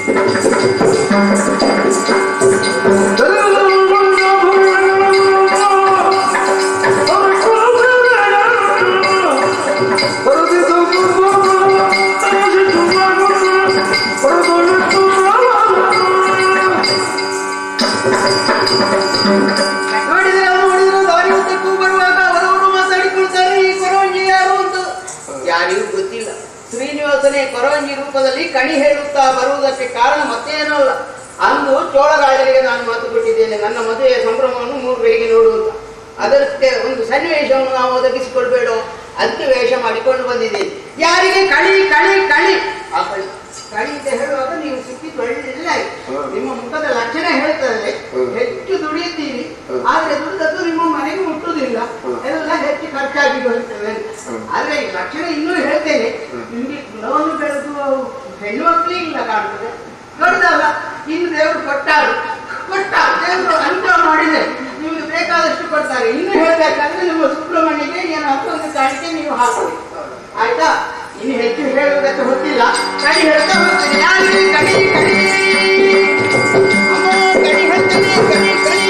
ಕೊರವಂಜಿ ರೂಪದಲ್ಲಿ ಕಣಿ ಹೇಳುತ್ತಾ ಬರುವುದಕ್ಕೆ ಕಾರಣ ಮತ್ತೇನೂ ಅಲ್ಲ. ಅಂದು ಚೋಳರಾಜರಿಗೆ ನಾನು ಮಾತು ಕೊಟ್ಟಿದ್ದೇನೆ, ನನ್ನ ಮದುವೆಯ ಸಂಭ್ರಮವನ್ನು ಮೂರು ಬೇಗ ನೋಡುವುದು. ಅದಕ್ಕೆ ಒಂದು ಸನ್ನಿವೇಶವನ್ನು ನಾವು ಒದಗಿಸಿಕೊಡ್ಬೇಡೋ, ಅದಕ್ಕೆ ವೇಷ ಮಾಡಿಕೊಂಡು ಬಂದಿದ್ದೇನೆ. ಯಾರಿಗೆ ಕಣಿ ಕಣಿ ಕಣಿ ಆ ಕಣಿ ಕಣಿ ಅಂತ ಹೇಳುವಾಗ ನೀವು ಸಿಕ್ಕಿದ್ದು ಒಳ್ಳೆ ನಿಮ್ಮ ಮುಖದ ಲಕ್ಷಣ ಹೇಳ್ತದೆ. ಹೆಚ್ಚು ದುಡಿಯುತ್ತೀರಿ, ಆದ್ರೆ ದುಡಿದದ್ದು ನಿಮ್ಮ ಮನೆಗೆ ಮುಟ್ಟುವುದಿಲ್ಲ, ಎಲ್ಲ ಹೆಚ್ಚು ಖರ್ಚಾಗಿ ಬರುತ್ತವೆ. ಆದ್ರೆ ಈ ಲಕ್ಷಣ ಇನ್ನೂ ಹೇಳ್ತೇನೆ. ನಿಮ್ಗೆ ಕುಲವನ್ನು ಬೆಳೆದು ಹೆಣ್ಣು ಮಕ್ಕಳೇ ಇಲ್ಲ ಕಾಣ್ತದೆ. ದೊಡ್ಡದಲ್ಲ, ಇನ್ನು ದೇವರು ಕೊಟ್ಟಾರು ಕೊಟ್ಟ ದೇವರು ಅನುಗ್ರಹ ಮಾಡಿದೆ, ನಿಮ್ಗೆ ಬೇಕಾದಷ್ಟು ಕೊಟ್ಟ. ಬರ್ತಾರೆ. ಇನ್ನು ಹೇಳ್ಬೇಕಂದ್ರೆ ನಮ್ಮ ಸುಬ್ರಹ್ಮಣ್ಯಗೆ ಏನಾದ್ರು ಒಂದು ಕಾಣಿಕೆ ನೀವು ಹಾಕೊಳ್ಳಿ, ಆಯ್ತಾ? ಇನ್ನು ಹೆಚ್ಚು ಹೇಳುವುದಕ್ಕೆ ಗೊತ್ತಿಲ್ಲ, ಕಡಿ ಹೇಳ್ತಾ ಹೋಗ್ತೀನಿ. ನಾನು ಕಡಿ ಕಡಿ ಅಮ್ಮ ಕಡಿ ಹೇಳ್ತೇನೆ, ಕಡಿ ಕಡಿ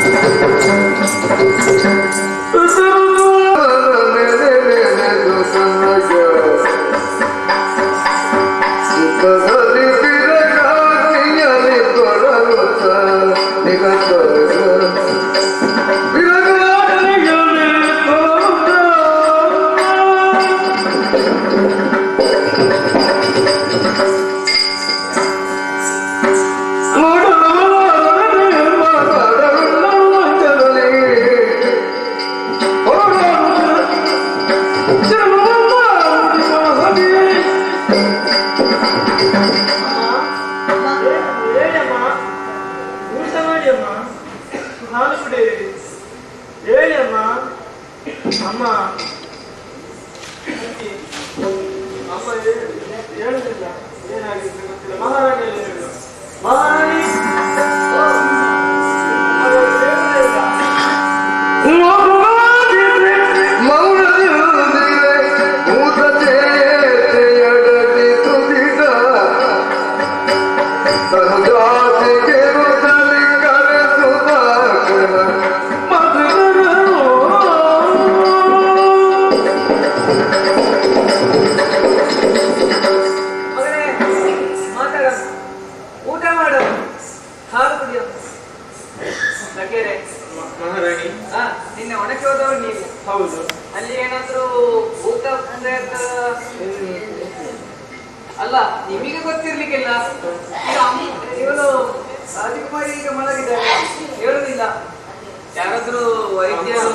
ಅಲ್ಲ ನಿಮಗೆ ಗೊತ್ತಿರ್ಲಿಕ್ಕಿಲ್ಲ. ಇವನು ರಾಜಕುಮಾರಿ ಈಗ ಮಲಗಿದ್ದಾರೆ, ಹೇಳುದಿಲ್ಲ. ಯಾರಾದ್ರೂ ವೈದ್ಯರು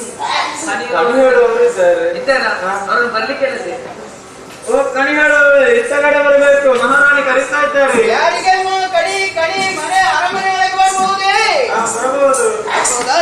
ಇದ್ದಾರ? ಅವ್ರನ್ನ ಬರ್ಲಿಕ್ಕೆ ಹೇಳಿದೆ. ಓ ಕಣಿಗಳು ಇತ್ತ ಕಡೆ ಬರಬೇಕು, ಮಹಾರಾಣಿ ಕರೀತಾ ಇದ್ದಾರೆ. ಯಾರಿಗೆ ಕಡಿ ಕಡಿ ಮನೆ ಅರಮನೆ ಒಳಗೆ ಬರಬಹುದೇ? ಬರಬಹುದು. ಹೌದಾ?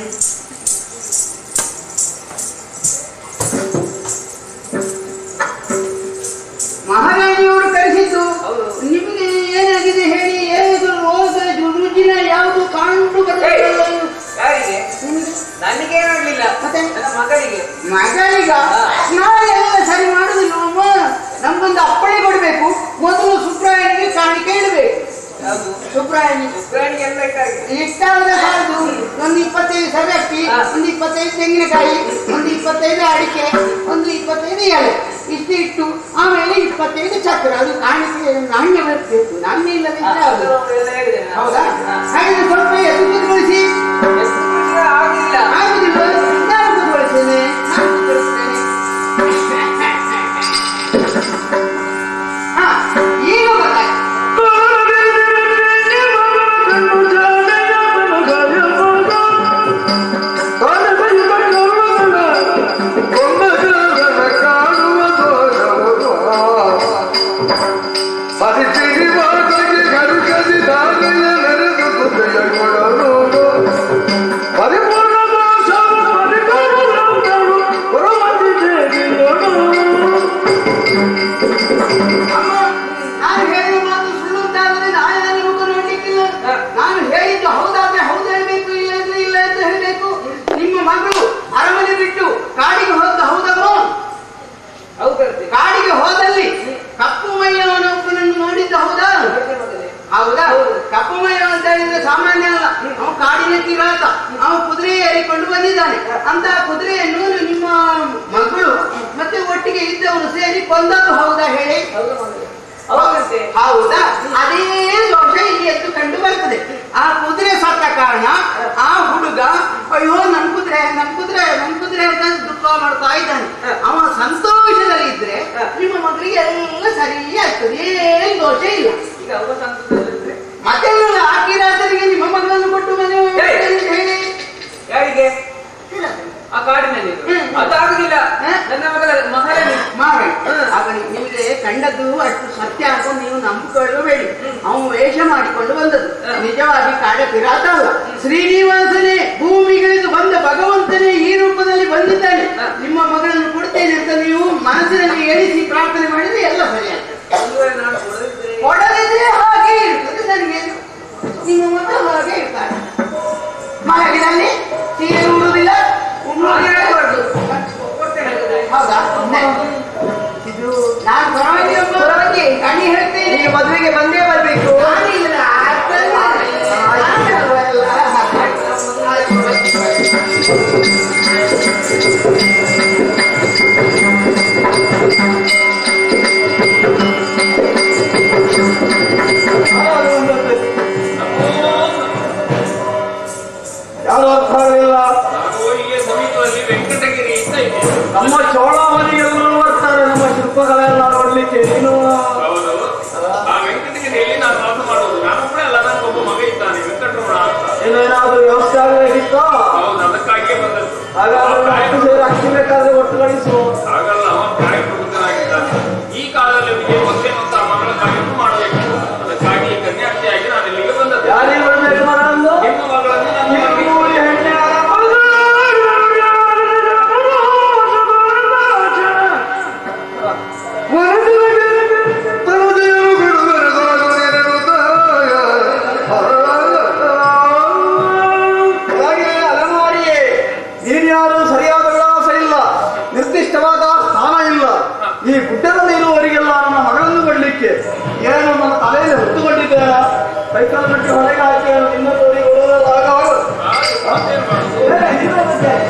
ಮಹಾರಾಣಿಯವರು ಕರೆಸಿದ್ದು ನಿಮಗೆ ಏನಾಗಿದೆ ಹೇಳಿ. ಏನು ರೋಗ ರುಜಿನ ಯಾವುದು ಕಂಡು ಬರಲಿಲ್ಲ. ಯಾರಿಗೆ? ನನಗೇನಾಗ್ಲಿಲ್ಲ, ಮತ್ತೆ ಮಗಳಿಗೆ. ಮಗಳಿಗ ನಾಳೆಲ್ಲ ಸರಿ ಮಾಡುದಿಲ್ಲ. ನಮ್ಗೊಂದು ಅಪ್ಪಣೆ ಕೊಡ್ಬೇಕು. ಮೊದಲು ಸುಬ್ರಾಯನಿಗೆ ಕಾಣಿಕೆ ಇಡಬೇಕು. ಸುಬ್ರಾಯನಿ ಸುಬ್ರಾಯನಿಗೆ ಎಲ್ಲ ಬೇಕಾಗಿದೆ. ಇಷ್ಟಾದ್ರೆ ಸಾಲದು. ಒಂದು ಇಪ್ಪತ್ತೈದು ಸರಿ ಅಕ್ಕಿ, ಒಂದು ಇಪ್ಪತ್ತೈದು ತೆಂಗಿನಕಾಯಿ, ಒಂದು ಇಪ್ಪತ್ತೈದು ಅಡಿಕೆ, ಒಂದು ಇಪ್ಪತ್ತೈದು ಎಲೆ ಇಷ್ಟು ಇಟ್ಟು ಆಮೇಲೆ ಇಪ್ಪತ್ತೈದು ಚಕ್ರ. ಅದು ಕಾಣಿಕೆ ನಾಣ್ಯ ಬರಬೇಕು. ನಾಣ್ಯ ಇಲ್ಲದಿದ್ರೆ ಹೌದಾ? ಹಾಗೆ ಸ್ವಲ್ಪ ಎದ್ದು ಕುತ್ಕೊಳಿಸಿ. ಆಗಿಲ್ಲ ಆಗುದಿಲ್ಲ, ನಾನು ಕುತ್ಕೊಳಿಸ್ತೇನೆ, ನಾನು ಕುತ್ಕೊಳಿಸ್ತೇನೆ. ಹಾ ಈಗ ಗೊತ್ತಾಯ್ತು. ಕಾಡಿಗೆ ಹೋದಲ್ಲಿ ಕಪ್ಪು ಮೈಯವನೊಬ್ಬನನ್ನು ನೋಡಿದ್ದ ಹೌದಾ? ಹೌದಾ? ಕಪ್ಪು ಮೈಯ ಅಂತ ಹೇಳಿದ್ರೆ ಸಾಮಾನ್ಯ ಅಲ್ಲ. ಅವನು ಕಾಡಿನ ಕಿರಾತ. ಅವನು ಕುದುರೆ ಏರಿಕೊಂಡು ಬಂದಿದ್ದಾನೆ. ಅಂತ ಕುದುರೆಯನ್ನು ನಿಮ್ಮ ಮಗಳು ಮತ್ತೆ ಒಟ್ಟಿಗೆ ಇದ್ದವನು ಸೇರಿ ಕೊಂದದ್ದು ಹೌದಾ ಹೇಳಿ? ಹೌದಾ? ಅದೇ ದೋಷ ಇಲ್ಲಿ ಎದ್ದು ಕಂಡು ಬರ್ತದೆ. ಆ ಕುದುರೆ ಸತ್ತ ಕಾರಣ ಆ ಹುಡುಗ ಅಯ್ಯೋ ನನ್ ಕುದುರೆ ನನ್ ಕುದುರೆ ನನ್ ಕುದುರೆ ಅಂತ ದುಃಖ ಮಾಡ್ತಾ ಇದ್ದಾನೆ. ಅವ ಸಂತೋಷದಲ್ಲಿ ಇದ್ರೆ ನಿಮ್ಮ ಮಗಳಿಗೆ ಎಲ್ಲ ಸರಿ ಆಗ್ತದೆ, ಏನ್ ದೋಷ ಇಲ್ಲ. ಈಗ ಅವ ಸಂತೋಷದಲ್ಲಿದ್ರೆ ಮತ್ತೆ ಆ ಕಿರಾತನಿಗೆ ನಿಮ್ಮ ಮಗಳನ್ನು ಕೊಟ್ಟು ಮನೆ ಹೇಳಿ. ಯಾರಿಗೆ? ಆ ಕಾಡಿನಲ್ಲಿ ಅದಾಗುದಿಲ್ಲ. ನನ್ನ ಮಗಳ ಮಹಾರಾಣಿ ಮಾರಾಣಿ ಆಗಲಿ. ನಿಮಗೆ ಕಂಡದ್ದು ಅಷ್ಟು ಸತ್ಯ ಹಾಕೊಂಡು ನೀವು ನಂಬಿಕೊಳ್ಳಬೇಡಿ. ಅವನು ವೇಷ ಮಾಡಿಕೊಂಡು ಬಂದದ್ದು ನಿಜವಾಗಿ ಕಾಡ ಕಿರಾತ ಅಲ್ಲ. ಶ್ರೀನಿವಾಸನೇ ಭೂಮಿಗಿಳಿದು ಬಂದ ಭಗವಂತನೇ ಈ ರೂಪದಲ್ಲಿ ಬಂದಿದ್ದಾನೆ. ನಿಮ್ಮ ಮಗಳನ್ನು ಕೊಡ್ತೇನೆ ಅಂತ ನೀವು ಮನಸ್ಸಿನಲ್ಲಿ ಎಣಿಸಿ ಪ್ರಾರ್ಥನೆ ಮಾಡಿದ್ರೆ ಎಲ್ಲ ಸರಿಯಾಗ್ತದೆ. ಕೊಡದಿದ್ರೆ ಹಾಗೆ ಇರ್ತದೆ. ನನಗೆ ನಿಮ್ಮ ಮಗ ಹಾಗೆ ಇರ್ತಾರೆ. ಮಲಗಿನಲ್ಲಿ ಸೀರೆ ಉಡುವುದಿಲ್ಲ, ಹಾಗೆ ಹೇಳ್ಬಾರ್ದು. ಕೊಡ್ತೇನೆ. ಹೌದಾ ಇದು ನಾನು ಪರವಾಗಿ ಒಬ್ಬ ಪರವಾಗಿ ಕಣ್ಣಿ ಹೇಳ್ತೇನೆ. ಈಗ ಮದುವೆಗೆ ಬಂದೇ ಬರ್ಬೇಕು. ನಾನಿಲ್ಲ, ಅರ್ಥಲ್ಲ. ನಾನಲ್ವಲ್ಲ. ಆಯ್ತು, ಯಾರು ಅರ್ಥ ಆಗಲಿಲ್ಲ. ನಾನು ಇಲ್ಲಿಯ ಸಮೀಪದಲ್ಲಿ ವೆಂಕಟಗಿರಿ ಅಂತ ಇದೆ. ನಮ್ಮ ಚೋಳಾವಳಿಗೆಲ್ಲರೂ ಬರ್ತಾರೆ ನಮ್ಮ ಶಿಲ್ಪಗಳೆಲ್ಲ ನೋಡ್ಲಿಕ್ಕೆ. ನೀನು ಹೌದು, ಆ ವೆಂಕಟಗಿರಿಯಲ್ಲಿ ನಾನು ವಾಸ ಮಾಡೋದು. ನಾನೊಬ್ಬನೇ ಅಲ್ಲ, ನನ್ನ ಒಬ್ಬ ಮಗ ಇದ್ದಾನೆ ವೆಂಕಟರಮಣ ಅಂತ. ಏನೇನಾದ್ರೂ ವ್ಯವಸ್ಥೆ ಆಗಬೇಕಿತ್ತೋ? ಹೌದು, ಅದಕ್ಕಾಗಿಯೇ ಬಂದದ್ದು. ಹಾಗಾದ್ರೆ ಹತ್ತು ಸೇರಿ ಅಕ್ಕಿ ಬೇಕಾದ್ರೆ ಒಟ್ಟು ಕಳಿಸು. ಹಾಗಲ್ಲ, ಅವ ನ್ಯಾಯ ಪ್ರಬುದ್ಧನಾಗಿದ್ದಾನೆ. ಈ ಕಾಲದಲ್ಲಿ ಅವನಿಗೆ ಮತ್ತೇನಂತ ಮಗಳ ಕಾರ್ಯವನ್ನು ಮಾಡಬೇಕು. ಅದಕ್ಕಾಗಿ ಕನ್ಯಾರ್ಥಿಯಾಗಿ ನಾನು ಇಲ್ಲಿಗೆ ಬಂದದ್ದು. ಯಾರಿಗೆ ಬರ್ಬೇಕು ಮರ ಅಂದು? ನಿಮ್ಮ ಮಗಳನ್ನು ನನ್ನ ಮನೆಗೆ ಊರಿ ಹೆಣ್ಣೆ ಅಲಮಾರಿಯೇ, ನೀನ್ಯಾರು ಸರಿಯಾದ ವಿಳಾಸ ಇಲ್ಲ, ನಿರ್ದಿಷ್ಟವಾದ ಸ್ಥಾನ ಇಲ್ಲ. ಈ ಗುಡ್ಡದಲ್ಲಿ ಇರುವವರಿಗೆಲ್ಲ ನನ್ನ ಮಗಳನ್ನು ಕೊಡ್ಲಿಕ್ಕೆ ಏನು ನನ್ನ ತಲೆಯಲ್ಲಿ ಹೊತ್ತುಕೊಂಡಿದ್ದೇನ? ಕೈಕಾಲು ಕಟ್ಟಿ ಹೊರಗೆ ಹಾಕಿ ನಿನ್ನ ತೋರಿ ಓಡೋದಾಗ ಮತ್ತೇನು ಮಾಡುದು?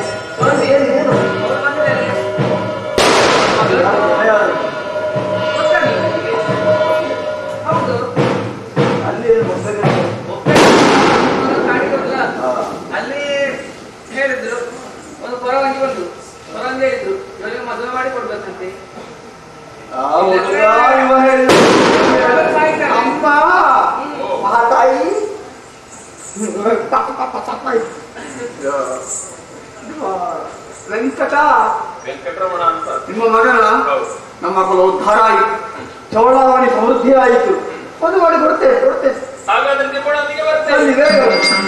ಹೌದು. ಅಲ್ಲಿ ಮೊದಲೇ ಅಲ್ಲಿ ಹೇಳಿದ್ರು ಒಂದು ಪರವಾಗಿ ಬಂದು ಪರವಾಗಿ ಹೇಳಿದ್ರು ಇವರಿಗೆ ಮದುವೆ ಮಾಡಿ ಕೊಡ್ಬೇಕಂತೆ. ಅಮ್ಮ ಮಹಾತಾಯಿ ವೆಂಕಟ ವೆಂಕಟರಮಣ ಅಂತ. ನಿಮ್ಮ ಮಗನ ಹೌದು. ನಮ್ಮ ಮಕ್ಕಳು ಉದ್ಧಾರ ಆಯಿತು, ಚೋಳಾವಣಿ ಸಮೃದ್ಧಿ ಆಯಿತು. ಒಂದು ಮಾಡಿ ಕೊಡ್ತೇನೆ ಕೊಡ್ತೇನೆ ಹಾಗಾದ್ರೆ ನಿಮ್ಮೊಳಗಿಗೆ ಬರ್ತೇನೆ. ಅಲ್ಲಿ ಬೇಗ.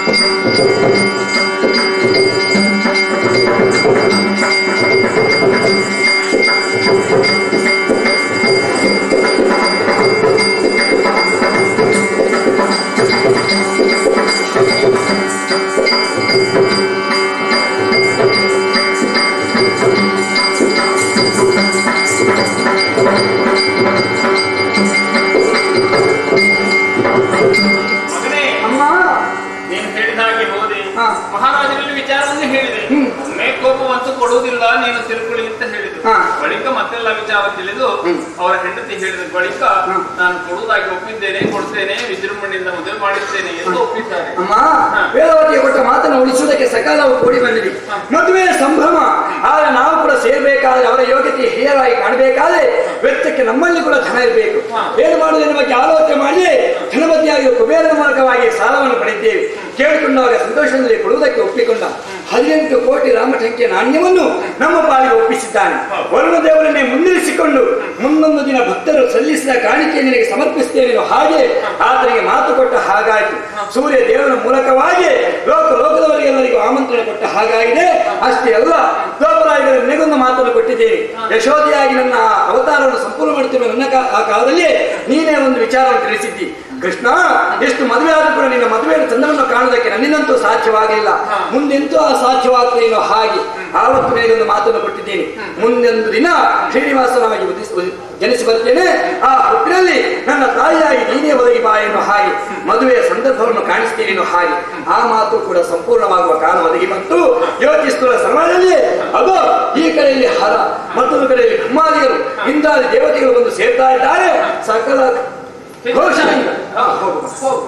ಮಗನೇ, ಅಮ್ಮ ನೀನು ಹೇಳಿದ ಹಾಗೆ ಹೋದೆ. ಹಾ. ಮಹಾರಾಜರಲ್ಲಿ ವಿಚಾರವನ್ನು ಹೇಳಿದೆ. ಒಮ್ಮೆ ಕೋಪವಂತೂ ಕೊಡುವುದಿಲ್ಲ, ನೀನು ತಿರುಕೊಳ್ಳಿ ಅಂತ ಹೇಳಿದ್ರು. ಹಾ. ಬಳಿಕ ಮತ್ತೆಲ್ಲ ವಿಚಾರ ತಿಳಿದು ಅವರ ಹೆಂಡತಿ ಹೇಳಿದ ಬಳಿಕ ನಾನು ಕೊಡುವುದಾಗಿ ಒಪ್ಪಿದ್ದೇನೆ, ಕೊಡ್ತೇನೆ, ವಿಜೃಂಭಣೆಯಿಂದ ಮದುವೆ ಮಾಡಿಸ್ತೇನೆ ಎಂದು ಒಪ್ಪಿದ್ದಾರೆ. ಅಮ್ಮ ವೇದವತಿಗೆ ಕೊಟ್ಟ ಮಾತನ್ನು ಉಳಿಸುವುದಕ್ಕೆ ಸಕಾಲವು ಕೂಡಿ ಬಂದಿದೆ. ಮದುವೆ ಸಂಭ್ರಮ. ಆದ್ರೆ ನಾವು ಕೂಡ ಸೇರ್ಬೇಕಾದ್ರೆ ಅವರ ಯೋಗ್ಯತೆ ಹಿರಿಯರಾಗಿ ಕಾಣಬೇಕಾದ್ರೆ ವೆಚ್ಚಕ್ಕೆ ನಮ್ಮಲ್ಲಿ ಕೂಡ ಧನ ಇರಬೇಕು. ಏನು ಮಾಡುವುದರ ಬಗ್ಗೆ ಆಲೋಚನೆ ಮಾಡಿ ಧನಬದ್ಧಿಯಾಗಿರುವ ಕುಬೇರನ ಮೂಲಕವಾಗಿ ಸಾಲವನ್ನು ಪಡೆದಿದ್ದೇವೆ. ಕೇಳಿಕೊಂಡಾಗ ಸಂತೋಷದಲ್ಲಿ ಕೊಡುವುದಕ್ಕೆ ಒಪ್ಪಿಕೊಂಡ ಹದಿನೆಂಟು ಕೋಟಿ ರಾಮಟಂಕಿಯ ನಾಣ್ಯವನ್ನು ನಮ್ಮ ಪಾಲಿಗೆ ಒಪ್ಪಿಸಿದ್ದಾನೆ. ವರುಣ ದೇವರನ್ನೇ ಮುಂದಿರಿಸಿಕೊಂಡು ಮುಂದೊಂದು ದಿನ ಭಕ್ತರು ಸಲ್ಲಿಸಿದ ಕಾಣಿಕೆ ನಿನಗೆ ಸಮರ್ಪಿಸುತ್ತೇನೆ. ಹಾಗೆ ಆತನಿಗೆ ಮಾತು ಕೊಟ್ಟ ಹಾಗಾಯಿತು. ಸೂರ್ಯ ದೇವರ ಮೂಲಕವಾಗಿ ಲೋಕ ಲೋಕದವರಿಗೆಲ್ಲರಿಗೂ ಆಮಂತ್ರಣ ಕೊಟ್ಟ ಹಾಗಾಗಿದೆ. ಅಷ್ಟೇ ಅಲ್ಲ, ಗೋಪರಾಯಗಳ ನಿನಗೊಂದು ಮಾತನ್ನು ಕೊಟ್ಟಿದ್ದೇನೆ. ಯಶೋಧಿಯಾಗಿ ನನ್ನ ಅವತಾರವನ್ನು ಸಂಪೂರ್ಣ ಮಾಡುತ್ತಿರುವ ನನ್ನ ಆ ಕಾಲದಲ್ಲಿ ನೀನೇ ಒಂದು ವಿಚಾರವನ್ನು ತಿಳಿಸಿದ್ದಿ. ಕೃಷ್ಣ, ಎಷ್ಟು ಮದುವೆ ಆದರೂ ಕೂಡ ನಿನ್ನ ಮದುವೆಯ ಚಂದವನ್ನು ಕಾಣುವುದಕ್ಕೆ ನನ್ನಿಂದಂತೂ ಸಾಧ್ಯವಾಗಿಲ್ಲ. ಮುಂದೆಂತೂ ಆ ಸಾಧ್ಯವಾಗ್ತೇನೋ ಹಾಗೆ ಆವತ್ತು ಮೇಲೊಂದು ಮಾತನ್ನು ಕೊಟ್ಟಿದ್ದೇನೆ. ಮುಂದೊಂದು ದಿನ ಶ್ರೀನಿವಾಸನಾಗಿ ಜನಿಸಿ ಬರ್ತೇನೆ. ಆ ಹೊತ್ತಿನಲ್ಲಿ ನನ್ನ ತಾಯಿಯಾಗಿ ನೀನೇ ಒದಗಿ ಬಾ ಎನ್ನುವ ಹಾಗೆ ಮದುವೆಯ ಸಂದರ್ಭವನ್ನು ಕಾಣಿಸ್ತೀನಿ ಎನ್ನುವ ಹಾಗೆ ಆ ಮಾತು ಕೂಡ ಸಂಪೂರ್ಣವಾಗುವ ಕಾಲ ಒದಗಿ ಬಂತು. ಯೋಚಿಸುವ ಸಮಯದಲ್ಲಿ ಅದು ಈ ಕಡೆಯಲ್ಲಿ ಹರ, ಮತ್ತೊಂದು ಕಡೆಯಲ್ಲಿ ಬ್ರಹ್ಮಾದಿಗಳು, ಇಂದ್ರಾದಿ ದೇವತೆಗಳು ಬಂದು ಸೇರ್ತಾ ಇದ್ದಾರೆ. ಸಕಲ ಘೋಷಣೆಯಿಂದ ಹೋಗುವ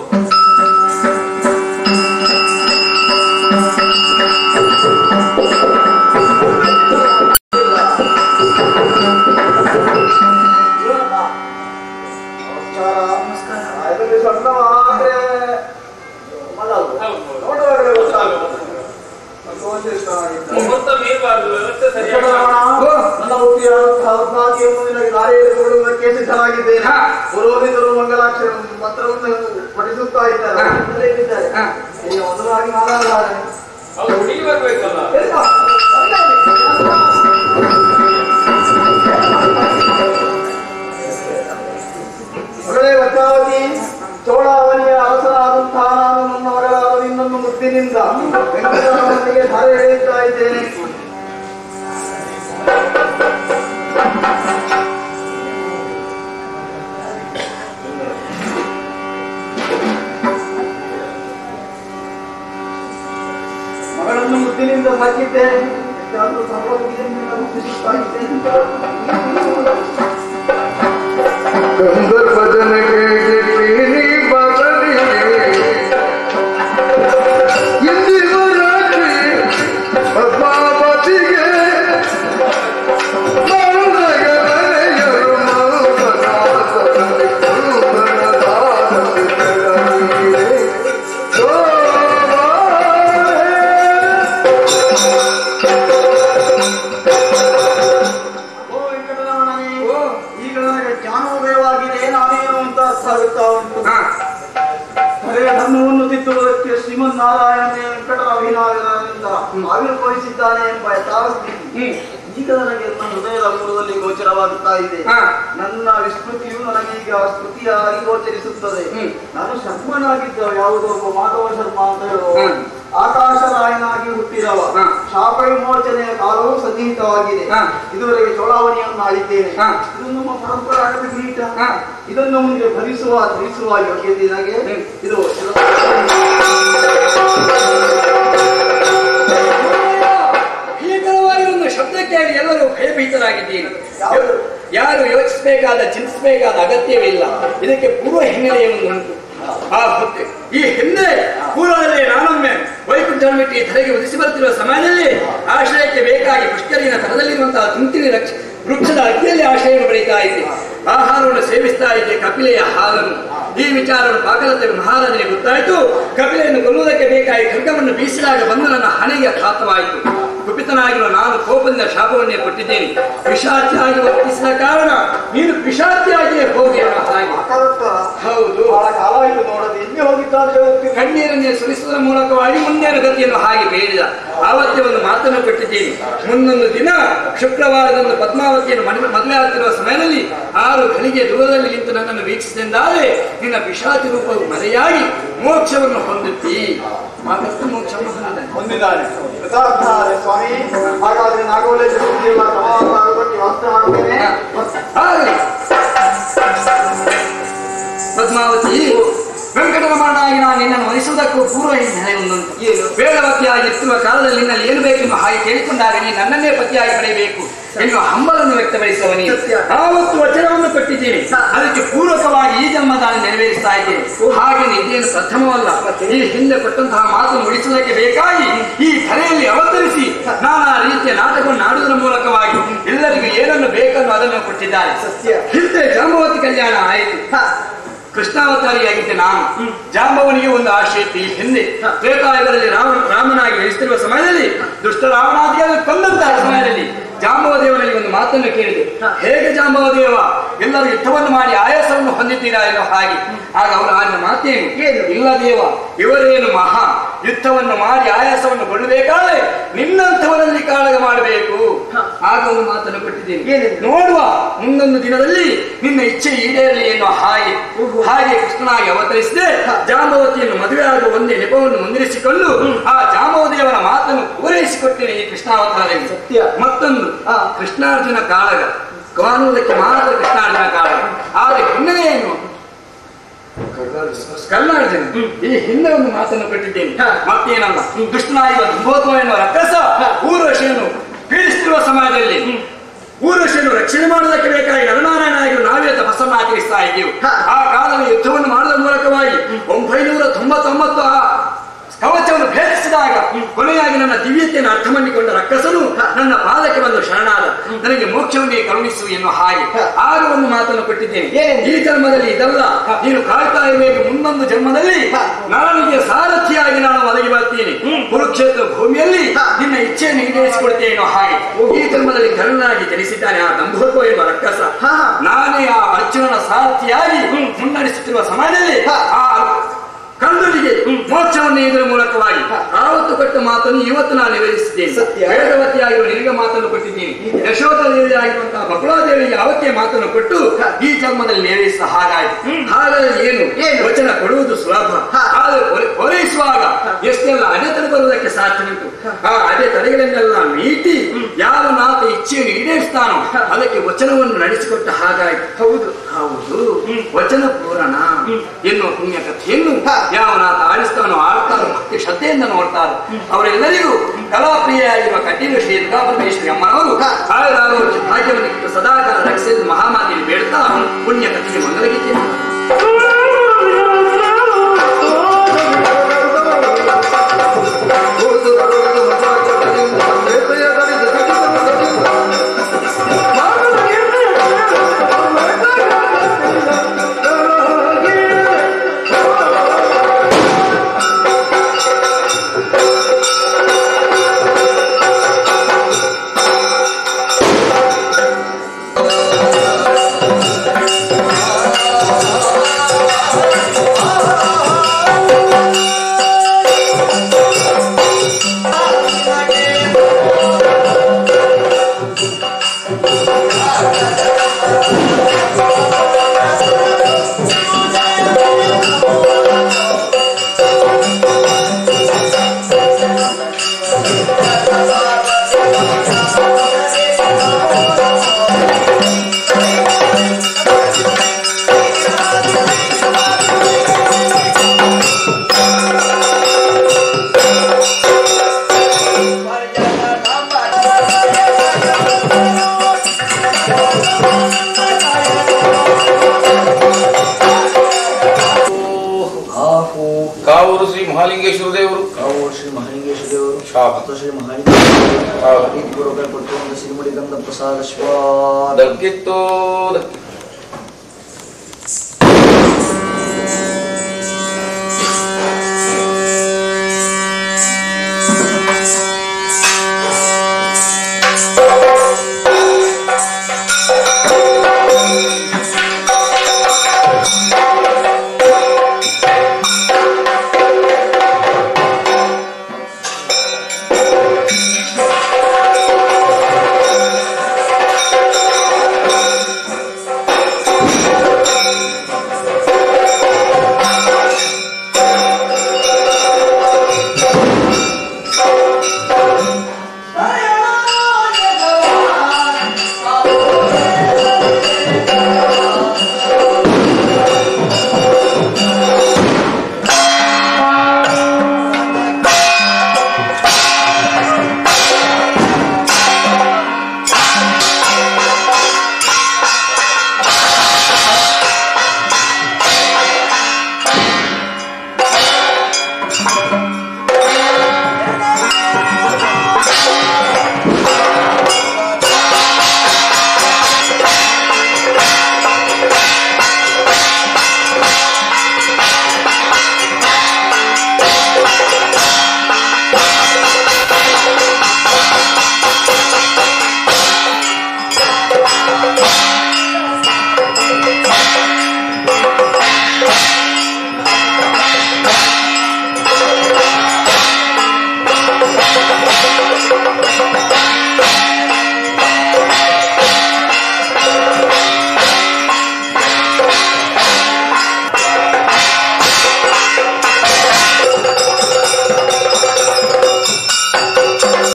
ಸಿದ್ಧವಾಗಿದ್ದೇನೆ. ಪುರೋಹಿತರು ಮಂಗಲಾಕ್ಷರ ಮಂತ್ರವನ್ನು ಪಠಿಸುತ್ತಾ ಇದ್ದಾರೆ. ಈಗ ಮೊದಲಾಗಿ ಮಾತಾಡಲಾರೆ. ಹುಡುಗಿ ಬರ್ಬೇಕಲ್ಲ. ಮಗಳೇ ವಚಾವತಿ, ಚೋಳಾವಣಿಯ ಅರಸನಾದಂತಹ ನಾನು ನನ್ನ ಮಗಳಾದ ಇನ್ನೊಂದು ಮುದ್ದಿನಿಂದ ವೆಂಕಟರಮಣನಿಗೆ ಧಾರೆ ಎಳೆಯುತ್ತಾ ಇದ್ದೇನೆ. ಮುದ್ದಿನಿಂದ ಸಾಕಿದ್ದೇನೆ. ಎಷ್ಟಾದ್ರೂ ಸರ್ವಜ್ಞನಿಂದ ಮುದ್ದಿಸುತ್ತಾ ಇದ್ದೇನೆ. ಗಂಧರ್ವ ಜನಗೆ ಗಿರಿನಿ ಬರಲಿ ಇಂದಿನ ರಾತ್ರಿ ಪದ್ಮಾವತಿಗೆ ಈಗ ನನಗೆ ಜ್ಞಾನೋದಯವಾಗಿದೆ. ನಾನೇನು ಅಂತ ಸಾಗುತ್ತಾ ಉಂಟು. ಹಳೆಯ ಧರ್ಮವನ್ನು ತಿದ್ದುವುದಕ್ಕೆ ಶ್ರೀಮನ್ನಾರಾಯಣ ವೆಂಕಟರವಿನಾಯಕರಿಂದ ಆವಿರ್ಭವಿಸಿದ್ದಾನೆ ಎಂಬ ಯಥಾಸ್ಥಿತಿ ಈಗ ನನಗೆ ನನ್ನ ಹೃದಯದ ಮೂಲದಲ್ಲಿ ಗೋಚರವಾಗುತ್ತಾ ಇದೆ. ನನ್ನ ವಿಸ್ಮೃತಿಯು ನನಗೀಗ ಸ್ಮೃತಿಯಾಗಿ ಗೋಚರಿಸುತ್ತದೆ. ನಾನು ಶರ್ಮನಾಗಿದ್ದ ಯಾವುದೋ ಒಬ್ಬ ಮಾಧವ ಶರ್ಮ ಅಂತ ಹೇಳುವ ಆಕಾಶರಾಯನಾಗಿ ಹುಟ್ಟಿದವ. ಶಾಪ ವಿಮೋಚನೆಯ ಕಾಲವು ಸನ್ನಿಹಿತವಾಗಿದೆ. ಇದುವರೆಗೆ ಚೋಳಾವಣಿಯನ್ನು ಆಳಿದ್ದೇನೆ. ಇದು ನಮ್ಮ ಪರಂಪರಾಗತ ಕಿರೀಟ. ಇದನ್ನು ಮುಂದೆ ಭರಿಸುವ ಧರಿಸುವ ಯೋಗ್ಯತೆ ನನಗೆ ಇದು ಭೀಕರವಾಗಿ ಒಂದು ಶಬ್ದ ಕೇಳಿ ಎಲ್ಲರೂ ಭಯಭೀತರಾಗಿದ್ದೀರಿ. ಯಾರು ಯೋಚಿಸಬೇಕಾದ ಚಿಂತಿಸಬೇಕಾದ ಅಗತ್ಯವಿಲ್ಲ. ಇದಕ್ಕೆ ಪೂರ್ವ ಹಿನ್ನೆಲೆಯ ಒಂದು ಉಂಟು. ಆ ಹೊತ್ತೆ ಈ ಹಿಂದೆ ಪೂರ್ವದಲ್ಲಿ ನಾನೊಮ್ಮೆ ವೈಕುಂಠನಮಿಟ್ಟಿ ಧರೆಗೆ ಉದಿಸಿ ಬರುತ್ತಿರುವ ಸಮಯದಲ್ಲಿ ಆಶ್ರಯಕ್ಕೆ ಬೇಕಾಗಿ ಪುಷ್ಕರಿನ ತರದಲ್ಲಿರುವಂತಹ ತುಂತಿನಿ ರಕ್ಷ ವೃಕ್ಷದ ಅಗ್ನಿಯಲ್ಲಿ ಆಶ್ರಯವನ್ನು ಪಡೆಯುತ್ತಾ ಇದ್ದೆ. ಆಹಾರವನ್ನು ಸೇವಿಸ್ತಾ ಇದ್ದೆ, ಕಪಿಲೆಯ ಹಾಲನ್ನು. ಈ ವಿಚಾರವನ್ನು ಪಾಕಲತೆ ಮಹಾರಾಜನಿಗೆ ಗೊತ್ತಾಯಿತು. ಕಪಿಲೆಯನ್ನು ಕೊಲ್ಲುವುದಕ್ಕೆ ಬೇಕಾಗಿ ಖಡ್ಗವನ್ನು ಬೀಸಿದಾಗ ಬಂದು ನನ್ನ ಹಣೆಗೆ ಘಾತವಾಯಿತು. ಕುಪಿತನಾಗಿರುವ ನಾನು ಕೋಪದಿಂದ ಶಾಪವನ್ನೇ ಕೊಟ್ಟಿದ್ದೇನೆ. ಪಿಶಾಚಿಯಾಗಿ ವರ್ತಿಸಿದ ಕಾರಣ ನೀನು ಪಿಶಾಚಿಯಾಗಿಯೇ ಹೋಗಿ ಅನ್ನೋ ಹಾಗೆ. ಹೌದು, ಬಹಳ ಕಾಲವಾಯಿತು ನೋಡದೆ. ಎಲ್ಲಿ ಹೋಗಿದ್ದಾದ್ರೆ ಕಣ್ಣೀರನ್ನೇ ಸುರಿಸುವುದರ ಮೂಲಕವಾಗಿ ಮುಂದಿನ ಗತಿಯನ್ನು ಹಾಗೆ ಬೇಡಿದ. ಆವತ್ತೇ ಒಂದು ಮಾತನ್ನು ಕೊಟ್ಟಿದ್ದೇನೆ. ಮುಂದೊಂದು ದಿನ ಶುಕ್ರವಾರದಂದು ಪದ್ಮಾವತಿಯನ್ನು ಮದುವೆ ಆಗ್ತಿರುವ ಸಮಯದಲ್ಲಿ ಆರು ಗಳಿಗೆ ದೂರದಲ್ಲಿ ನಿಂತು ನನ್ನನ್ನು ವೀಕ್ಷಿಸಿದೆಂದಾದರೆ ನಿನ್ನ ಪಿಶಾಚಿ ರೂಪವು ಮರೆಯಾಗಿ ಮೋಕ್ಷವನ್ನು ಹೊಂದುತ್ತಿ. ಮಾತಷ್ಟು ಮೋಕ್ಷವನ್ನು ಹೊಂದಿದ್ದಾನೆ. ಕೃತಾರ್ಥನಾದೆ ಸ್ವಾಮಿ. ಹಾಗಾದ್ರೆ ನಾಗವಲೇಶ್ವರ ಕ್ರಮವಾಗಿ ವಾಸ್ತು ಮಾಡುತ್ತೇನೆ. ಆಗಲಿ. ಪದ್ಮಾವತಿ, ವೆಂಕಟರಮಣನಾಗಿ ನಾನು ನಿನ್ನನ್ನು ವಹಿಸುವುದಕ್ಕೂ ಪೂರ್ವ ಹಿನ್ನೆಲೆ ಒಂದೊಂದು. ಏನು ವೇಳವತಿಯಾಗಿರುವ ಕಾಲದಲ್ಲಿ ನಿನ್ನಲ್ಲಿ ಏನು ಬೇಕೆಂದು ಹಾಗೆ ಕೇಳಿಕೊಂಡಾಗ ನೀ ನನ್ನನ್ನೇ ಪತಿಯಾಗಿ ಪಡೆಯಬೇಕು ಎನ್ನುವ ಹಂಬಲನ್ನು ವ್ಯಕ್ತಪಡಿಸುವನಿ. ಆವತ್ತು ವಚನವನ್ನು ಕೊಟ್ಟಿದ್ದೇನೆ. ಅದಕ್ಕೆ ಪೂರಕವಾಗಿ ಈ ಜನ್ಮದಾನ ನೆರವೇರಿಸ್ತಾ ಇದ್ದೇನೆ. ಹಾಗೆ ಇದೇನು ಪ್ರಥಮವಲ್ಲ. ಈ ಹಿಂದೆ ಕೊಟ್ಟಂತಹ ಮಾತನ್ನು ಉಳಿಸುವುದಕ್ಕೆ ಬೇಕಾಗಿ ಈ ಧರೆಯಲ್ಲಿ ಅವತರಿಸಿ ನಾನಾ ರೀತಿಯ ನಾಟಕವನ್ನು ಆಡುವುದರ ಮೂಲಕವಾಗಿ ಎಲ್ಲರಿಗೂ ಏನನ್ನು ಬೇಕನ್ನು ಅದನ್ನು ಕೊಟ್ಟಿದ್ದಾರೆ. ಹಿಂದೆ ಜಾಂಬವತಿ ಕಲ್ಯಾಣ ಆಯಿತು. ಕೃಷ್ಣಾವತಾರಿಯಾಗಿದ್ದೆ ನಾನು. ಜಾಂಬವನಿಗೆ ಒಂದು ಆಶೆ ಇತ್ತು. ಈ ಹಿಂದೆ ತ್ರೇತಾಯುಗದಲ್ಲಿ ರಾಮ ರಾಮನಾಗಿ ವಹಿಸುತ್ತಿರುವ ಸಮಯದಲ್ಲಿ ದುಷ್ಟ ರಾವಣಾದಿಯಾಗಿ ಕೊಂದಂತಹ ಸಮಯದಲ್ಲಿ ಜಾಂಬವ ದೇವನಲ್ಲಿ ಒಂದು ಮಾತನ್ನು ಕೇಳಿದೆ. ಹೇಗೆ ಜಾಂಬವ ದೇವ, ಎಲ್ಲರೂ ಯುದ್ಧವನ್ನು ಮಾಡಿ ಆಯಾಸವನ್ನು ಹೊಂದಿದ್ದೀರಾ ಎನ್ನುವ ಹಾಗೆ. ಆಗ ಅವರು ಆಡಿದ ಮಾತೇನು? ಇಲ್ಲ ದೇವ, ಇವರೇನು ಮಹಾ ಯುದ್ಧವನ್ನು ಮಾಡಿ ಆಯಾಸವನ್ನು ಕೊಡಬೇಕಾದ್ರೆ ನಿನ್ನಂಥವರಲ್ಲಿ ಕಾಳಗ ಮಾಡಬೇಕು. ಆಗ ಒಂದು ಮಾತನ್ನು ಕೊಟ್ಟಿದ್ದೇನೆ. ನೋಡುವ ಮುಂದೊಂದು ದಿನದಲ್ಲಿ ನಿನ್ನ ಇಚ್ಛೆ ಈಡೇರಲಿ ಎನ್ನುವ ಹಾಗೆ. ಹಾಗೆ ಕೃಷ್ಣನಾಗಿ ಅವತರಿಸಿದೆ. ಜಾಂಬವತಿಯನ್ನು ಮದುವೆ ಆಗುವ ಒಂದೇ ನೆಪವನ್ನು ಮುಂದಿರಿಸಿಕೊಂಡು ಆ ಜಾಂಬವ ದೇವರ ಮಾತನ್ನು ಪೂರೈಸಿಕೊಟ್ಟೇನೆ ಈ ಕೃಷ್ಣಾವತಾರದಲ್ಲಿ. ಸತ್ಯ. ಮತ್ತೊಂದು ಕೃಷ್ಣಾರ್ಜುನ ಕಾಳಗ ಕಾಣುವುದಕ್ಕೆ ಮಾತ್ರ ಕೃಷ್ಣಾರ್ಜುನ ಕಾಳಗ. ಆದ್ರೆ ಹಿನ್ನೆಲೆ ಏನು? ಕರ್ನಾರ್ಜುನ. ಈ ಹಿಂದೆ ಒಂದು ಮಾತನ್ನು ಕೊಟ್ಟಿದ್ದೇನೆ. ಮತ್ತೇನಲ್ಲ, ದುಷ್ಟನಾಗಿರುವ ಧುಂಬೋತ್ವ ಎನ್ನುವ ರಕ್ಕಸ ಊರ್ವಶಿಯನ್ನು ಪೀಡಿಸುತ್ತಿರುವ ಸಮಯದಲ್ಲಿ ಊರ್ವಶಿಯನ್ನು ರಕ್ಷಣೆ ಮಾಡುವುದಕ್ಕೆ ಬೇಕಾಗಿ ನರನಾರಾಯಣಾಗಿರು ನಾವೇ ತಪಸ್ಸನ್ನು ಆಚರಿಸ್ತಾ ಇದ್ದೆವು. ಆ ಕಾಲದಲ್ಲಿ ಯುದ್ಧವನ್ನು ಮಾಡುವ ಮೂಲಕವಾಗಿ ಒಂಬೈನೂರ ತೊಂಬತ್ತೊಂಬತ್ತು ಆ ಕವಚವನ್ನು ಭೇದಿಸಿದಾಗ ಕೊನೆಯಾಗಿ ನನ್ನ ದಿವ್ಯತೆಯನ್ನು ಅರ್ಥ ಮಾಡಿಕೊಂಡ ರಕ್ಕಸನು ನನ್ನ ಪಾದಕ್ಕೆ ಬಂದು ಶರಣಾದ. ನನಗೆ ಮೋಕ್ಷವನ್ನೇ ಕರುಣಿಸು ಎನ್ನುವ ಹಾಗೆ. ಆಗ ಒಂದು ಮಾತನ್ನು ಕೊಟ್ಟಿದ್ದೇನೆ. ಈ ಜನ್ಮದಲ್ಲಿ ಇದಲ್ಲ, ನೀನು ಕಾಯ್ತಾ ಇರಬೇಕು. ಮುಂದೊಂದು ಜನ್ಮದಲ್ಲಿ ನನಗೆ ಸಾರಥಿಯಾಗಿ ನಾನು ಒದಗಿ ಬರ್ತೀನಿ. ಕುರುಕ್ಷೇತ್ರ ಭೂಮಿಯಲ್ಲಿ ನಿನ್ನ ಇಚ್ಛೆಯನ್ನು ಈಡೇರಿಸಿಕೊಡ್ತೇನೆ ಎನ್ನುವ ಹಾಗೆ. ಈ ಜನ್ಮದಲ್ಲಿ ಕರ್ಣನಾಗಿ ಜನಿಸಿದ್ದಾನೆ ಆ ದಂಭೋತ್ವ ಎಂಬ ರಕ್ಕಸ. ನಾನೇ ಆ ಅರ್ಜುನನ ಸಾರಥಿಯಾಗಿ ಮುನ್ನಡೆಸುತ್ತಿರುವ ಸಮಯದಲ್ಲಿ ಆ ಕರ್ಣನಿಗೆ ಮೋಕ್ಷವನ್ನು ಇದರ ಮೂಲಕವಾಗಿ ಆವತ್ತು ಕೊಟ್ಟ ಮಾತನ್ನು ಇವತ್ತು ನಾನು ನೆರವೇರಿಸಿದ್ದೇನೆ. ವೇದವತಿಯಾಗಿರುವ ನಿನಗೆ ಮಾತನ್ನು ಕೊಟ್ಟಿದ್ದೀನಿ. ಯಶೋಧದೇವಿಯಾಗಿರುವಂತಹ ಬಕುಳಾದೇವಿಗೆ ಅವತ್ತೇ ಮಾತನ್ನು ಕೊಟ್ಟು ಈ ಜನ್ಮದಲ್ಲಿ ನೆರವೇರಿಸಿದ ಹಾಗಾಯಿತು. ಹಾಗಾದ್ರೆ ಏನು ವಚನ ಕೊಡುವುದು ಸುಲಭ, ಆದರೆ ಹೊರೈಸುವಾಗ ಎಷ್ಟೆಲ್ಲ ಅಡೆತಡೆ ಬರುವುದಕ್ಕೆ ಸಾಧ್ಯ ಉಂಟು. ಆ ಅಡೆತಡೆಗಳನ್ನೆಲ್ಲ ಮೀಟಿ ಯಾವ ನಾಥ ಇಚ್ಛೆಯನ್ನು ಈಡೇರಿಸ್ತಾನೋ ಅದಕ್ಕೆ ವಚನವನ್ನು ನಡೆಸಿಕೊಟ್ಟ ಹಾಗಾಯಿತು. ಹೌದು ಹೌದು, ವಚನ ಪೂರಣ ಎನ್ನುವ ಪುಣ್ಯ ಕಥೆಯನ್ನು ಯಾವ ನಾಥ ಆಡಿಸ್ತಾನೋ ಆಡ್ತಾನೋ ಭಕ್ತಿ ಶ್ರದ್ಧೆ ಶ್ರದ್ಧೆಯಿಂದ ನೋಡ್ತಾರೆ. ಅವರೆಲ್ಲರಿಗೂ ಕಲಾಪ್ರಿಯಾಗಿರುವ ಕಟೀಲು ಶ್ರೀ ದುರ್ಗಾ ಪರಮೇಶ್ವರಿ ಅಮ್ಮನವರು ಸಾವಿರಾರು ವರ್ಷ ಭಾಗ್ಯವನ್ನು ಇಟ್ಟು ಸದಾಕಾಲ ರಕ್ಷಿಸಿದ ಮಹಾಮಾತೆಯನ್ನು ಬೇಡುತ್ತಾ ಪುಣ್ಯ ಕಥೆಗೆ ಮಂಗಲಗೀತೆ. ಕಾವೂರು ಶ್ರೀ ಮಹಾಲಿಂಗೇಶ್ವರ ದೇವರು ಕಾವೂರು ಶ್ರೀ ಮಹಾಲಿಂಗೇಶ್ವರ ದೇವರು ಶಾಪ ಶ್ರೀ ಮಹಾಲಿಂಗೇಶ್ವರ ಪೂರ್ವಕ ಕೊಟ್ಟು ಒಂದು ಸಿರಿಮುಡಿ ಗಂಧ ಪ್ರಸಾದ ಶಿವ ದಕ್ಕಿತ್ತೋ ದಕ್ಕಿ